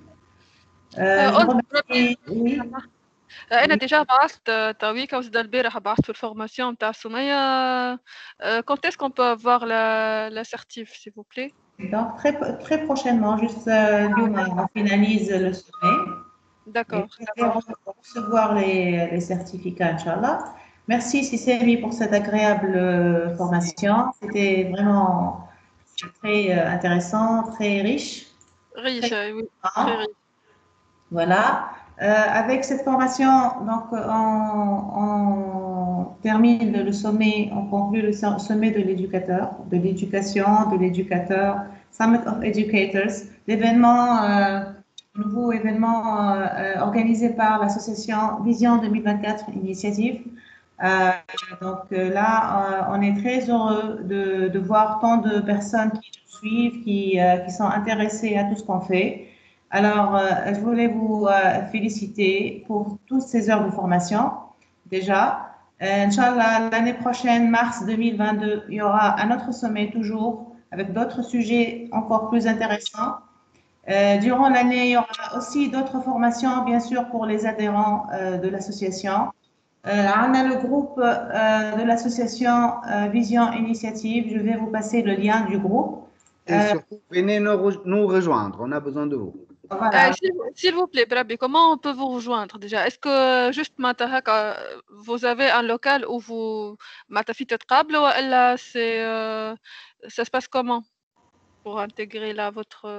oui. أنا ديجا بعثت تويكا وزاد البارح بعثت في الفورماسيون نتاع سمية. Quand est-ce qu'on peut avoir la la certif s'il vous plaît? Donc très très prochainement, juste euh, on finalise le sommet. D'accord. Et on va recevoir les, les certificats, Inch'Allah. Merci Sissemi pour cette agréable euh, formation. C'était vraiment très euh, intéressant, très riche. Riche, très oui. Très riche. Voilà. Euh, avec cette formation, donc on, on termine le sommet, on conclut le sommet de l'éducateur, de l'éducation, de l'éducateur, Summit of Educators, l'événement, euh, nouveau événement euh, organisé par l'association Vision deux mille vingt-quatre Initiative. Euh, donc euh, là, euh, on est très heureux de, de voir tant de personnes qui nous suivent, qui, euh, qui sont intéressées à tout ce qu'on fait. Alors, euh, je voulais vous euh, féliciter pour toutes ces heures de formation, déjà. Euh, Inch'Allah, l'année prochaine, mars deux mille vingt-deux, il y aura un autre sommet toujours avec d'autres sujets encore plus intéressants. Euh, durant l'année, il y aura aussi d'autres formations, bien sûr, pour les adhérents euh, de l'association. Euh, on a le groupe euh, de l'association euh, Vision Initiative. Je vais vous passer le lien du groupe. Et euh, surtout, venez nous, re nous rejoindre. On a besoin de vous. Voilà. Euh, S'il vous plaît, Brabi, comment on peut vous rejoindre déjà? Est-ce que juste vous avez un local où vous câble ou là, c'est, euh, ça se passe comment pour intégrer là votre...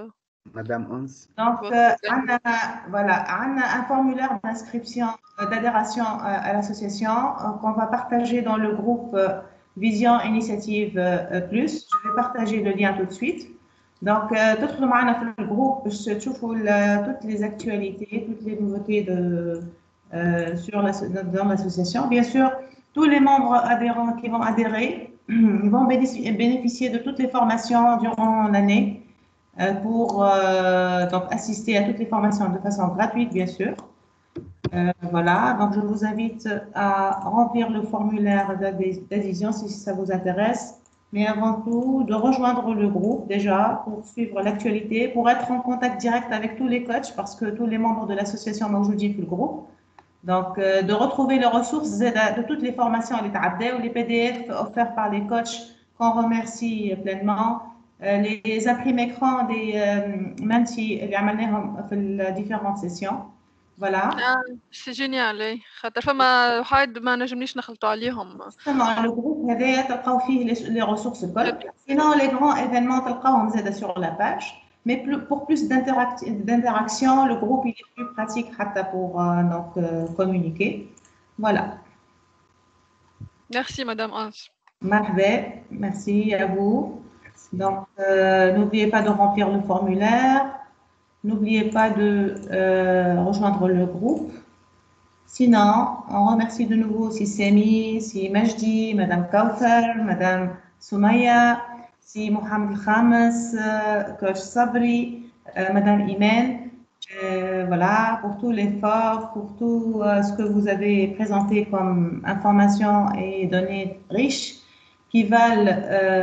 Madame Ons. Donc, euh, on a, voilà, on a un formulaire d'inscription, euh, d'adhération euh, à l'association euh, qu'on va partager dans le groupe euh, Vision Initiative euh, Plus. Je vais partager le lien tout de suite. Donc, euh, تدخلوا معنا في الجروب باش تشوفوا toutes les actualités, toutes les nouveautés de, euh, sur la, dans l'association. Bien sûr, tous les membres adhérents qui vont adhérer, ils vont bénéficier de toutes les formations durant l'année. Pour euh, donc assister à toutes les formations de façon gratuite, bien sûr. Euh, voilà, donc je vous invite à remplir le formulaire d'adhésion si ça vous intéresse, mais avant tout de rejoindre le groupe déjà pour suivre l'actualité, pour être en contact direct avec tous les coachs parce que tous les membres de l'association موجودين في le groupe. Donc euh, de retrouver les ressources de toutes les formations les تعداو, les P D F offerts par les coachs qu'on remercie pleinement. Les imprimés écrans des منتي اللي عملناهم في les différentes sessions. Voilà. C'est génial. اي خاطر فما واحد ما نجمنيش نخلطوا عليهم. Justement, le groupe هذايا تلقاو فيه les ressources الكل. Sinon les grands événements تلقاوهم زاده sur la page. Mais plus, pour plus d'interaction, le groupe il est plus pratique حتى pour euh, donc euh, communiquer. Voilà. Merci Madame Hans. مرحبا. Merci à vous. Donc, euh, n'oubliez pas de remplir le formulaire. N'oubliez pas de euh, rejoindre le groupe. Sinon, on remercie de nouveau si Semi, si Majdi, Madame Kauthar, Madame Soumaya, si Mohamed Khames, Coach Sabri, euh, Madame Imen. Euh, voilà, pour tout l'effort, pour tout euh, ce que vous avez présenté comme informations et données riches. Qui valent,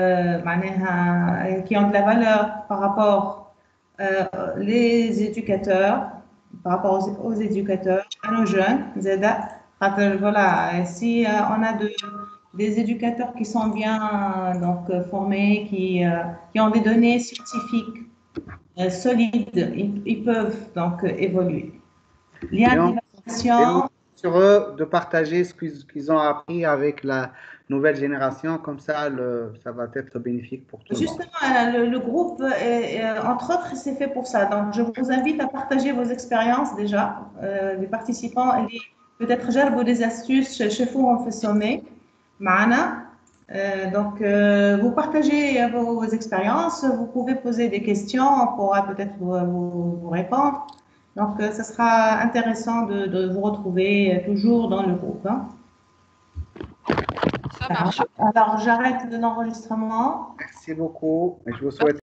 euh, qui ont de la valeur par rapport euh, les éducateurs, par rapport aux, aux éducateurs, à nos jeunes. Voilà, si euh, on a de, des éducateurs qui sont bien donc formés, qui, euh, qui ont des données scientifiques euh, solides, ils, ils peuvent donc évoluer. Lien d'évaluation. Sur eux de partager ce qu'ils qu'ils ont appris avec la nouvelle génération, comme ça, le, ça va être bénéfique pour tout Justement, le monde. le, le groupe, est, est, entre autres, c'est fait pour ça. Donc, je vous invite à partager vos expériences déjà, euh, les participants, et peut-être جربوا des astuces, شوفوهم في السومي معنا. Euh, donc, euh, vous partagez vos, vos expériences, vous pouvez poser des questions, on pourra peut-être vous, vous, vous répondre. Donc, euh, ça sera intéressant de, de vous retrouver toujours dans le groupe. Hein. Ça marche. Alors, j'arrête l'enregistrement. Merci beaucoup et je vous souhaite